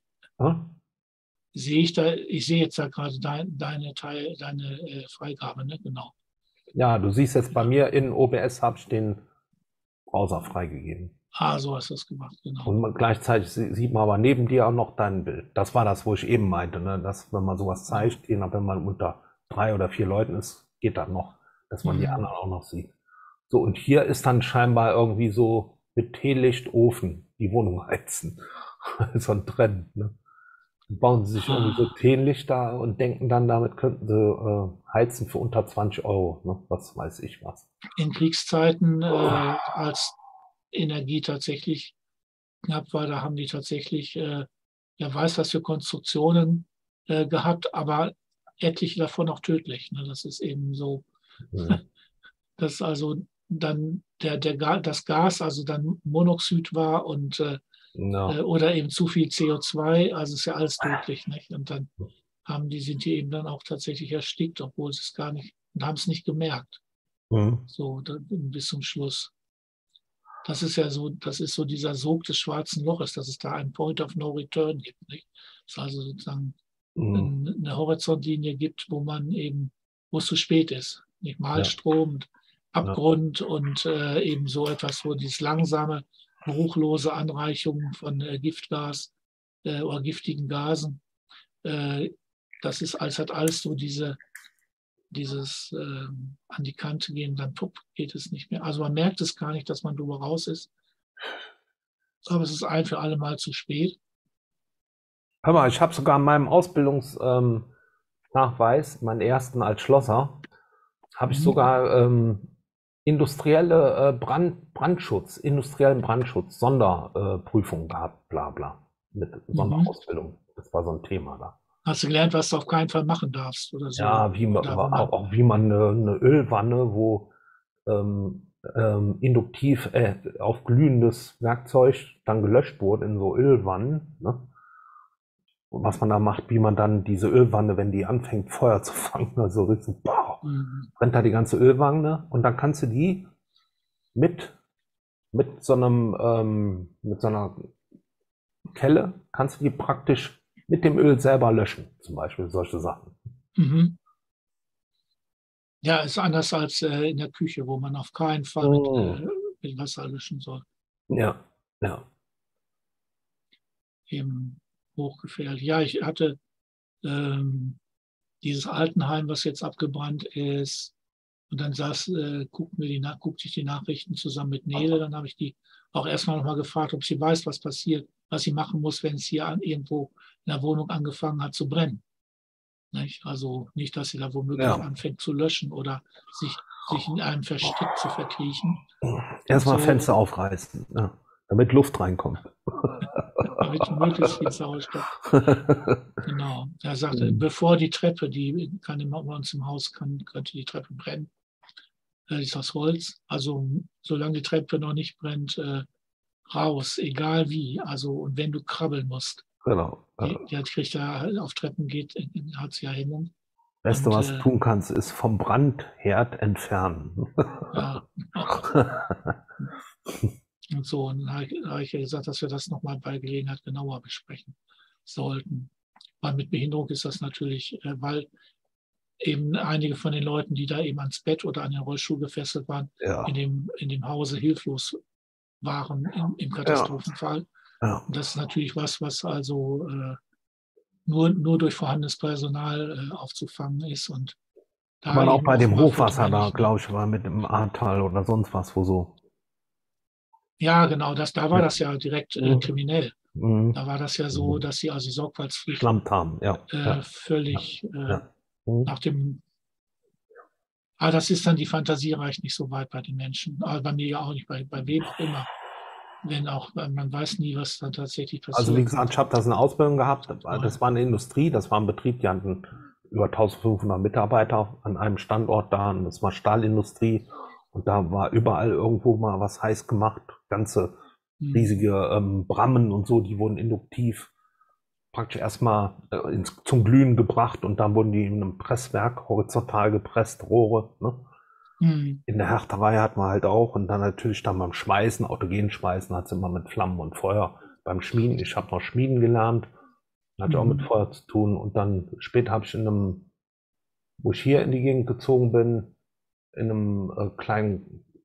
ich sehe jetzt da gerade deine Freigabe, ne? Genau. Ja, du siehst jetzt bei mir in OBS habe ich den Browser freigegeben. So hast du das gemacht, genau. Und gleichzeitig sieht man aber neben dir auch noch dein Bild. Das war das, wo ich eben meinte, ne? Dass, wenn man sowas zeigt, je nach, wenn man unter 3 oder 4 Leuten ist, geht das noch, dass man die anderen auch noch sieht. So, und hier ist dann scheinbar irgendwie so mit Teelichtofen die Wohnung heizen. So ein Trend, ne? Dann bauen sie sich irgendwie so Teelichter und denken dann, damit könnten sie heizen für unter 20 Euro, ne? Was weiß ich was. In Kriegszeiten, als Energie tatsächlich knapp war, da haben die tatsächlich, wer weiß was für Konstruktionen gehabt, aber etliche davon auch tödlich. Ne? Das ist eben so, dass also dann das Gas also dann Monoxid war und oder eben zu viel CO2, also ist ja alles tödlich, nicht? Und dann sind die eben dann auch tatsächlich erstickt, obwohl sie es gar nicht, und haben es nicht gemerkt. So bis zum Schluss. Das ist ja so, das ist so dieser Sog des schwarzen Loches, dass es da einen Point of No Return gibt, nicht? Dass es also sozusagen eine Horizontlinie gibt, wo es zu spät ist. Nicht Malstrom, Abgrund und eben so etwas, wo dieses langsame, geruchlose Anreichung von Giftgas oder giftigen Gasen, das ist hat alles so dieses an die Kante gehen, dann geht es nicht mehr. Also man merkt es gar nicht, dass man drüber raus ist. Aber es ist ein für alle Mal zu spät. Hör mal, ich habe sogar in meinem Ausbildungsnachweis, meinen ersten als Schlosser, habe ich sogar industriellen Brandschutz, Sonderprüfung gehabt, bla bla, mit Sonderausbildung. Das war so ein Thema da. Hast du gelernt, was du auf keinen Fall machen darfst oder so? Ja, wie man eine Ölwanne, wo induktiv auf glühendes Werkzeug dann gelöscht wurde in so Ölwannen, ne? Und was man da macht, wie man dann diese Ölwanne, wenn die anfängt Feuer zu fangen, also richtig, brennt da die ganze Ölwanne und dann kannst du die mit so einer Kelle, kannst du die praktisch mit dem Öl selber löschen, zum Beispiel solche Sachen. Ja, ist anders als in der Küche, wo man auf keinen Fall mit Wasser löschen soll. Ja. Eben hochgefährlich. Ja, ich hatte dieses Altenheim, was jetzt abgebrannt ist, und dann guckte ich die Nachrichten zusammen mit Nele, dann habe ich die auch erstmal nochmal gefragt, ob sie weiß, was passiert, was sie machen muss, wenn es hier irgendwo in der Wohnung angefangen hat zu brennen. Nicht? Also nicht, dass sie da womöglich anfängt zu löschen oder sich in einem Versteck zu verkriechen. Erstmal Fenster aufreißen, damit Luft reinkommt. Damit möglichst viel Sauerstoff. Genau. Er sagte, bevor die Treppe, die kann bei uns im Haus, könnte die Treppe brennen. Ist aus Holz. Also solange die Treppe noch nicht brennt, raus, egal wie. Also und wenn du krabbeln musst. Genau. Die kriegt ja auf Treppen geht, hat sie ja Hemmung. Beste, was du tun kannst, ist vom Brandherd entfernen. Ja. Und so, und dann habe ich ja gesagt, dass wir das nochmal bei Gelegenheit genauer besprechen sollten. Weil mit Behinderung ist das natürlich, weil eben einige von den Leuten, die da eben ans Bett oder an den Rollstuhl gefesselt waren, in dem Hause hilflos waren im Katastrophenfall. Und das ist natürlich was also nur durch vorhandenes Personal aufzufangen ist. Und da aber auch bei dem Hochwasser da, glaube ich, war mit dem Ahrtal oder sonst was, wo so. Ja, genau, da war das ja direkt kriminell. Da war das ja so, dass sie also die Sorgfaltspflicht haben, völlig nach dem. Aber das ist dann, die Fantasie reicht nicht so weit bei den Menschen. Aber bei mir ja auch nicht, bei wem auch immer. Wenn auch, man weiß nie, was dann tatsächlich passiert. Also wie gesagt, ich habe das in Ausbildung gehabt. Das war eine Industrie, das war ein Betrieb, die hatten über 1500 Mitarbeiter an einem Standort da. Und das war Stahlindustrie. Und da war überall irgendwo mal was heiß gemacht. Ganze riesige Brammen und so, die wurden induktiv praktisch erstmal zum Glühen gebracht und dann wurden die in einem Presswerk horizontal gepresst, Rohre. Ne? In der Härterei hat man halt auch und dann natürlich dann beim Schweißen, Autogenschweißen hat es immer mit Flammen und Feuer. Beim Schmieden, ich habe noch Schmieden gelernt, hatte auch mit Feuer zu tun und dann später habe ich wo ich hier in die Gegend gezogen bin, in einem kleinen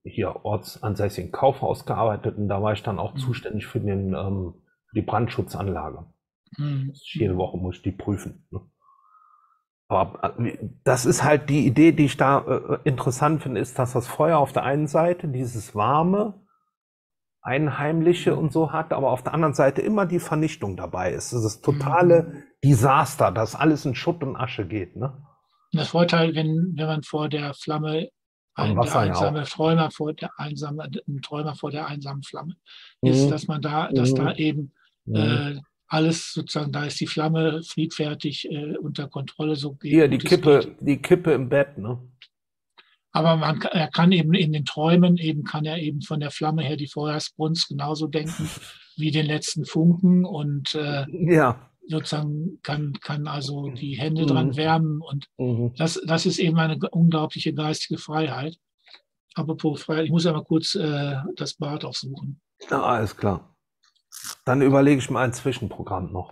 hier ortsansässigen Kaufhaus gearbeitet und da war ich dann auch zuständig für die Brandschutzanlage. Jede Woche muss ich die prüfen. Ne? Aber das ist halt die Idee, die ich da interessant finde, ist, dass das Feuer auf der einen Seite dieses warme, einheimliche und so hat, aber auf der anderen Seite immer die Vernichtung dabei ist. Das ist das totale Desaster, dass alles in Schutt und Asche geht. Ne? Das Vorteil, wenn man vor der Flamme, Am der Wasser ja einsame auch. Träumer vor der einsamen Flamme, ist, dass man dass da eben alles sozusagen, da ist die Flamme friedfertig unter Kontrolle, so Hier, gut es geht. die Kippe im Bett, ne? Aber er kann eben in den Träumen kann er eben von der Flamme her die Feuersbrunst genauso denken wie den letzten Funken und Ja. sozusagen kann also die Hände dran wärmen und das ist eben eine unglaubliche geistige Freiheit. Apropos Freiheit, ich muss ja mal kurz das Bad aufsuchen. Ja, alles klar. Dann überlege ich mir ein Zwischenprogramm noch.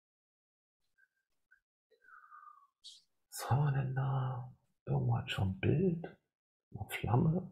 Was haben wir denn da? Irgendwo hat schon ein Bild. Eine Flamme.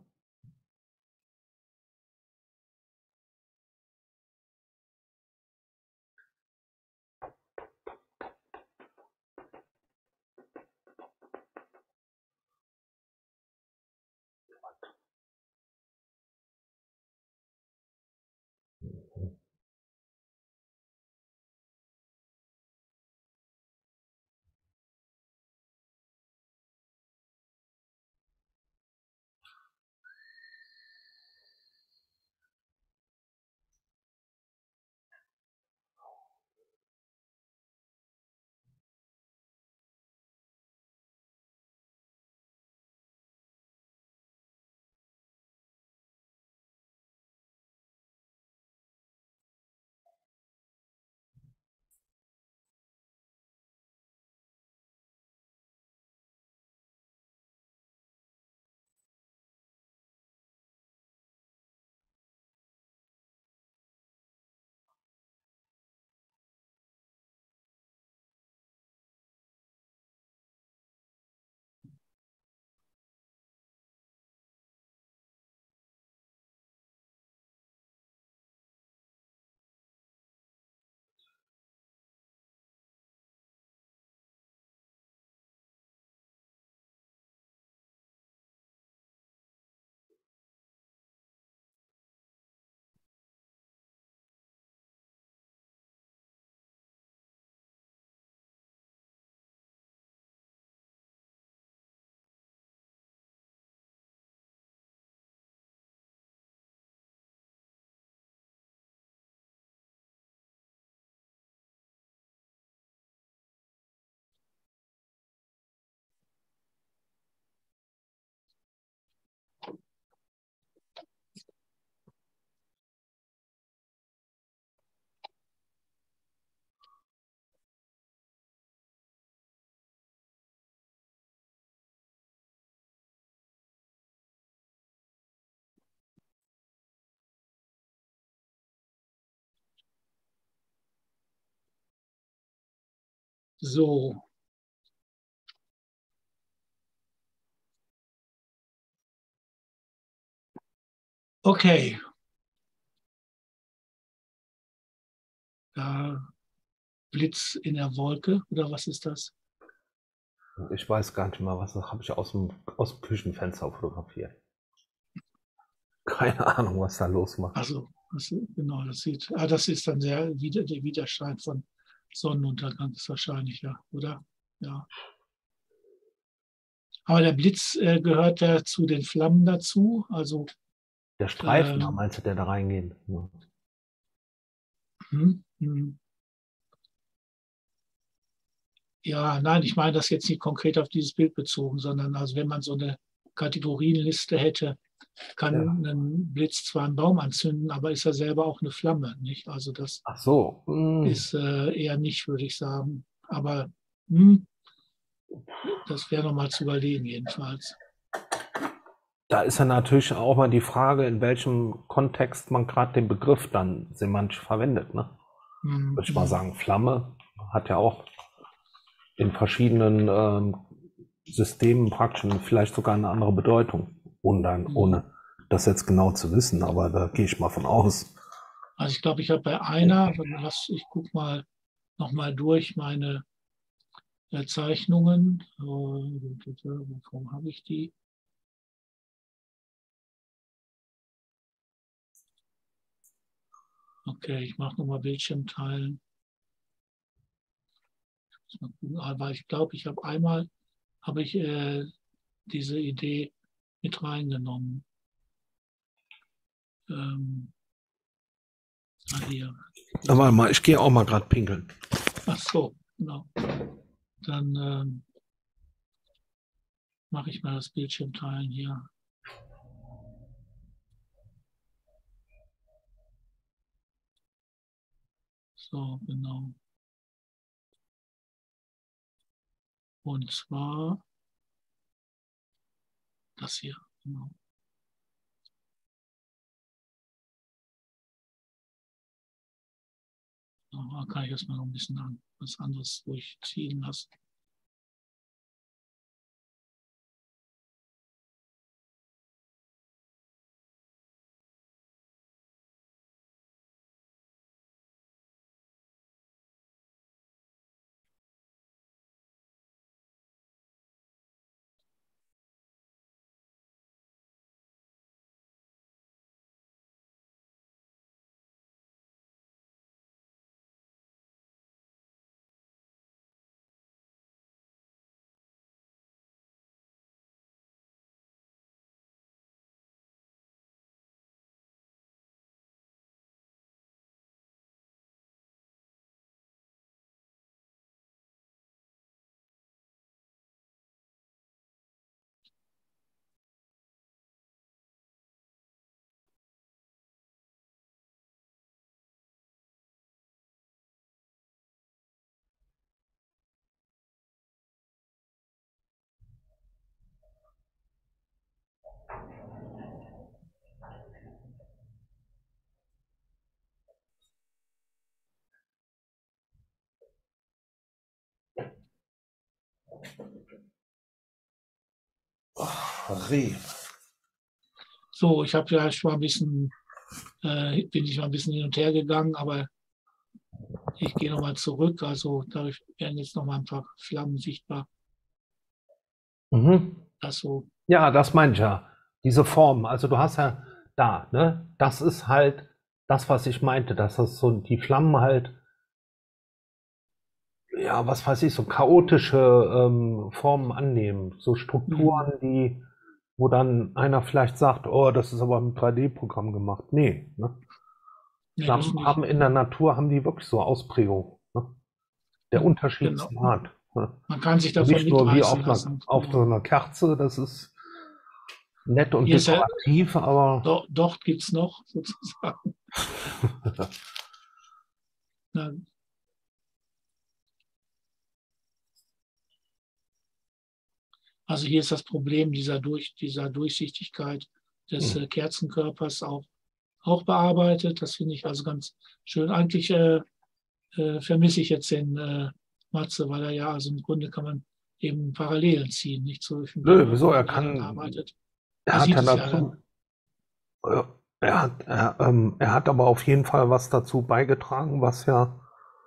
So. Okay. Da Blitz in der Wolke, oder was ist das? Ich weiß gar nicht mal, was das habe ich aus dem Küchenfenster fotografiert. Keine Ahnung, was da los war. Also, genau, das ist dann der Widerschein von Sonnenuntergang, ist wahrscheinlich, ja, oder? Ja. Aber der Blitz gehört ja zu den Flammen dazu, also. Der Streifen, meinst du, der da reingeht? Ja. Ja, nein, ich meine das jetzt nicht konkret auf dieses Bild bezogen, sondern also wenn man so eine Kategorienliste hätte, kann ein Blitz zwar einen Baum anzünden, aber ist er selber auch eine Flamme, nicht? Also das Ach so. ist eher nicht, würde ich sagen. Aber das wäre nochmal zu überlegen, jedenfalls. Da ist ja natürlich auch mal die Frage, in welchem Kontext man gerade den Begriff dann semantisch verwendet. Ne? Würde ich mal sagen, Flamme hat ja auch in verschiedenen Systemen praktisch vielleicht sogar eine andere Bedeutung, ohne das jetzt genau zu wissen, aber da gehe ich mal von aus. Also ich glaube, ich habe bei einer, ich gucke mal nochmal durch meine Zeichnungen. Warum habe ich die? Okay, ich mache nochmal Bildschirm teilen. Aber ich glaube, ich habe einmal diese Idee mit reingenommen. Hier. Aber mal, ich gehe auch mal gerade pinkeln. Ach so, genau. Dann mache ich mal das Bildschirm teilen hier. So, genau. Und zwar das hier, genau. Da kann ich erstmal noch ein bisschen was anderes durchziehen lassen. So, ich habe ja schon ein bisschen, bin ich mal ein bisschen hin und her gegangen, aber ich gehe nochmal zurück. Also da werden jetzt nochmal ein paar Flammen sichtbar. Mhm. Das so. Ja, das meine ich ja. Diese Form, also du hast ja da, ne? Das ist halt das, was ich meinte, dass das so die Flammen halt, ja, was weiß ich, so chaotische Formen annehmen, so Strukturen, wo dann einer vielleicht sagt, oh, das ist aber im 3D-Programm gemacht. Nee, ne? Nee, Flammen haben in der Natur, haben die wirklich so Ausprägung, ne? Der unterschiedlichsten genau. Art. Ne? Man kann sich davon Nicht nur wie mitreißen lassen. auf so einer Kerze, das ist nett und Hier ist ja, dekorativ, aber dort gibt es noch sozusagen. Na, also hier ist das Problem dieser Durchsichtigkeit des Kerzenkörpers auch bearbeitet. Das finde ich also ganz schön. Eigentlich vermisse ich jetzt den Matze, weil er ja, also im Grunde kann man eben Parallelen ziehen, nicht so wie nö, wieso? er dann arbeitet. Er hat ja dazu, er hat aber auf jeden Fall was dazu beigetragen, was ja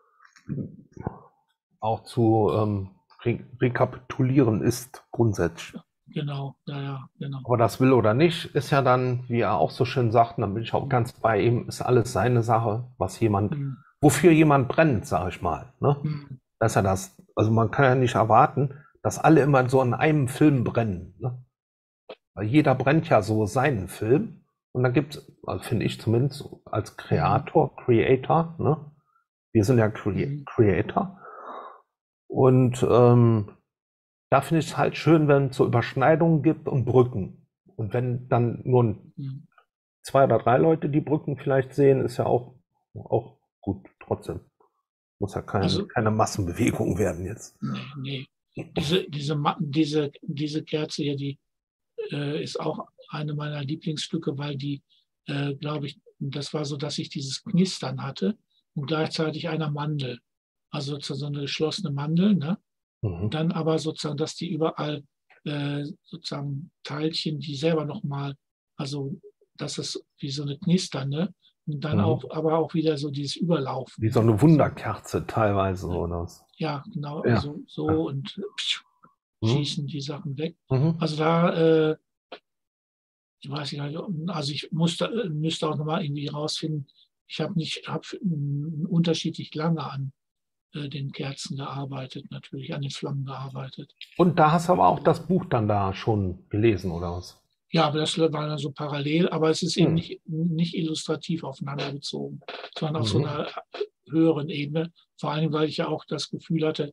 auch zu rekapitulieren ist, grundsätzlich. Genau, genau. Aber das will oder nicht, ist ja dann, wie er auch so schön sagt, und da bin ich auch ganz bei ihm, ist alles seine Sache, wofür jemand brennt, sage ich mal. Ne? Das ist ja das, also man kann ja nicht erwarten, dass alle immer so in einem Film brennen. Ne? Weil jeder brennt ja so seinen Film. Und dann gibt es, also finde ich zumindest als Creator, ne? Wir sind ja Creator. Und da finde ich es halt schön, wenn es so Überschneidungen gibt und Brücken. Und wenn dann nur 2 oder 3 Leute die Brücken vielleicht sehen, ist ja auch gut, trotzdem. Muss ja keine Massenbewegung werden jetzt. Nee. Diese Kerze hier, die ist auch eine meiner Lieblingsstücke, weil die, glaube ich, das war so, dass ich dieses Knistern hatte und gleichzeitig einer Mandel. Also so eine geschlossene Mandel, ne? Und dann aber sozusagen, dass die überall sozusagen Teilchen, die selber nochmal, also dass es wie so eine knisternde und dann Mhm. aber auch wieder so dieses Überlaufen. Wie so eine Wunderkerze teilweise oder was. Ja, genau, Ja. also so und schießen die Sachen weg. Mhm. Also da, ich weiß nicht, also ich müsste auch nochmal irgendwie rausfinden, ich habe unterschiedlich lange an den Kerzen gearbeitet, natürlich an den Flammen gearbeitet. Und da hast du aber auch das Buch dann da schon gelesen, oder was? Ja, aber das war dann so parallel, aber es ist eben nicht illustrativ aufeinander bezogen, sondern auf so einer höheren Ebene. Vor allem, weil ich ja auch das Gefühl hatte,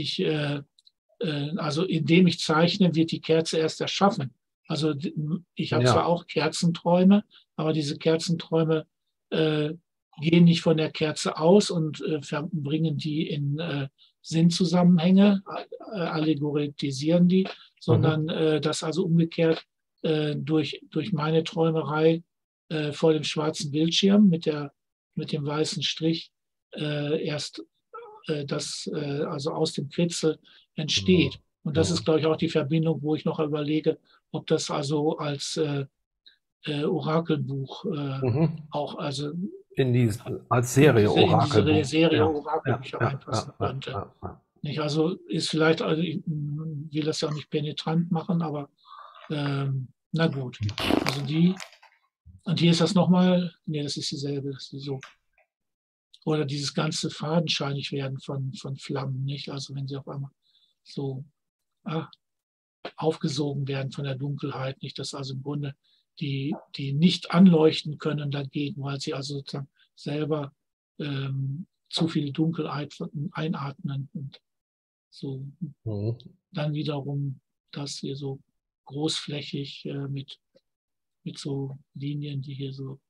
also indem ich zeichne, wird die Kerze erst erschaffen. Also ich habe zwar auch Kerzenträume, aber diese Kerzenträume gehen nicht von der Kerze aus und bringen die in Sinnzusammenhänge, allegorisieren die, sondern das also umgekehrt durch meine Träumerei vor dem schwarzen Bildschirm mit dem weißen Strich erst also aus dem Kritzel entsteht. Und das ist, glaube ich, auch die Verbindung, wo ich noch überlege, ob das also als Orakelbuch auch also als Serie Orakelbuch. In diese Serie Orakelbücher reinpassen könnte. Nicht? Also ist vielleicht, also ich will das ja auch nicht penetrant machen, aber na gut. Also und hier ist das nochmal, nee, das ist dieselbe, das ist so. Oder dieses ganze fadenscheinig werden von Flammen, nicht? Also wenn sie auf einmal so aufgesogen werden von der Dunkelheit, nicht? Dass also im Grunde die nicht anleuchten können dagegen, weil sie also sozusagen selber zu viel Dunkelheit einatmen und so. Dann wiederum das hier so großflächig mit so Linien, die hier so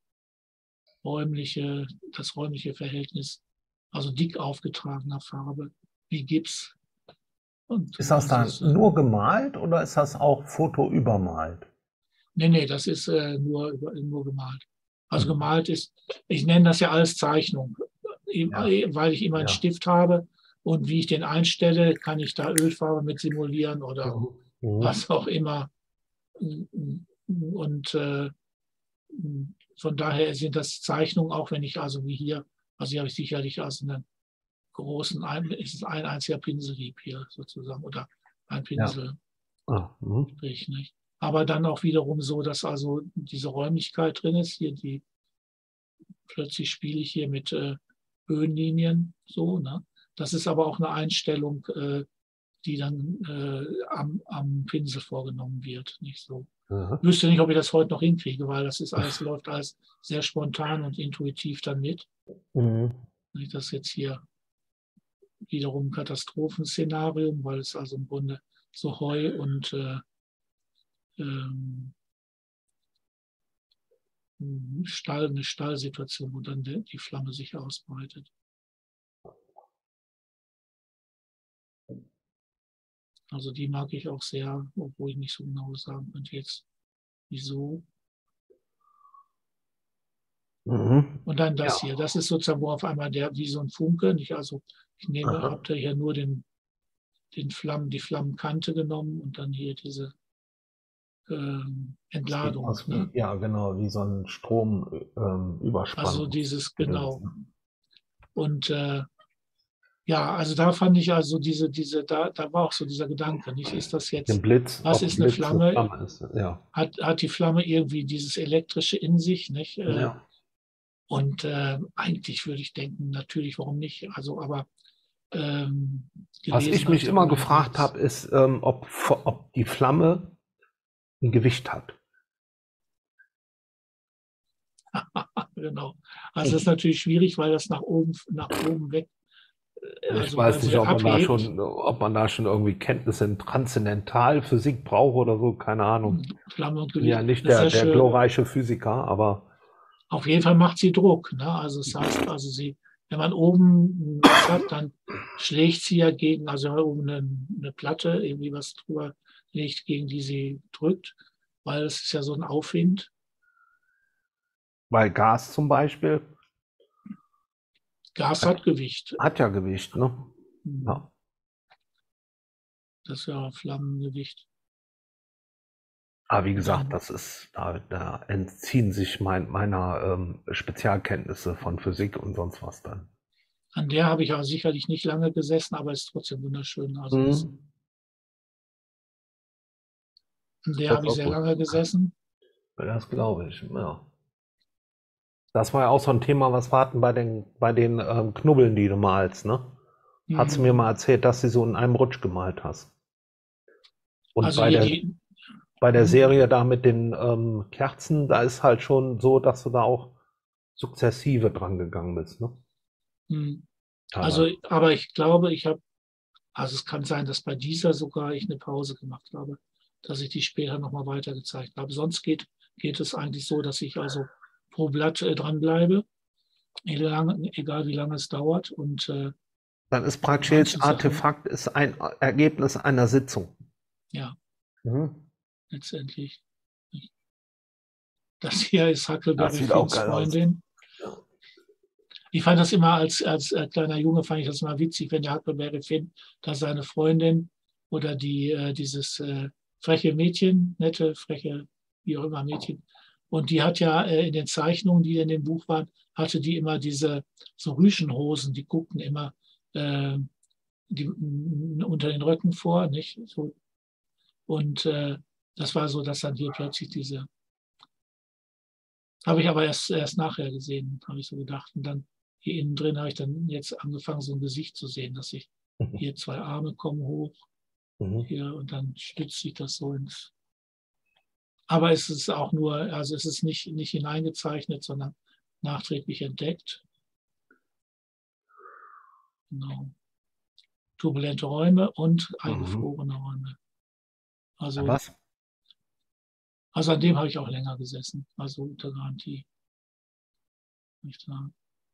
das räumliche Verhältnis, also dick aufgetragener Farbe, wie Gips. Und ist das dann nur gemalt oder ist das auch Foto übermalt? Nee, das ist nur gemalt. Also gemalt ist, ich nenne das ja alles Zeichnung, weil ich immer einen Stift habe und wie ich den einstelle, kann ich da Ölfarbe mit simulieren oder was auch immer. Und von daher sind das Zeichnungen, auch wenn ich also wie hier, also hier habe ich sicherlich aus einem großen, ist es ein einziger Pinselhieb hier sozusagen oder ein Pinselstrich, nicht? Aber dann auch wiederum so, dass also diese Räumlichkeit drin ist, hier plötzlich spiele ich hier mit Höhenlinien, so, ne? Das ist aber auch eine Einstellung, die dann am Pinsel vorgenommen wird, nicht so. Ich wüsste nicht, ob ich das heute noch hinkriege, weil läuft alles sehr spontan und intuitiv dann mit. Das ist jetzt hier wiederum ein Katastrophenszenarium, weil es also im Grunde so Heu und eine Stallsituation, wo dann die Flamme sich ausbreitet. Also die mag ich auch sehr, obwohl ich nicht so genau sagen könnte jetzt, wieso. Und dann das hier, das ist sozusagen, wo auf einmal wie so ein Funke, nicht? Also ich habe da hier nur die Flammenkante genommen und dann hier diese Entladung. Aus, ne? Ja, genau, wie so ein Strom überspannt. Also dieses, genau. Und also da fand ich also da war auch so dieser Gedanke, nicht? Ist das jetzt, Blitz, was ist eine Flamme? Ist, ja. Hat die Flamme irgendwie dieses Elektrische in sich, nicht? Und eigentlich würde ich denken, natürlich, warum nicht? Also, aber was ich mich immer gefragt habe, ist, ob die Flamme ein Gewicht hat. Genau. Also das ist natürlich schwierig, weil das nach oben weg. Ich weiß nicht, ob man da schon irgendwie Kenntnisse in Transzendentalphysik braucht oder so, keine Ahnung. Flamme und Gewicht. Ja, nicht der glorreiche Physiker, aber. Auf jeden Fall macht sie Druck. Ne? Also das heißt, wenn man oben was hat, dann schlägt sie ja gegen, also wenn man oben eine Platte, irgendwie was drüber legt, gegen die sie drückt, weil es ist ja so ein Aufwind. Weil Gas zum Beispiel. Gas hat Gewicht. Hat ja Gewicht, ne? Ja. Das ist ja Flammengewicht. Aber wie gesagt, da entziehen sich meiner Spezialkenntnisse von Physik und sonst was dann. An der habe ich auch sicherlich nicht lange gesessen, aber ist trotzdem wunderschön. Also an der habe ich sehr lange gesessen. Das glaube ich, ja. Das war ja auch so ein Thema, was wir hatten bei den Knubbeln, die du malst, ne? Hast du mir mal erzählt, dass du so in einem Rutsch gemalt hast. Und Also bei der Serie da mit den Kerzen, da ist halt schon so, dass du da auch sukzessive dran gegangen bist, ne? Also, aber ich glaube, also es kann sein, dass bei dieser sogar ich eine Pause gemacht habe, dass ich die später nochmal weiter gezeigt habe. Sonst geht es eigentlich so, dass ich also pro Blatt dranbleibe, egal wie lange es dauert. Und dann ist praktisch jedes Artefakt ist ein Ergebnis einer Sitzung. Ja, letztendlich. Das hier ist Huckleberry Finns Freundin. Ich fand das immer als kleiner Junge, fand ich das immer witzig, wenn der Huckleberry Finn da seine Freundin oder dieses freche Mädchen, nette, freche, wie auch immer Mädchen, und die hat ja in den Zeichnungen, die in dem Buch waren, hatte die immer diese so Rüschenhosen, die guckten immer unter den Röcken vor, nicht? So. Und das war so, dass dann hier plötzlich diese, habe ich aber erst nachher gesehen, habe ich so gedacht. Und dann hier innen drin habe ich dann jetzt angefangen, so ein Gesicht zu sehen, dass ich hier 2 Arme kommen hoch, hier, und dann stützt sich das so ins. Aber es ist auch nur, also es ist nicht hineingezeichnet, sondern nachträglich entdeckt. Genau. Turbulente Räume und eingefrorene Räume. Also, was? Also an dem habe ich auch länger gesessen, also unter Garantie. Nicht sagen.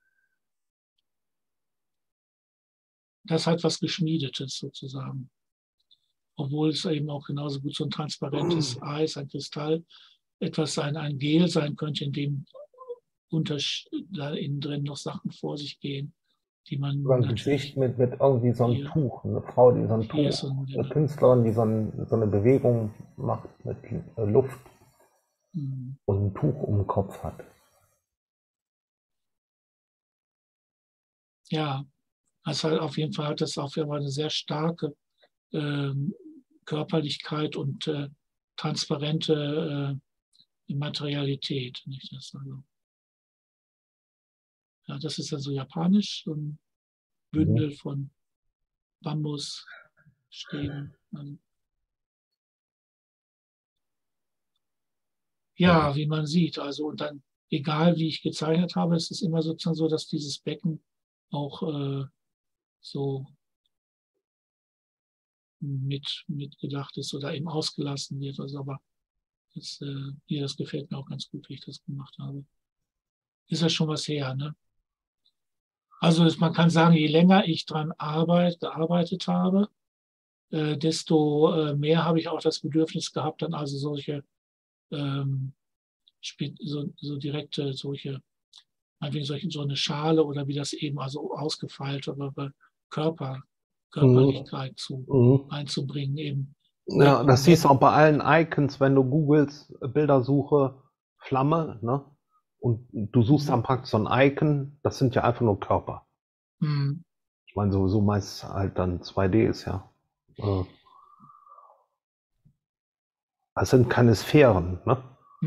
Das hat was Geschmiedetes sozusagen. Obwohl es eben auch genauso gut so ein transparentes Eis, ein Kristall, ein Gel sein könnte, in dem da innen drin noch Sachen vor sich gehen, die man Über ein Gesicht mit irgendwie so einem Tuch, eine Frau, die so ein Tuch, eine Künstlerin, die so eine Bewegung macht mit Luft und ein Tuch um den Kopf hat. Ja, also auf jeden Fall hat das auf jeden Fall eine sehr starke Körperlichkeit und transparente Materialität. Nicht? Das ist also japanisch, so ein Bündel von Bambusstäben. Also, ja, wie man sieht. Also, und dann, egal wie ich gezeichnet habe, es ist immer sozusagen so, dass dieses Becken auch so mitgedacht ist oder eben ausgelassen wird. Also, aber das gefällt mir auch ganz gut, wie ich das gemacht habe. Ist ja schon was her, ne? Also man kann sagen, je länger ich dran gearbeitet habe, desto mehr habe ich auch das Bedürfnis gehabt, dann also solche so direkte solche, meinetwegen so eine Schale oder wie das eben also ausgefeilt oder Körperlichkeit einzubringen eben. Ja, das siehst du auch bei allen Icons, wenn du googelst, Bildersuche, Flamme, ne? Und du suchst dann praktisch so ein Icon, das sind ja einfach nur Körper. Ich meine, sowieso meist halt dann 2D ist ja. Das sind keine Sphären, ne?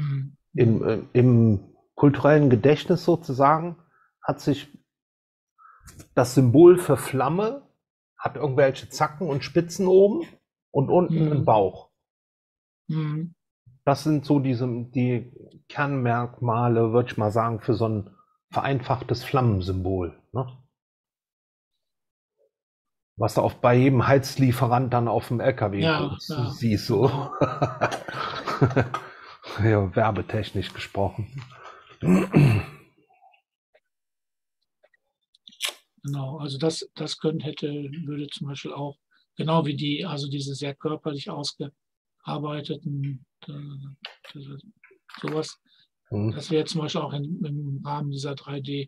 Im kulturellen Gedächtnis sozusagen hat sich das Symbol für Flamme, hat irgendwelche Zacken und Spitzen oben und unten einen Bauch. Das sind so die Kernmerkmale, würde ich mal sagen, für so ein vereinfachtes Flammensymbol. Ne? Was du bei jedem Heizlieferant dann auf dem LKW siehst. So. Ja, werbetechnisch gesprochen. Genau, also das würde zum Beispiel auch, genau wie also diese sehr körperlich ausgearbeiteten, sowas, das wäre zum Beispiel auch im Rahmen dieser 3D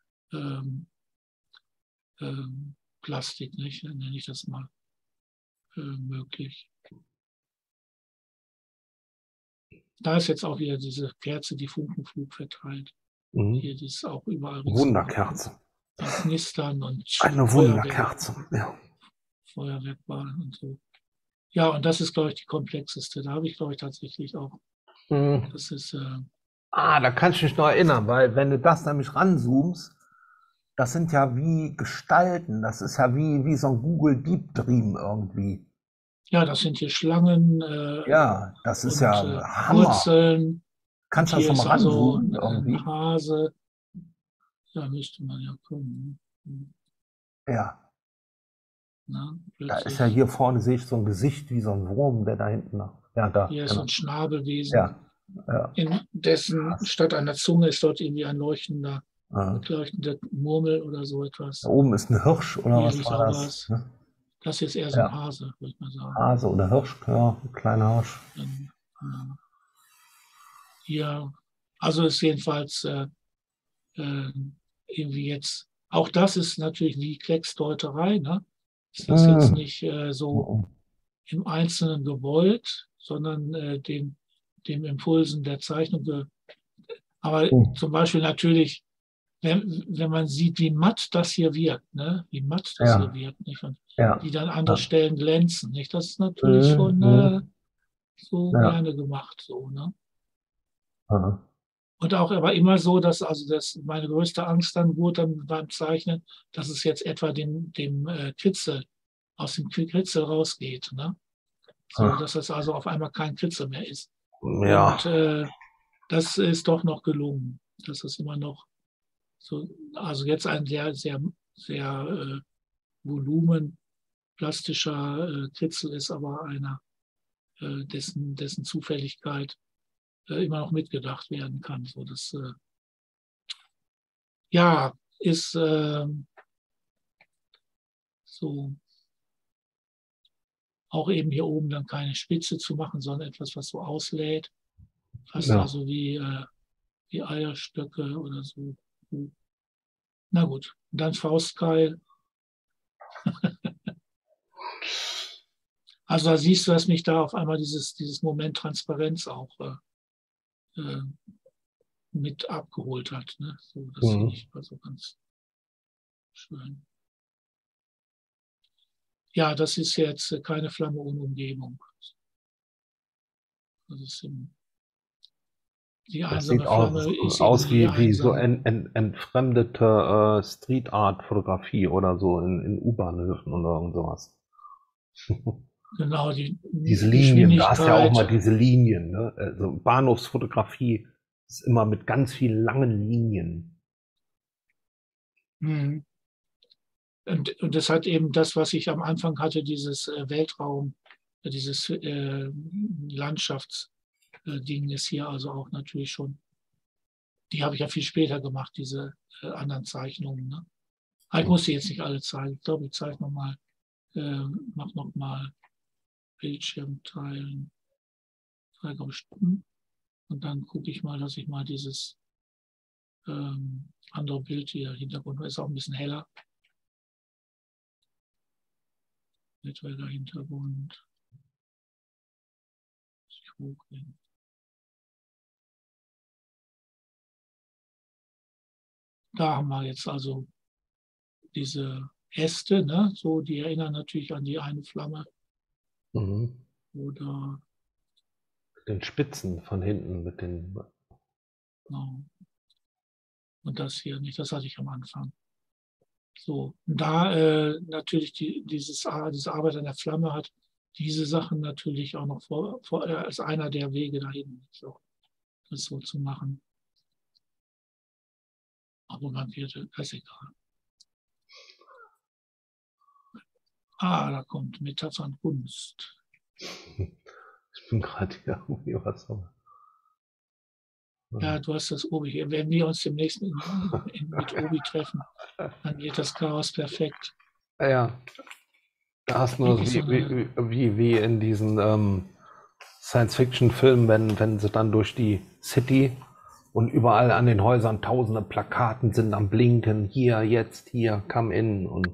Plastik, nicht? Nenne ich das mal möglich. Da ist jetzt auch wieder diese Kerze, die Funkenflug verteilt. Hier, die ist auch überall. Wunderkerze. Und Knistern und eine Wunderkerze, ja. Feuerwerkball und so. Ja, und das ist, glaube ich, die komplexeste. Da habe ich, glaube ich, tatsächlich auch. Das ist. Da kann ich mich noch erinnern, weil wenn du das nämlich ranzoomst, das sind ja wie Gestalten, das ist ja wie so ein Google Deep Dream irgendwie. Ja, das sind hier Schlangen. Ja, das ist ja Hammer. Wurzeln. Kannst du das nochmal ranzoomen irgendwie? Ein Hase. Da müsste man ja kommen. Ja. Na, da ist ja hier vorne, sehe ich so ein Gesicht wie so ein Wurm, der da hinten noch. Ja, da. Hier ist so ein Schnabelwesen. Ja. Ja. In dessen statt einer Zunge ist dort irgendwie ein leuchtende Murmel oder so etwas. Da oben ist ein Hirsch oder was war das? Ne? Das ist eher so ein Hase, würde ich mal sagen. Hase oder Hirsch, ja, ein kleiner Hirsch. Hier, also ist jedenfalls irgendwie jetzt, auch das ist natürlich wie Klecksdeuterei, ne? Ist das jetzt nicht so im Einzelnen gewollt, sondern dem Impulsen der Zeichnung. Aber zum Beispiel natürlich, wenn man sieht, wie matt das hier wirkt, ne? Wie matt das hier wirkt, nicht? Und wie dann andere Stellen glänzen, nicht? Das ist natürlich schon so gerne gemacht, so, ne? Und auch aber immer so, dass meine größte Angst dann wurde dann beim Zeichnen, dass es jetzt etwa dem Kritzel aus dem Kritzel rausgeht, ne? So, dass es also auf einmal kein Kritzel mehr ist. Ja. Und das ist doch noch gelungen. Das ist immer noch so, also jetzt ein sehr, sehr, sehr volumenplastischer Kritzel ist, aber einer, dessen Zufälligkeit immer noch mitgedacht werden kann. So, das ist so auch eben hier oben dann keine Spitze zu machen, sondern etwas, was so auslädt. Fast also wie Eierstöcke oder so. Na gut, und dann Faustkeil. Also da siehst du, dass mich da auf einmal dieses Moment Transparenz auch mit abgeholt hat. Ne? So, das finde ich also ganz schön. Ja, das ist jetzt keine Flamme ohne Umgebung. Das ist die einsame Flamme ist aus wie so entfremdete Street Art Fotografie oder so in U-Bahnhöfen oder irgend sowas. Genau, diese Linien, da hast du ja auch mal diese Linien. Ne? Also Bahnhofsfotografie ist immer mit ganz vielen langen Linien. Und das hat eben das, was ich am Anfang hatte, dieses Weltraum, dieses Landschaftsding ist hier also auch natürlich schon, die habe ich ja viel später gemacht, diese anderen Zeichnungen. Ne? Ich muss sie jetzt nicht alle zeigen. Ich glaube, ich zeige nochmal, mach nochmal Bildschirm teilen, 3 Stunden. Und dann gucke ich mal, dass ich mal dieses andere Bild hier, Hintergrund ist auch ein bisschen heller. Virtueller Hintergrund. Da haben wir jetzt also diese Äste, ne? So, die erinnern natürlich an die eine Flamme. Oder mit den Spitzen von hinten, mit den. Genau. Und das hier nicht, das hatte ich am Anfang. So, und da natürlich diese Arbeit an der Flamme hat diese Sachen natürlich auch noch als einer der Wege dahin, so, das so zu machen. Aber man wird, ist egal. Da kommt Metaphern Kunst. Ich bin gerade hier irgendwie was. Ja, du hast das Obi. Wenn wir uns demnächst mit Obi treffen, dann geht das Chaos perfekt. Ja, da hast du nur wie in diesen Science-Fiction-Filmen, wenn sie dann durch die City und überall an den Häusern tausende Plakaten sind am Blinken. Hier, jetzt, hier, come in und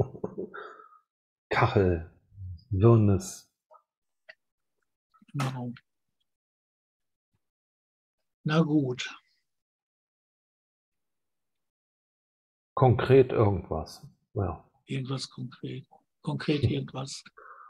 Kachel, Wirrnis. Genau. Na gut. Konkret irgendwas. Ja. Irgendwas konkret. Konkret irgendwas.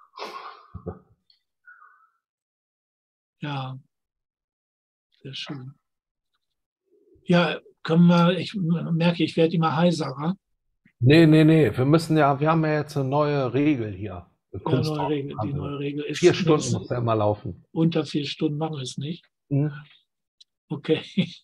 Ja, sehr schön. Ja, können wir, ich merke, ich werde immer heiserer. Nee. Wir haben ja jetzt eine neue Regel hier. Ja, neue Regel. Die neue Regel ist 4 Stunden muss ja immer laufen. Unter 4 Stunden machen wir es nicht. Okay.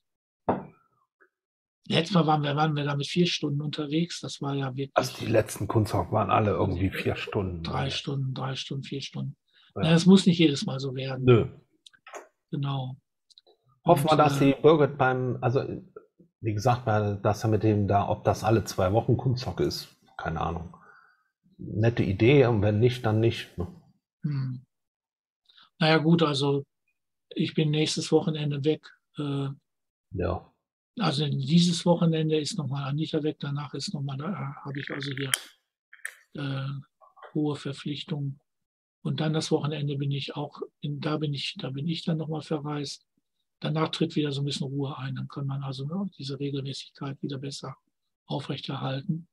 Letztes Mal waren wir da mit 4 Stunden unterwegs. Das war ja wirklich. Also die letzten Kunsthock waren alle irgendwie 4 Stunden. 3 Stunden, 4 Stunden. Ja. Ja, das muss nicht jedes Mal so werden. Nö. Genau. Hoffen wir, dass die Birgit also wie gesagt, dass er mit dem da, ob das alle 2 Wochen Kunsthock ist, keine Ahnung. Nette Idee, und wenn nicht, dann nicht. Ne? Naja gut, also ich bin nächstes Wochenende weg. Ja. Also dieses Wochenende ist nochmal Anita weg, danach ist nochmal, da habe ich also hier hohe Verpflichtungen. Und dann das Wochenende bin ich auch, da bin ich dann nochmal verreist. Danach tritt wieder so ein bisschen Ruhe ein. Dann kann man also diese Regelmäßigkeit wieder besser aufrechterhalten.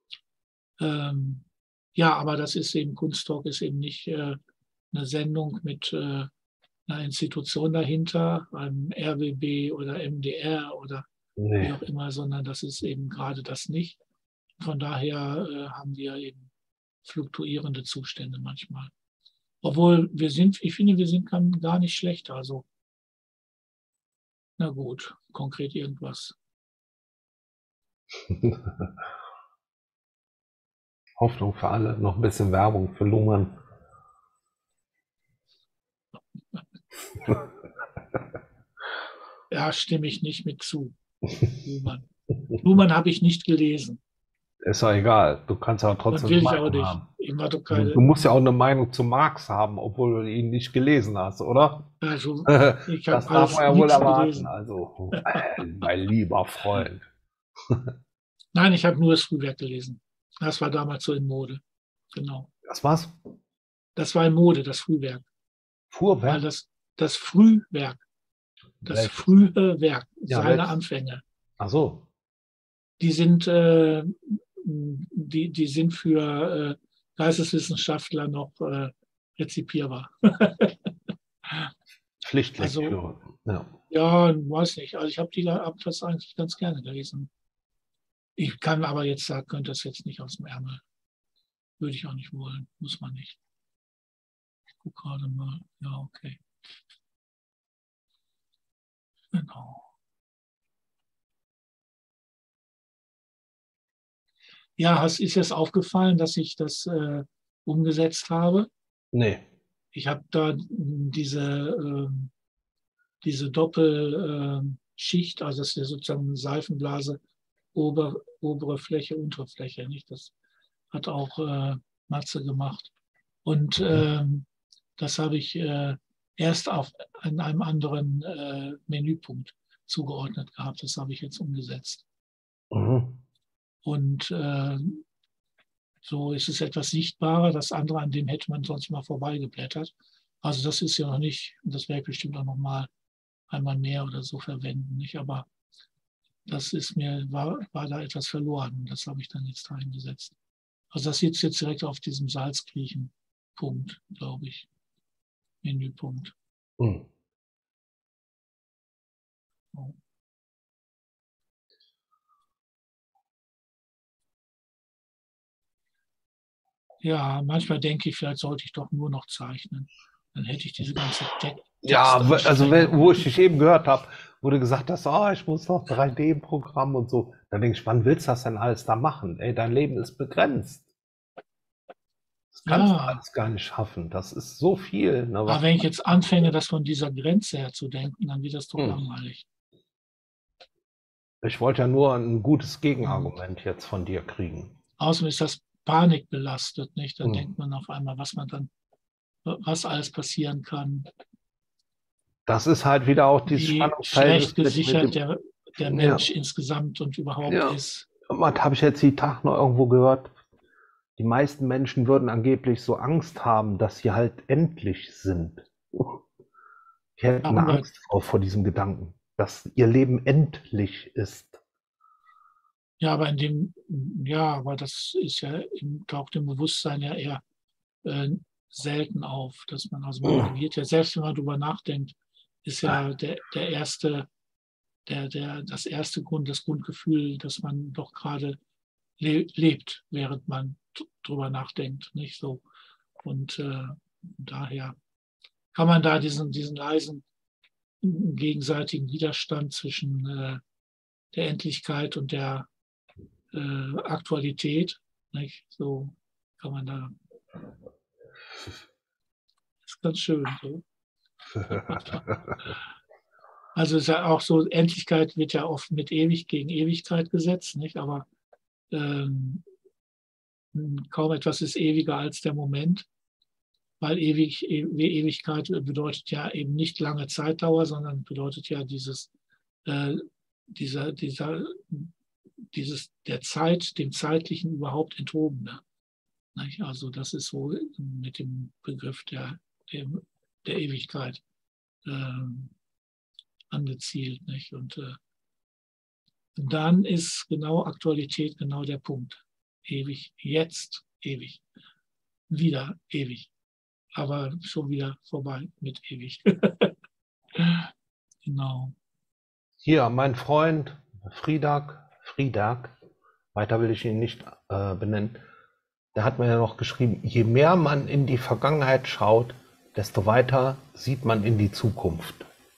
Ja, aber das ist eben, Kunsttalk ist eben nicht eine Sendung mit einer Institution dahinter, einem RBB oder MDR oder wie auch immer, sondern das ist eben gerade das nicht. Von daher haben wir eben fluktuierende Zustände manchmal. Obwohl ich finde, wir sind gar nicht schlecht. Also, na gut, konkret irgendwas. Hoffnung für alle, noch ein bisschen Werbung für Luhmann. Ja, stimme ich nicht mit zu. Luhmann habe ich nicht gelesen. Ist ja egal, du kannst ja trotzdem eine Meinung haben. Du musst ja auch eine Meinung zu Marx haben, obwohl du ihn nicht gelesen hast, oder? Also, das darf man ja wohl erwarten. Also, mein lieber Freund. Nein, ich habe nur das Frühwerk gelesen. Das war damals so in Mode. Genau. Das war's? Das war in Mode, das Frühwerk. Fuhrwerk? Das Frühwerk. Das frühe Werk, ja, seine Anfänge. Ach so. Die sind für Geisteswissenschaftler noch rezipierbar. Pflichtlektüre. Also, ja, weiß nicht. Also ich habe das eigentlich ganz gerne gelesen. Ich kann aber jetzt sagen, könnte das jetzt nicht aus dem Ärmel. Würde ich auch nicht wollen. Muss man nicht. Ich gucke gerade mal. Ja, okay. Genau. Ja, ist es aufgefallen, dass ich das umgesetzt habe? Nee. Ich habe da diese Doppelschicht, also das ist ja sozusagen eine Seifenblase, obere Fläche, untere Fläche. Nicht? Das hat auch Matze gemacht. Und das habe ich erst an einem anderen Menüpunkt zugeordnet gehabt. Das habe ich jetzt umgesetzt. Und so ist es etwas sichtbarer. Das andere, an dem hätte man sonst mal vorbeigeblättert. Also das ist ja noch nicht, das werde ich bestimmt auch noch mal einmal mehr oder so verwenden. Nicht? Aber das ist war da etwas verloren. Das habe ich dann jetzt reingesetzt. Also das sitzt jetzt direkt auf diesem Salzkriechen-Punkt, glaube ich. Menüpunkt. Oh. Ja, manchmal denke ich, vielleicht sollte ich doch nur noch zeichnen. Dann hätte ich diese ganze Text. Ja, also wo ich dich eben gehört habe, wo du gesagt hast, ich muss noch 3D-Programm und so. Dann denke ich, wann willst du das denn alles da machen? Ey, dein Leben ist begrenzt. Das kannst du alles gar nicht schaffen. Das ist so viel. Ne, aber wenn ich jetzt anfange, das von dieser Grenze her zu denken, dann wird das doch langweilig. Ich wollte ja nur ein gutes Gegenargument jetzt von dir kriegen. Außerdem ist das panikbelastet, nicht? Dann denkt man auf einmal, was alles passieren kann. Das ist halt wieder auch dieses Spannungsfeld. Schlecht gesichert der Mensch insgesamt und überhaupt ist. Was habe ich jetzt die Tag noch irgendwo gehört? Die meisten Menschen würden angeblich so Angst haben, dass sie halt endlich sind. Die hätten Angst vor diesem Gedanken. dass ihr Leben endlich ist. Ja, aber aber das ist ja, taucht im Bewusstsein ja eher selten auf, dass man, also man reagiert ja, selbst wenn man drüber nachdenkt, ist ja das erste das Grundgefühl, dass man doch gerade lebt, während man drüber nachdenkt, nicht so. Und daher kann man da diesen leisen gegenseitigen Widerstand zwischen der Endlichkeit und der Aktualität, nicht? So kann man da. Das ist ganz schön so. Also ist ja auch so, Endlichkeit wird ja oft mit ewig gegen Ewigkeit gesetzt, nicht? Aber kaum etwas ist ewiger als der Moment, weil Ewigkeit bedeutet ja eben nicht lange Zeitdauer, sondern bedeutet ja der Zeit, dem Zeitlichen überhaupt Enthobene. Nicht? Also das ist so mit dem Begriff der Ewigkeit angezielt. Nicht? Und dann ist genau Aktualität genau der Punkt. Ewig, jetzt ewig, wieder ewig, aber schon wieder vorbei mit ewig. Genau. Hier, mein Freund Friedak, weiter will ich ihn nicht benennen, der hat mir ja noch geschrieben, je mehr man in die Vergangenheit schaut, desto weiter sieht man in die Zukunft.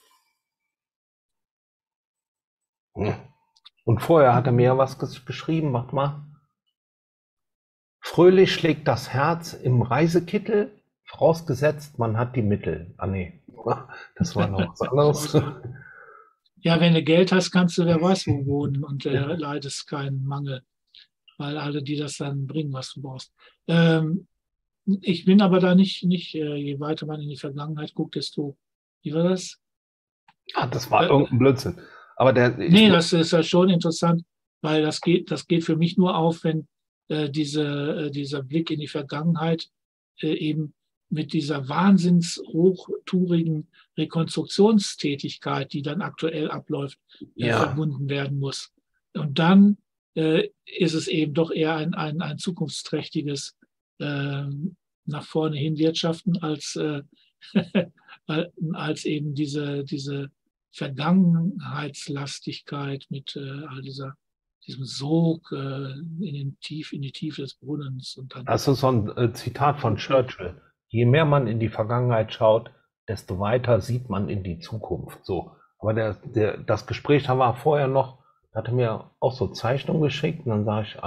Und vorher hat er mir ja was geschrieben, warte mal. Fröhlich schlägt das Herz im Reisekittel, vorausgesetzt, man hat die Mittel. Ah nee, das war noch was anderes. Ja, wenn du Geld hast, kannst du wer weiß wo wohnen und leidest keinen Mangel, weil alle, die das dann bringen, was du brauchst. Ich bin aber da nicht je weiter man in die Vergangenheit guckt, desto, wie war das? Ah, das war irgendein Blödsinn. Aber das ist ja schon interessant, weil das geht für mich nur auf, wenn dieser Blick in die Vergangenheit eben mit dieser wahnsinns hochtourigen Rekonstruktionstätigkeit, die dann aktuell abläuft, verbunden werden muss. Und dann ist es eben doch eher ein zukunftsträchtiges nach vorne hin wirtschaften als eben diese Vergangenheitslastigkeit mit all diesem Sog in die Tiefe des Brunnens. Und dann das ist so ein Zitat von Churchill. Je mehr man in die Vergangenheit schaut, desto weiter sieht man in die Zukunft. So. Aber das Gespräch haben wir vorher noch, da hat er mir auch so Zeichnungen geschickt und dann sage ich,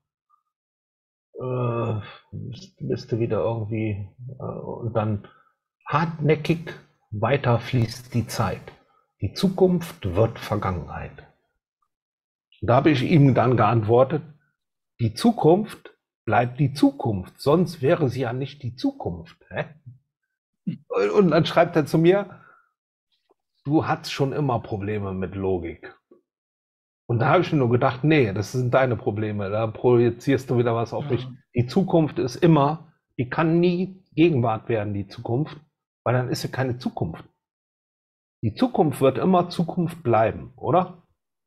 bist du wieder irgendwie, und dann hartnäckig weiter fließt die Zeit. Die Zukunft wird Vergangenheit. Da habe ich ihm dann geantwortet, die Zukunft bleibt die Zukunft, sonst wäre sie ja nicht die Zukunft. Und dann schreibt er zu mir, du hattest schon immer Probleme mit Logik. Und da habe ich mir nur gedacht, nee, das sind deine Probleme, da projizierst du wieder was auf mich. Die Zukunft ist immer, die kann nie Gegenwart werden, die Zukunft, weil dann ist sie keine Zukunft. Die Zukunft wird immer Zukunft bleiben, oder?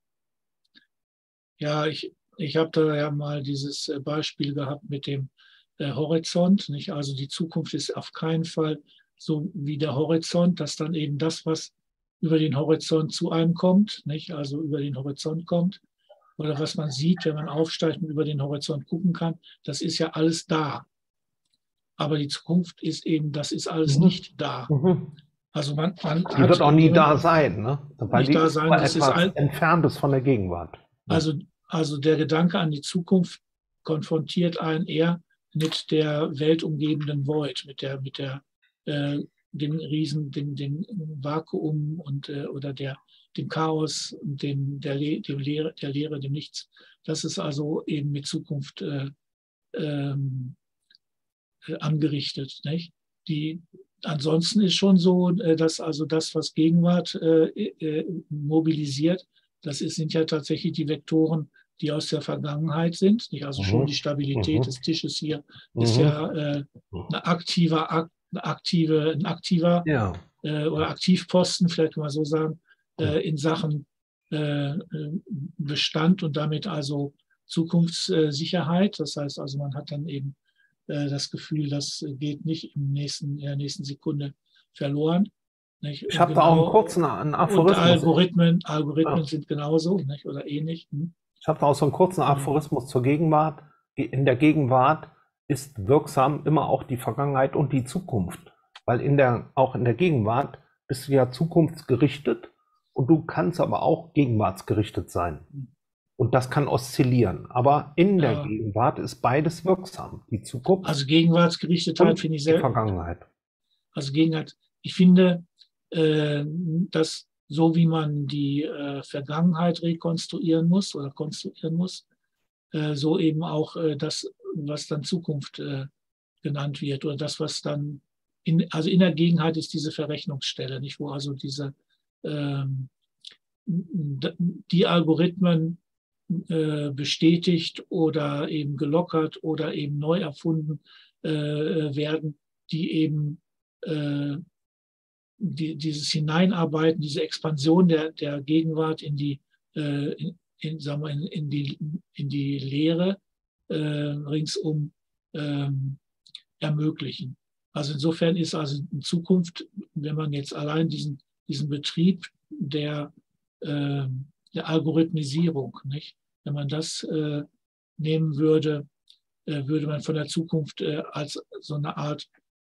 Ja, ich habe da ja mal dieses Beispiel gehabt mit dem Horizont. Nicht? Also die Zukunft ist auf keinen Fall so wie der Horizont, dass dann eben das, was über den Horizont zu einem kommt, nicht? Also über den Horizont kommt, oder was man sieht, wenn man aufsteigt und über den Horizont gucken kann, das ist ja alles da. Aber die Zukunft ist eben, das ist alles nicht da. Also man die wird auch nie da sein, ne? Weil nicht die da ist sein, das ist Entferntes von der Gegenwart. Also der Gedanke an die Zukunft konfrontiert einen eher mit der weltumgebenden Void, mit dem Vakuum und oder dem Chaos und der Leere, dem Nichts. Das ist also eben mit Zukunft angerichtet. Nicht? Ansonsten ist schon so, dass also das, was Gegenwart mobilisiert, sind ja tatsächlich die Vektoren, die aus der Vergangenheit sind. Nicht? Also schon die Stabilität des Tisches hier ist ja ein aktiver oder Aktivposten, vielleicht kann man so sagen, in Sachen Bestand und damit also Zukunftssicherheit. Das heißt also, man hat dann eben das Gefühl, das geht nicht in der nächsten Sekunde verloren. Nicht? Ich habe da auch einen kurzen Aphorismus. Und Algorithmen sind genauso, nicht? Oder ähnlich. Ich habe da auch so einen kurzen Aphorismus zur Gegenwart. In der Gegenwart ist wirksam immer auch die Vergangenheit und die Zukunft. Weil auch in der Gegenwart bist du ja zukunftsgerichtet und du kannst aber auch gegenwartsgerichtet sein. Und das kann oszillieren. Aber in der Gegenwart ist beides wirksam. Die Zukunft. Also Gegenwartsgerichtetheit finde ich sehr. Die Vergangenheit. Also Gegenwart. Ich finde, dass so wie man die Vergangenheit rekonstruieren muss oder konstruieren muss, so eben auch das, was dann Zukunft genannt wird oder das, was dann also in der Gegenwart ist diese Verrechnungsstelle, nicht, wo also die Algorithmen bestätigt oder eben gelockert oder eben neu erfunden werden, die eben dieses Hineinarbeiten, diese Expansion der Gegenwart in die Lehre ringsum ermöglichen. Also insofern ist also in Zukunft, wenn man jetzt allein diesen Betrieb der Algorithmisierung, nicht? Wenn man das nehmen würde, würde man von der Zukunft als so eine Art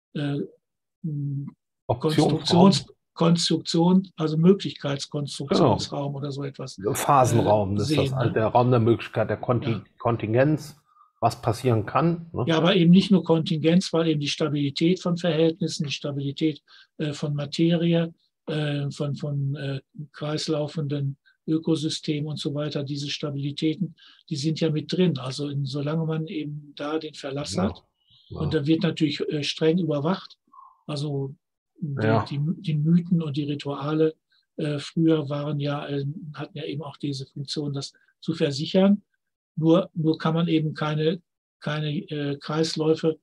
Konstruktion, also Möglichkeitskonstruktionsraum oder so etwas. Phasenraum, das sehen, ist das der Raum der Möglichkeit, der Kontingenz, was passieren kann. Ne? Ja, aber eben nicht nur Kontingenz, weil eben die Stabilität von Verhältnissen, die Stabilität von Materie, von kreislaufenden Ökosystemen und so weiter, diese Stabilitäten, die sind ja mit drin. Also solange man eben da den Verlass hat, und da wird natürlich streng überwacht, also die Mythen und die Rituale früher hatten ja eben auch diese Funktion, das zu versichern. Nur kann man eben keine Kreisläufe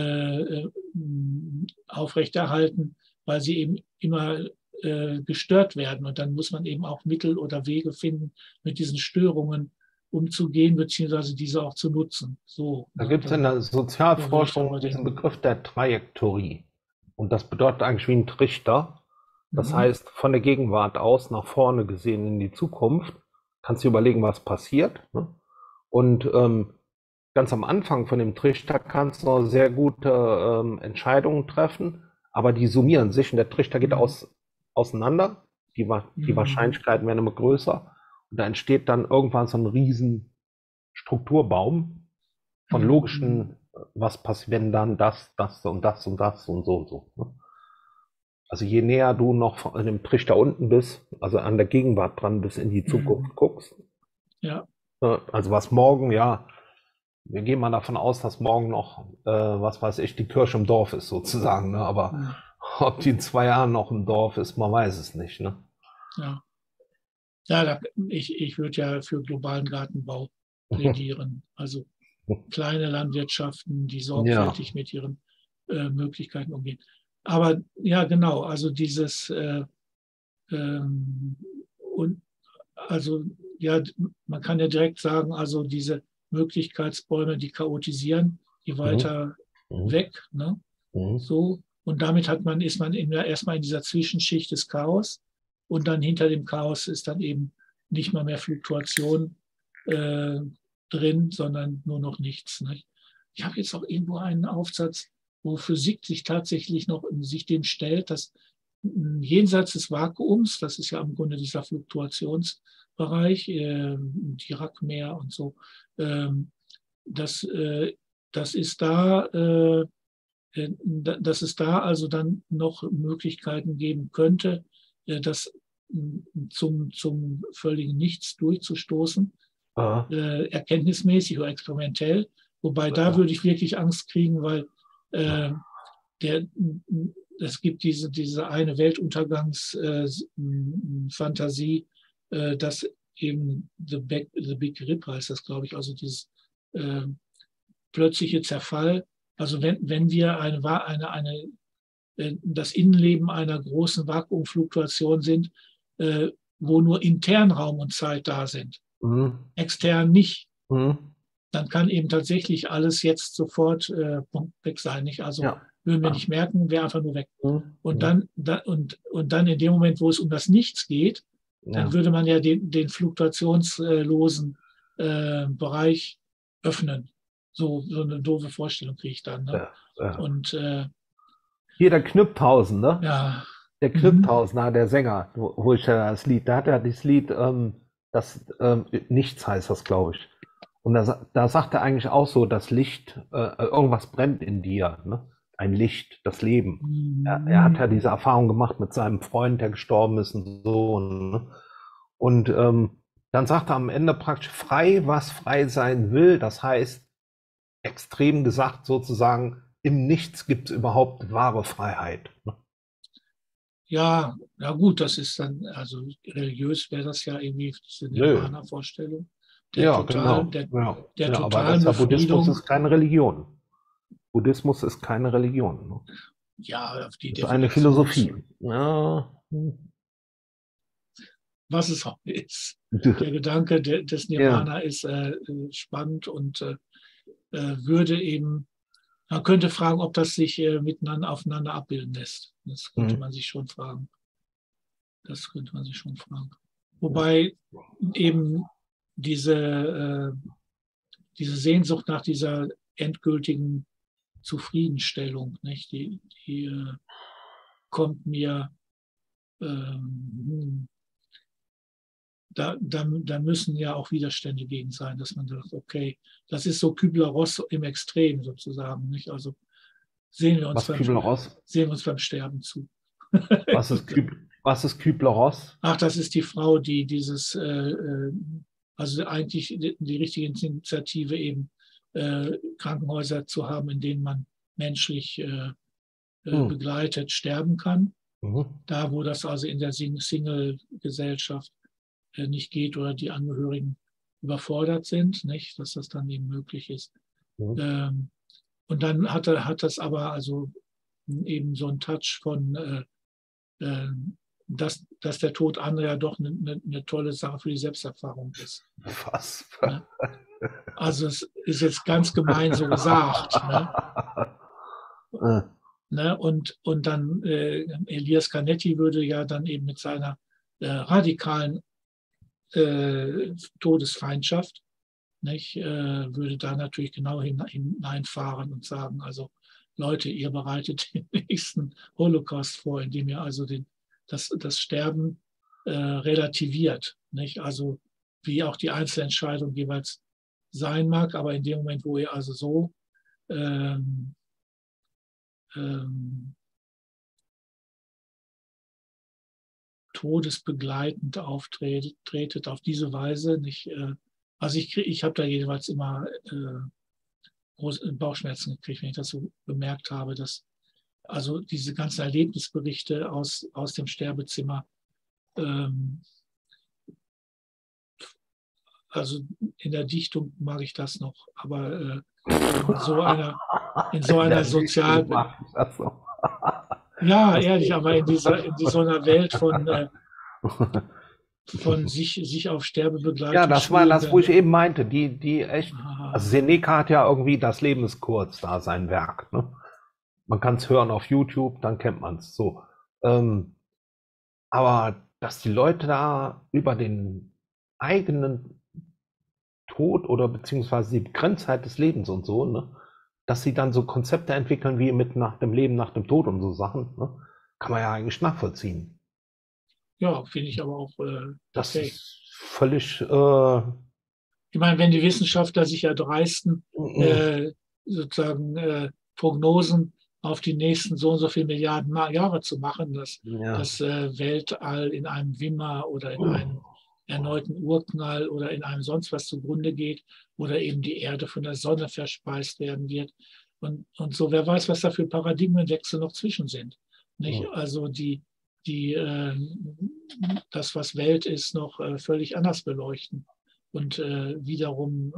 aufrechterhalten, weil sie eben immer gestört werden. Und dann muss man eben auch Mittel oder Wege finden, mit diesen Störungen umzugehen, beziehungsweise diese auch zu nutzen. So, da gibt es in der Sozialforschung diesen Begriff der Trajektorie. Und das bedeutet eigentlich wie ein Trichter. Das heißt, von der Gegenwart aus nach vorne gesehen in die Zukunft, kannst du überlegen, was passiert. Ne? Und ganz am Anfang von dem Trichter kannst du noch sehr gute Entscheidungen treffen, aber die summieren sich und der Trichter geht auseinander. Die Wahrscheinlichkeiten werden immer größer. Und da entsteht dann irgendwann so ein riesen Strukturbaum von logischen, was passiert, wenn dann das und das und das und so. Ne? Also je näher du noch an dem Trichter unten bist, also an der Gegenwart dran bist, in die Zukunft guckst. Ja. Also was morgen, wir gehen mal davon aus, dass morgen noch, was weiß ich, die Kirche im Dorf ist sozusagen. Ne? Aber ob die in 2 Jahren noch im Dorf ist, man weiß es nicht. Ne? Ja, ich würde ja für globalen Gartenbau plädieren. Also kleine Landwirtschaften, die sorgfältig mit ihren Möglichkeiten umgehen. Aber ja, genau, also dieses und also ja, man kann ja direkt sagen, also diese Möglichkeitsbäume, die chaotisieren, die weiter weg, ne? So, und damit ist man erstmal in dieser Zwischenschicht des Chaos und dann hinter dem Chaos ist dann eben nicht mal mehr Fluktuation drin, sondern nur noch nichts. Ne? Ich habe jetzt auch irgendwo einen Aufsatz, wo Physik sich tatsächlich noch dem stellt, dass jenseits des Vakuums, das ist ja im Grunde dieser Fluktuationsbereich, Dirac-Meer und so, dass es da also dann noch Möglichkeiten geben könnte, das zum völligen Nichts durchzustoßen, erkenntnismäßig oder experimentell. Wobei da würde ich wirklich Angst kriegen, weil es gibt diese eine Weltuntergangsfantasie, dass eben The Big Rip heißt das, glaube ich, also dieses plötzliche Zerfall. Also wenn wir das Innenleben einer großen Vakuumfluktuation sind, wo nur intern Raum und Zeit da sind, extern nicht, dann kann eben tatsächlich alles jetzt sofort weg sein. Nicht? Also würden wir nicht merken, wäre einfach nur weg. Und dann in dem Moment, wo es um das Nichts geht, dann würde man ja den fluktuationslosen Bereich öffnen. So eine doofe Vorstellung kriege ich dann. Ne? Und hier der Knüpphausen, ne? Ja. Der Knüpphausen, der Sänger, wo ich ja das Lied, da hat er dieses Lied, das Nichts heißt das, glaube ich. Und da sagt er eigentlich auch so, das Licht, irgendwas brennt in dir, ne? Ein Licht, das Leben. Er hat ja diese Erfahrung gemacht mit seinem Freund, der gestorben ist und so. Ne? Und dann sagt er am Ende praktisch frei, was frei sein will. Das heißt, extrem gesagt sozusagen, im Nichts gibt es überhaupt wahre Freiheit. Ne? Ja, na gut, das ist dann, also religiös wäre das ja irgendwie eine Nirvana-Vorstellung. Ja, genau. Der aber totalen das Buddhismus Befriedung. ist keine Religion. Buddhismus ist keine Religion. Ne? Ja, auf die das ist eine Philosophie. Ja. Was es auch ist. Der Gedanke des Nirvana ist spannend und würde eben, man könnte fragen, ob das sich miteinander aufeinander abbilden lässt. Das könnte man sich schon fragen. Das könnte man sich schon fragen. Wobei eben diese Sehnsucht nach dieser endgültigen Zufriedenstellung, nicht? Die kommt mir, da müssen ja auch Widerstände gegen sein, dass man sagt, okay, das ist so Kübler-Ross im Extrem sozusagen, nicht? Also sehen wir uns beim Sterben zu. Was ist Kübler-Ross? Ach, das ist die Frau, die dieses, also eigentlich die richtige Initiative eben, Krankenhäuser zu haben, in denen man menschlich begleitet sterben kann. Da, wo das also in der Single-Gesellschaft nicht geht oder die Angehörigen überfordert sind, nicht, dass das dann eben möglich ist. Und dann hat das aber also eben so einen Touch von, dass der Tod anderer ja doch eine tolle Sache für die Selbsterfahrung ist. Was? Ne? Also es ist jetzt ganz gemein so gesagt. Ne? Ne? Und dann Elias Canetti würde ja dann eben mit seiner radikalen Todesfeindschaft, nicht, würde da natürlich genau hineinfahren und sagen, also Leute, ihr bereitet den nächsten Holocaust vor, indem ihr also das Sterben relativiert, nicht? Also wie auch die Einzelentscheidung jeweils sein mag, aber in dem Moment, wo ihr also so todesbegleitend auftretet auf diese Weise, nicht, also ich habe da jeweils immer große Bauchschmerzen gekriegt, wenn ich das so bemerkt habe, dass also diese ganzen Erlebnisberichte aus dem Sterbezimmer, also in der Dichtung mag ich das noch, aber in so einer sozial... Ja, ehrlich, aber in so einer Welt von sich auf Sterbebegleitung. Ja, das war das, wo ich eben meinte, die echt, also Seneca hat ja irgendwie Das Leben ist kurz, da sein Werk, ne? Man kann es hören auf YouTube, dann kennt man es so. Aber dass die Leute da über den eigenen Tod oder beziehungsweise die Begrenztheit des Lebens und so, ne, dass sie dann so Konzepte entwickeln wie mit nach dem Leben, nach dem Tod und so Sachen, ne, kann man ja eigentlich nachvollziehen. Ja, finde ich aber auch das okay. Ist völlig. Ich meine, wenn die Wissenschaftler sich erdreisten, sozusagen Prognosen auf die nächsten so und so viele Milliarden Jahre zu machen, dass das Weltall in einem Wimmer oder in einem erneuten Urknall oder in einem sonst was zugrunde geht oder eben die Erde von der Sonne verspeist werden wird. Und so, wer weiß, was da für Paradigmenwechsel noch zwischen sind. Nicht? Also das, was Welt ist, noch völlig anders beleuchten und wiederum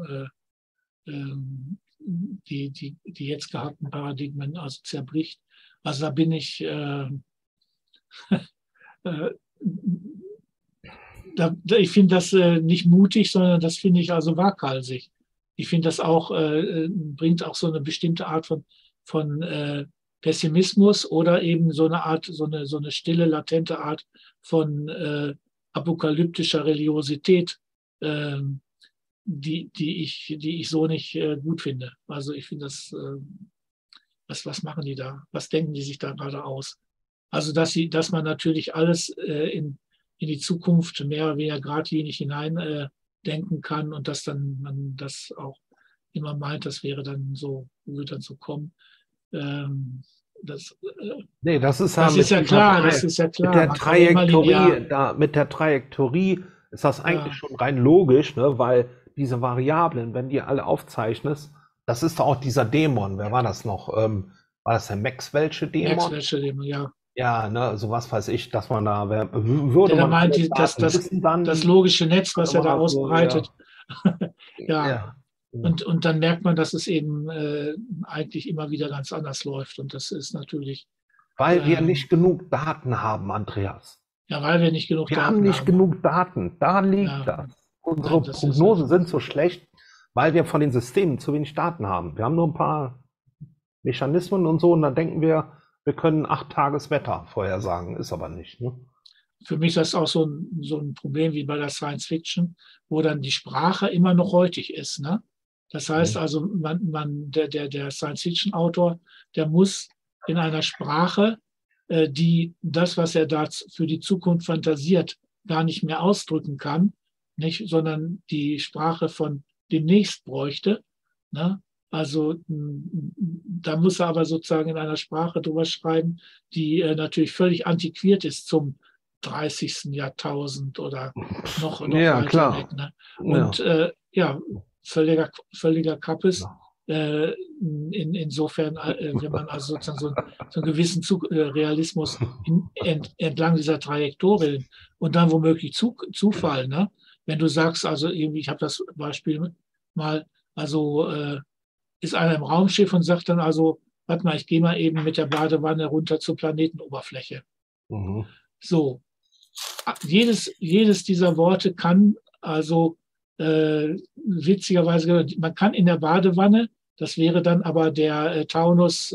die jetzt gehabten Paradigmen also zerbricht. Also da bin ich ich finde das nicht mutig, sondern das finde ich also waghalsig. Ich finde das auch, bringt auch so eine bestimmte Art von Pessimismus oder eben so eine Art, so eine stille, latente Art von apokalyptischer Religiosität, die ich so nicht gut finde. Also ich finde das, was machen die da? Was denken die sich da gerade aus? Also dass man natürlich alles in die Zukunft mehr oder weniger geradlinig hinein denken kann und dass dann man das auch immer meint, das wäre dann so, würde dann so kommen. Nee, das ist das ist ja klar, das ist ja klar. Mit der Trajektorie ist das eigentlich schon rein logisch, ne? Weil diese Variablen, wenn die alle aufzeichnest, das ist auch dieser Dämon. Wer war das noch? War das der Maxwell'sche Dämon? Maxwell'sche Dämon, ja. Ja, ne, so was weiß ich, dass man da würde man meint, das logische Netz, was er da ausbreitet. Ja. Und dann merkt man, dass es eben eigentlich immer wieder ganz anders läuft. Und das ist natürlich. Weil wir nicht genug Daten haben, Andreas. Ja, weil wir nicht genug Daten haben. Wir haben nicht genug Daten. Daran liegt das. Unsere Prognosen sind so schlecht, weil wir von den Systemen zu wenig Daten haben. Wir haben nur ein paar Mechanismen und so, und dann denken wir können 8 Tages Wetter vorhersagen, ist aber nicht. Ne? Für mich ist das auch so ein Problem wie bei der Science Fiction, wo dann die Sprache immer noch heutig ist. Ne? Das heißt also, der Science Fiction Autor, der muss in einer Sprache, die das, was er da für die Zukunft fantasiert, gar nicht mehr ausdrücken kann, nicht, sondern die Sprache von demnächst bräuchte. Ne? Also da muss er aber sozusagen in einer Sprache drüber schreiben, die natürlich völlig antiquiert ist zum 30. Jahrtausend oder noch ja, weiter klar. weg. Ne? Und völliger Kappes. Insofern, wenn man also sozusagen so einen gewissen Realismus entlang dieser Trajektorien und dann womöglich Zufall, ne? Wenn du sagst, also irgendwie, ich habe das Beispiel mal, also ist einer im Raumschiff und sagt dann also, warte mal, ich gehe mal eben mit der Badewanne runter zur Planetenoberfläche. Mhm. So, jedes dieser Worte kann also witzigerweise, man kann in der Badewanne, das wäre dann aber der Taunus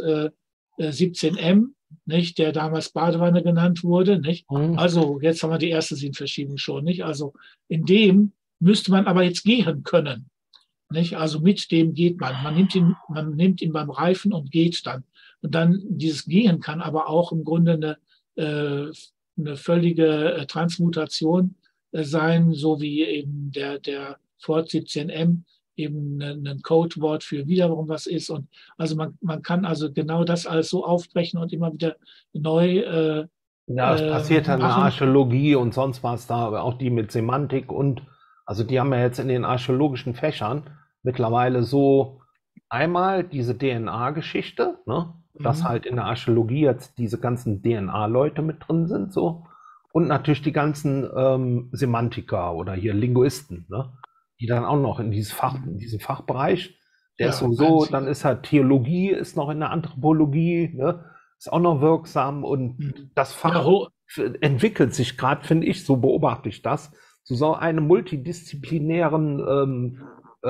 17M, nicht, der damals Badewanne genannt wurde, nicht? Also jetzt haben wir die erste Sinnverschiebung schon, nicht? Also in dem müsste man aber jetzt gehen können. Nicht? Also mit dem geht man. Man nimmt ihn beim Reifen und geht dann. Und dann dieses Gehen kann aber auch im Grunde eine völlige Transmutation sein, so wie eben der Ford 17M eben ein Codewort für wiederum was ist. Und also man kann also genau das alles so aufbrechen und immer wieder neu ja, es passiert in der Archäologie und sonst was da, aber auch die mit Semantik und, also die haben ja jetzt in den archäologischen Fächern mittlerweile so einmal diese DNA-Geschichte, ne? Dass halt in der Archäologie jetzt diese ganzen DNA-Leute mit drin sind, so. Und natürlich die ganzen Semantiker oder hier Linguisten, ne? Die dann auch noch in diesen Fachbereich, der ist sowieso, dann ist halt Theologie, ist noch in der Anthropologie, ne? Ist auch noch wirksam, und das Fach entwickelt sich gerade, finde ich, so beobachte ich das, zu so einem multidisziplinären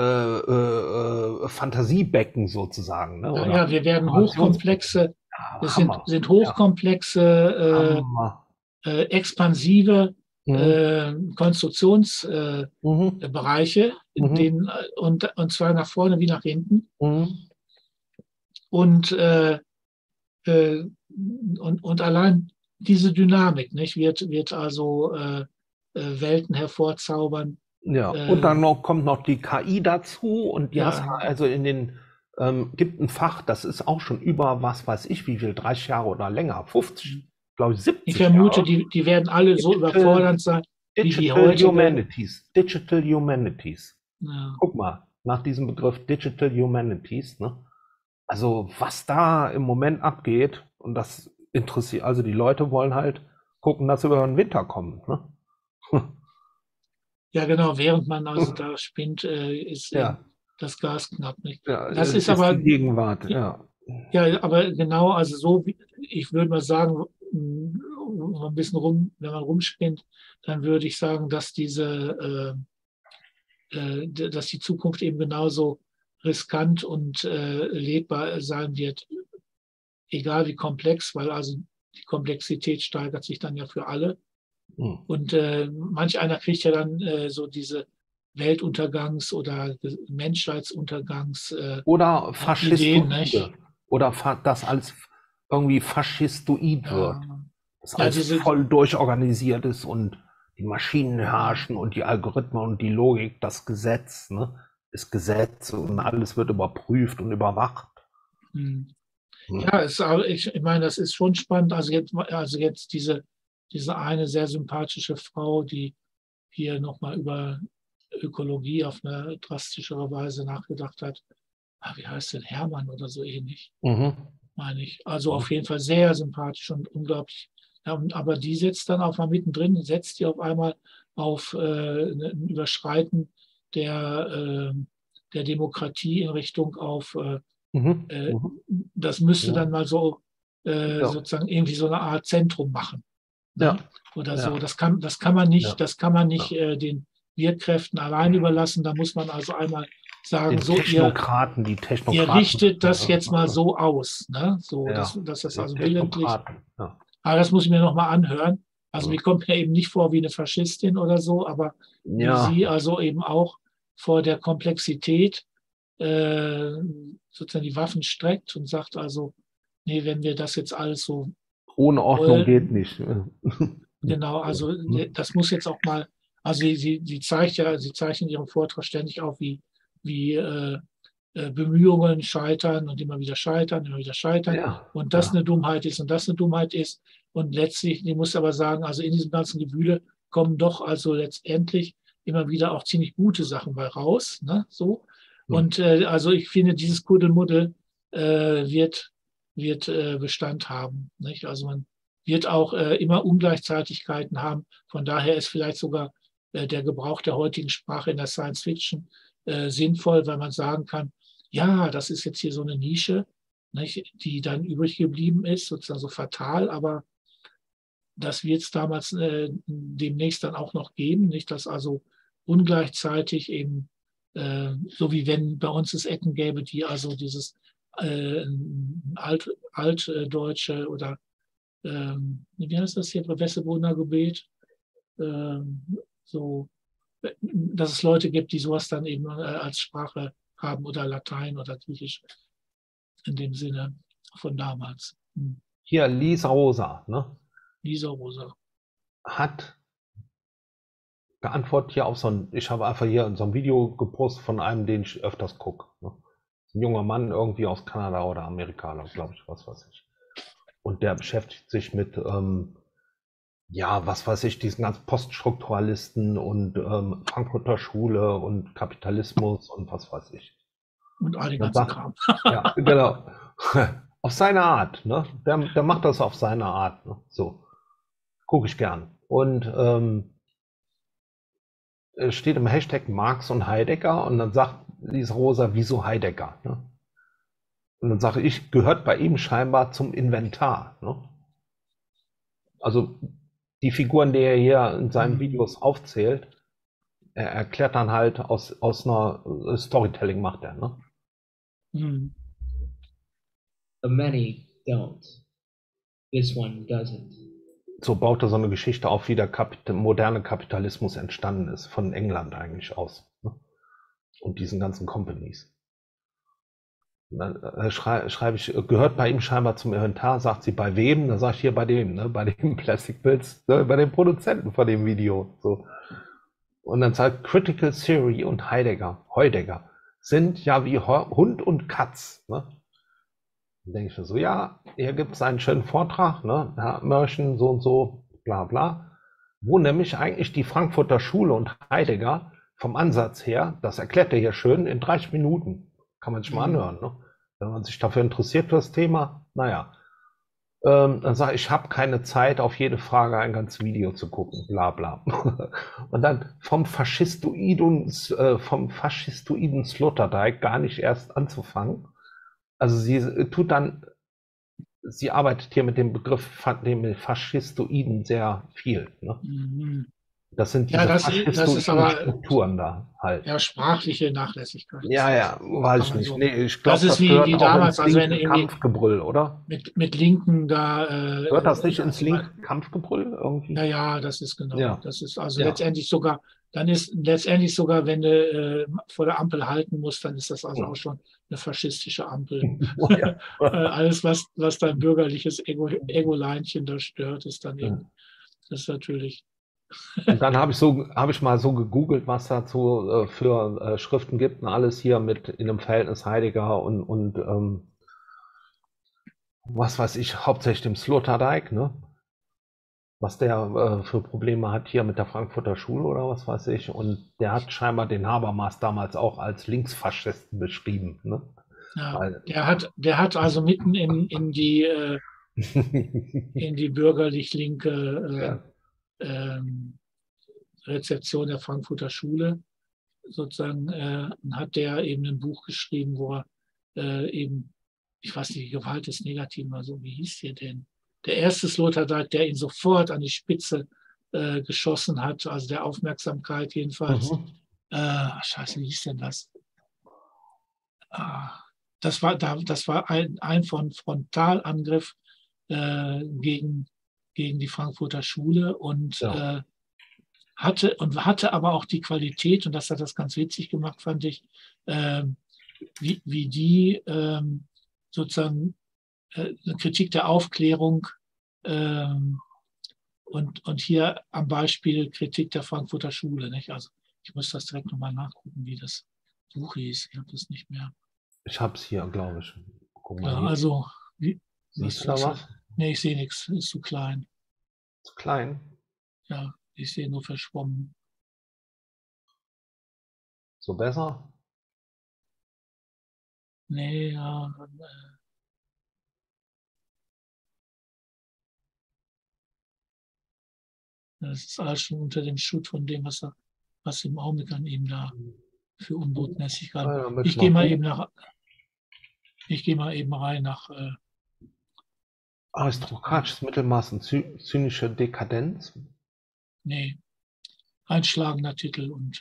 Fantasiebecken sozusagen. Ne? Ja, wir werden hochkomplexe, sind hochkomplexe, expansive Konstruktionsbereiche, und zwar nach vorne wie nach hinten. Und allein diese Dynamik, nicht, wird also Welten hervorzaubern. Ja, und dann kommt noch die KI dazu, und die hast also gibt ein Fach, das ist auch schon über, was weiß ich, wie viel, 30 Jahre oder länger, 50, glaube ich, 70 Ich vermute, Jahre. Die werden alle so überfordernd sein, wie die heute. Digital Humanities. Ja. Guck mal, nach diesem Begriff Digital Humanities, ne? Also was da im Moment abgeht, und das interessiert, also die Leute wollen halt gucken, dass sie über den Winter kommen, ne? Ja, genau, während man also da spinnt, ist das Gas knapp, nicht? Ja, das ist aber die Gegenwart, ja. Ja, aber genau, also so, ich würde mal sagen, ein bisschen wenn man rumspinnt, dann würde ich sagen, dass dass die Zukunft eben genauso riskant und lebbar sein wird, egal wie komplex, weil also die Komplexität steigert sich dann ja für alle. Und manch einer kriegt ja dann so diese Weltuntergangs- oder Menschheitsuntergangs oder Ideen, Faschistoide. nicht? Oder das als irgendwie faschistoid wird. Das Ja, alles voll durchorganisiert ist und die Maschinen herrschen und die Algorithmen und die Logik, das Gesetz, ne, ist Gesetz und alles wird überprüft und überwacht. Ja, ich meine, das ist schon spannend. Also jetzt diese eine sehr sympathische Frau, die hier nochmal über Ökologie auf eine drastischere Weise nachgedacht hat. Wie heißt denn Hermann oder so ähnlich, meine ich. Also auf jeden Fall sehr sympathisch und unglaublich. Ja, aber die setzt dann auch mal mittendrin, setzt die auf einmal auf ein Überschreiten der Demokratie in Richtung auf, das müsste dann mal so sozusagen irgendwie so eine Art Zentrum machen. Ne? Oder so. Das kann man nicht, den Wirkkräften allein überlassen. Da muss man also einmal sagen, die Technokraten. Ihr richtet das jetzt mal so aus. Ne? So, dass das also willentlich. Aber das muss ich mir nochmal anhören. Also mir kommt mir eben nicht vor wie eine Faschistin oder so, aber wie sie also eben auch vor der Komplexität sozusagen die Waffen streckt und sagt also, nee, wenn wir das jetzt alles so ohne Ordnung geht nicht. Genau, also das muss jetzt auch mal, also sie zeigt in ihrem Vortrag ständig auf, wie Bemühungen scheitern und immer wieder scheitern und das eine Dummheit ist und das eine Dummheit ist. Und letztlich, die muss aber sagen, also in diesem ganzen Gewühle kommen doch also letztendlich immer wieder auch ziemlich gute Sachen bei raus. Ne? So. Und also ich finde, dieses Kuddelmuddel wird Bestand haben. Nicht? Also man wird auch immer Ungleichzeitigkeiten haben. Von daher ist vielleicht sogar der Gebrauch der heutigen Sprache in der Science Fiction sinnvoll, weil man sagen kann, ja, das ist jetzt hier so eine Nische, nicht, die dann übrig geblieben ist, sozusagen so fatal, aber das wird es damals demnächst dann auch noch geben, nicht, dass also ungleichzeitig eben, so wie wenn bei uns es Ecken gäbe, die also dieses altdeutsche oder wie heißt das hier, Wessebrunner Gebet, so, dass es Leute gibt, die sowas dann eben als Sprache haben oder Latein oder Griechisch in dem Sinne von damals. Hier, Lisa Rosa, ne? Lisa Rosa. Hat geantwortet hier auf ich habe einfach hier so ein Video gepostet von einem, den ich öfters gucke. Ne? Ein junger Mann irgendwie aus Kanada oder Amerika, glaube ich, was weiß ich. Und der beschäftigt sich mit, was weiß ich, diesen ganzen Poststrukturalisten und Frankfurter Schule und Kapitalismus und was weiß ich. Und all die ganzen Kram. Ja, genau. Auf seine Art, ne? Der macht das auf seine Art. Ne? So. Gucke ich gern. Und steht im Hashtag Marx und Heidegger und dann sagt Lisa Rosa, wieso Heidegger? Ne? Und dann sage ich, gehört bei ihm scheinbar zum Inventar. Ne? Also die Figuren, die er hier in seinen Videos aufzählt, er erklärt dann halt aus einer Storytelling macht er. Ne? Many don't. This one doesn't. So baut er so eine Geschichte auf, wie der moderne Kapitalismus entstanden ist, von England eigentlich aus. Ne? Und diesen ganzen Companies. Und dann schreibe ich, gehört bei ihm scheinbar zum Inventar, sagt sie, bei wem? Dann sage ich, hier bei dem, ne? Bei dem Plastic Pills, ne? Bei dem Produzenten von dem Video. So. Und dann sagt Critical Theory und Heidegger sind ja wie Hund und Katz. Ne? Dann denke ich mir so, ja, hier gibt es einen schönen Vortrag, ne? Herr Mörchen, so und so, bla bla, wo nämlich eigentlich die Frankfurter Schule und Heidegger vom Ansatz her, das erklärt er hier schön in 30 Minuten, kann man sich mal anhören, ne? Wenn man sich dafür interessiert für das Thema, naja. Dann sage ich, ich habe keine Zeit, auf jede Frage ein ganzes Video zu gucken, bla bla. Und dann vom faschistoiden Sloterdijk gar nicht erst anzufangen. Also sie tut dann sie arbeitet hier mit dem Begriff, dem Faschistoiden sehr viel. Ne? Mhm. Das sind Ja, diese das ist aber Strukturen da halt. ja sprachliche Nachlässigkeit. Ja, weiß ich nicht. So. Nee, ich Das glaube, ist das gehört wie auch damals, ins also wenn linke irgendwie Kampfgebrüll, oder? mit Linken da. Gehört das nicht ins also linke Kampfgebrüll irgendwie? ja, das ist genau. Ja. Das ist also Ja. letztendlich sogar, dann ist letztendlich sogar, wenn du vor der Ampel halten musst, dann ist das also auch schon eine faschistische Ampel. Oh, ja. Alles, was dein bürgerliches Ego-Leinchen da stört, ist dann eben, das ist natürlich. Und dann habe ich mal so gegoogelt, was dazu für Schriften gibt und alles hier mit in einem Verhältnis Heidegger und was weiß ich, hauptsächlich dem Sloterdijk, ne? Was der für Probleme hat hier mit der Frankfurter Schule oder was weiß ich. Und der hat scheinbar den Habermas damals auch als Linksfaschisten beschrieben. Ne? Ja, der hat also mitten in die bürgerlich-linke Rezeption der Frankfurter Schule sozusagen hat der eben ein Buch geschrieben, wo er eben, ich weiß nicht, die Gewalt des Negativen, also wie hieß der denn? Der erste Sloterdijk, der ihn sofort an die Spitze geschossen hat, also der Aufmerksamkeit jedenfalls. Scheiße, wie hieß denn das? Das war ein Frontalangriff gegen die Frankfurter Schule und Ja. hatte aber auch die Qualität, und das hat das ganz witzig gemacht, fand ich, wie die sozusagen eine Kritik der Aufklärung und hier am Beispiel Kritik der Frankfurter Schule. Nicht? Also ich muss das direkt nochmal nachgucken, wie das Buch hieß. Ich habe das nicht mehr. Ich habe es hier, glaube ich. Guck mal Ja, hier. also Siehst du da was? Nee, ich sehe nichts, ist zu klein. Zu klein? Ja, ich sehe nur verschwommen. So besser? Nee, ja. Das ist alles schon unter dem Schutt von dem, was im Augenblick an ihm da für Unbotmäßigkeit. Ja, Ich gehe mal eben rein nach aristokratisches Mittelmaß und zynische Dekadenz. Nee, einschlagender Titel und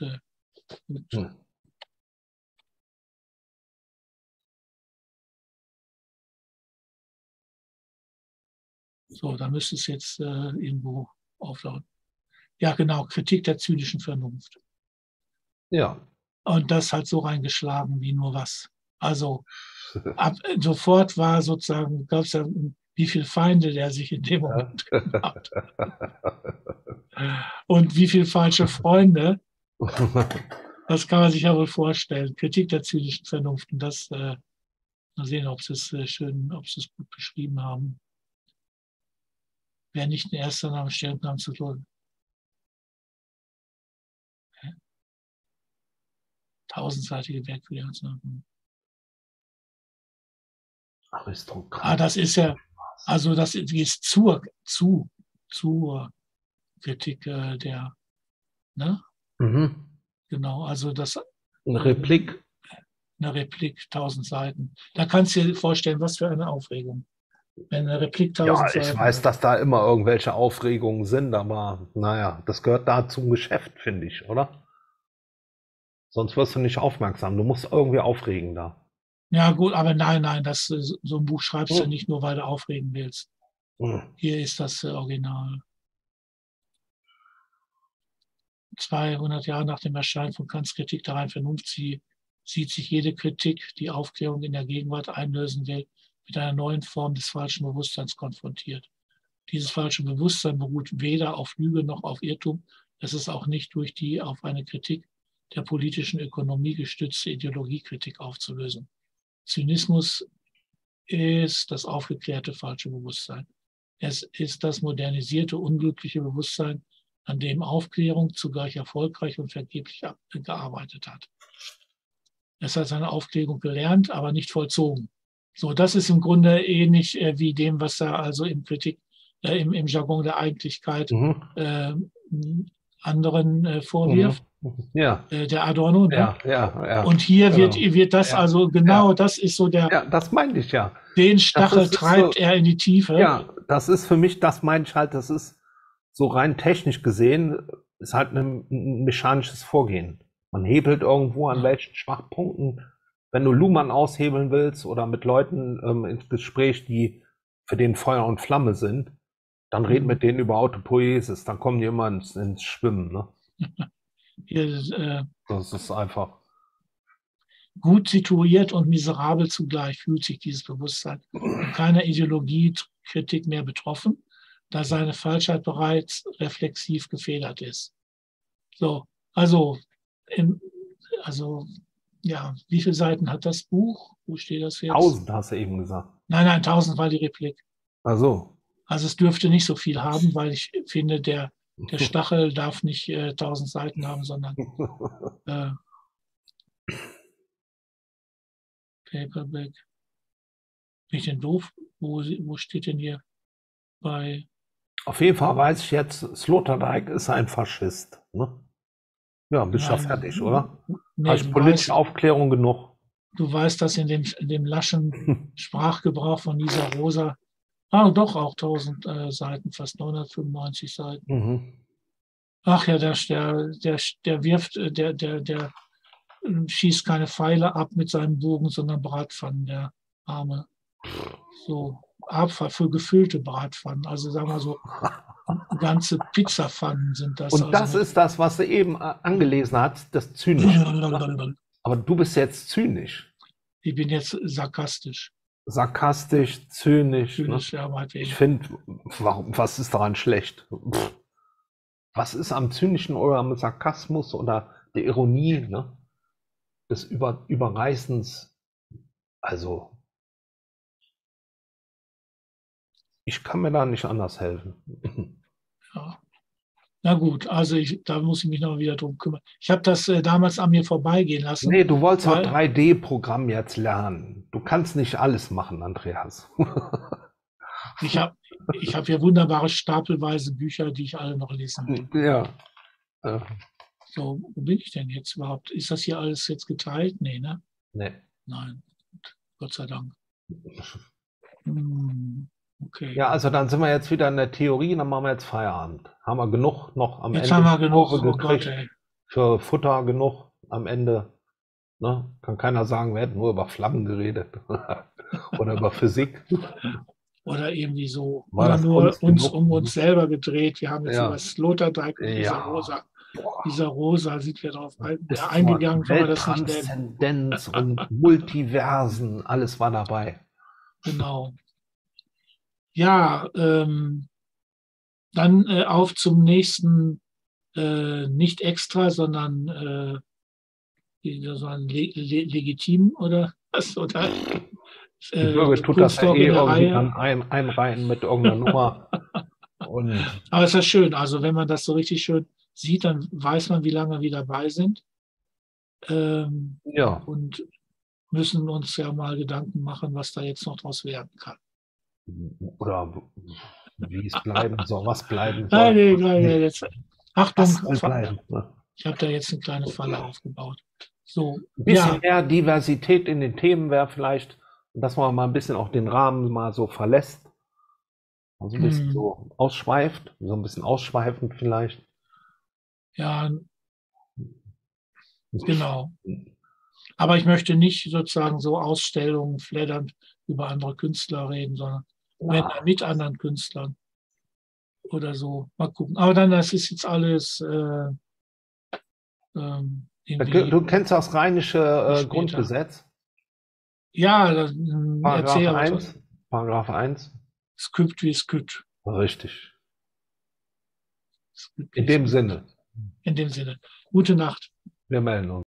so, da müsste es jetzt irgendwo auflauten. Ja, genau, Kritik der zynischen Vernunft. Ja. Und das hat so reingeschlagen wie nur was. Also sofort war sozusagen, gab es ja, wie viele Feinde der sich in dem Moment gemacht hat. Und wie viele falsche Freunde. Das kann man sich ja wohl vorstellen. Kritik der zynischen Vernunft. Und das, mal sehen, ob sie es gut beschrieben haben. Wer nicht in erster Name Stellungnahme zu tun. Tausendseitige Werk für die Arzneimittel. Aristokrat. Das ist ja, also das ist zur Kritik der, ne? Genau, also das. Eine Replik. Eine Replik, 1000 Seiten. Da kannst du dir vorstellen, was für eine Aufregung. Wenn eine Replik 1000 Seiten. Ja, ich weiß, dass da immer irgendwelche Aufregungen sind, aber naja, das gehört da zum Geschäft, finde ich, oder? Sonst wirst du nicht aufmerksam. Du musst irgendwie aufregen da. Ja, gut, aber nein, so ein Buch schreibst du nicht nur, weil du aufregen willst. Hier ist das Original. 200 Jahre nach dem Erscheinen von Kants Kritik der reinen Vernunft sieht sich jede Kritik, die Aufklärung in der Gegenwart einlösen will, mit einer neuen Form des falschen Bewusstseins konfrontiert. Dieses falsche Bewusstsein beruht weder auf Lüge noch auf Irrtum. Es ist auch nicht durch die auf eine Kritik der politischen Ökonomie gestützte Ideologiekritik aufzulösen. Zynismus ist das aufgeklärte falsche Bewusstsein. Es ist das modernisierte, unglückliche Bewusstsein, an dem Aufklärung zugleich erfolgreich und vergeblich gearbeitet hat. Es hat seine Aufklärung gelernt, aber nicht vollzogen. So, das ist im Grunde ähnlich wie dem, was da also im Jargon der Eigentlichkeit anderen vorwirft. Ja. Der Adorno. Ne? Ja. Und hier genau. wird das also genau, das ist so der. Ja, das meinte ich ja. Den Stachel treibt so, er in die Tiefe. Ja, das ist für mich, das meine ich halt, das ist so rein technisch gesehen, ist halt ein mechanisches Vorgehen. Man hebelt irgendwo an welchen Schwachpunkten. Wenn du Luhmann aushebeln willst oder mit Leuten ins Gespräch, die für den Feuer und Flamme sind, dann red mit denen über Autopoiesis, dann kommen die immer ins Schwimmen. Ne? Hier, das ist einfach. Gut situiert und miserabel zugleich fühlt sich dieses Bewusstsein von keiner Ideologiekritik mehr betroffen, da seine Falschheit bereits reflexiv gefedert ist. So, also ja, wie viele Seiten hat das Buch? Wo steht das jetzt? 1000 hast du eben gesagt. Nein, 1000 war die Replik. Ach so. Also es dürfte nicht so viel haben, weil ich finde, der Stachel darf nicht 1000 Seiten haben, sondern Paperback. Bin ich denn doof? Wo steht denn hier bei? Auf jeden Fall weiß ich jetzt, Sloterdijk ist ein Faschist. Ne? Ja, bist du fertig, oder? Nee, Hast politische Aufklärung genug? Du weißt, dass in dem laschen Sprachgebrauch von Lisa Rosa, doch auch 1000 Seiten, fast 995 Seiten. Ach ja, der wirft, der schießt keine Pfeile ab mit seinem Bogen, sondern Bratpfannen, der Arme. So, Abfall für gefüllte Bratpfannen. Also sagen wir so, ganze Pizzapfannen sind das. Und das ist das, was du eben angelesen hast, das Zynische. Aber du bist jetzt zynisch. Ich bin jetzt sarkastisch. Sarkastisch, zynisch. Ne? Ja, ich finde, was ist daran schlecht? Was ist am Zynischen oder am Sarkasmus oder der Ironie, ne? Des Überreißens? Also, ich kann mir da nicht anders helfen. Ja. Na gut, also da muss ich mich noch wieder drum kümmern. Ich habe das damals an mir vorbeigehen lassen. Nee, du wolltest auch 3D-Programm jetzt lernen. Du kannst nicht alles machen, Andreas. Ich hab hier wunderbare stapelweise Bücher, die ich alle noch lesen will. Ja. So, wo bin ich denn jetzt überhaupt? Ist das hier alles jetzt geteilt? Nee, ne? Nee. Nein, Gott sei Dank. Okay. Ja, also dann sind wir jetzt wieder in der Theorie, dann machen wir jetzt Feierabend. Haben wir genug noch am jetzt Ende? Jetzt haben wir genug, oh Gott, für Futter genug am Ende. Ne? Kann keiner sagen, wir hätten nur über Flammen geredet. Oder über Physik. Oder irgendwie so. War oder nur uns genug? Um uns selber gedreht. Wir haben jetzt über Sloterdijk und dieser Rosa sind wir darauf eingegangen, weil wir das nicht nennen. Transzendenz und Multiversen, alles war dabei. Genau. Ja, dann auf zum nächsten, nicht extra, sondern legitim oder was? Oder, die Bürger tut das ja irgendwie dann einreihen mit irgendeiner Nummer. Aber es ist ja schön, also wenn man das so richtig schön sieht, dann weiß man, wie lange wir dabei sind. Ja. Und müssen uns ja mal Gedanken machen, was da jetzt noch draus werden kann. Oder wie es bleiben soll, was bleiben soll. Nein, jetzt. Achtung, bleiben, ne? Ich habe da jetzt eine kleine Falle aufgebaut. So, ein bisschen mehr Diversität in den Themen wäre vielleicht, dass man mal ein bisschen auch den Rahmen mal so verlässt. Also ein bisschen so ausschweift, so ein bisschen ausschweifend vielleicht. Ja, genau. Aber ich möchte nicht sozusagen so Ausstellungen fleddernd über andere Künstler reden, sondern mit anderen Künstlern oder so. Mal gucken. Aber dann, das ist jetzt alles du kennst das rheinische Grundgesetz? Ja, Paragraph 1. Skript wie Skript. Richtig. In dem Sinne. In dem Sinne. Gute Nacht. Wir melden uns.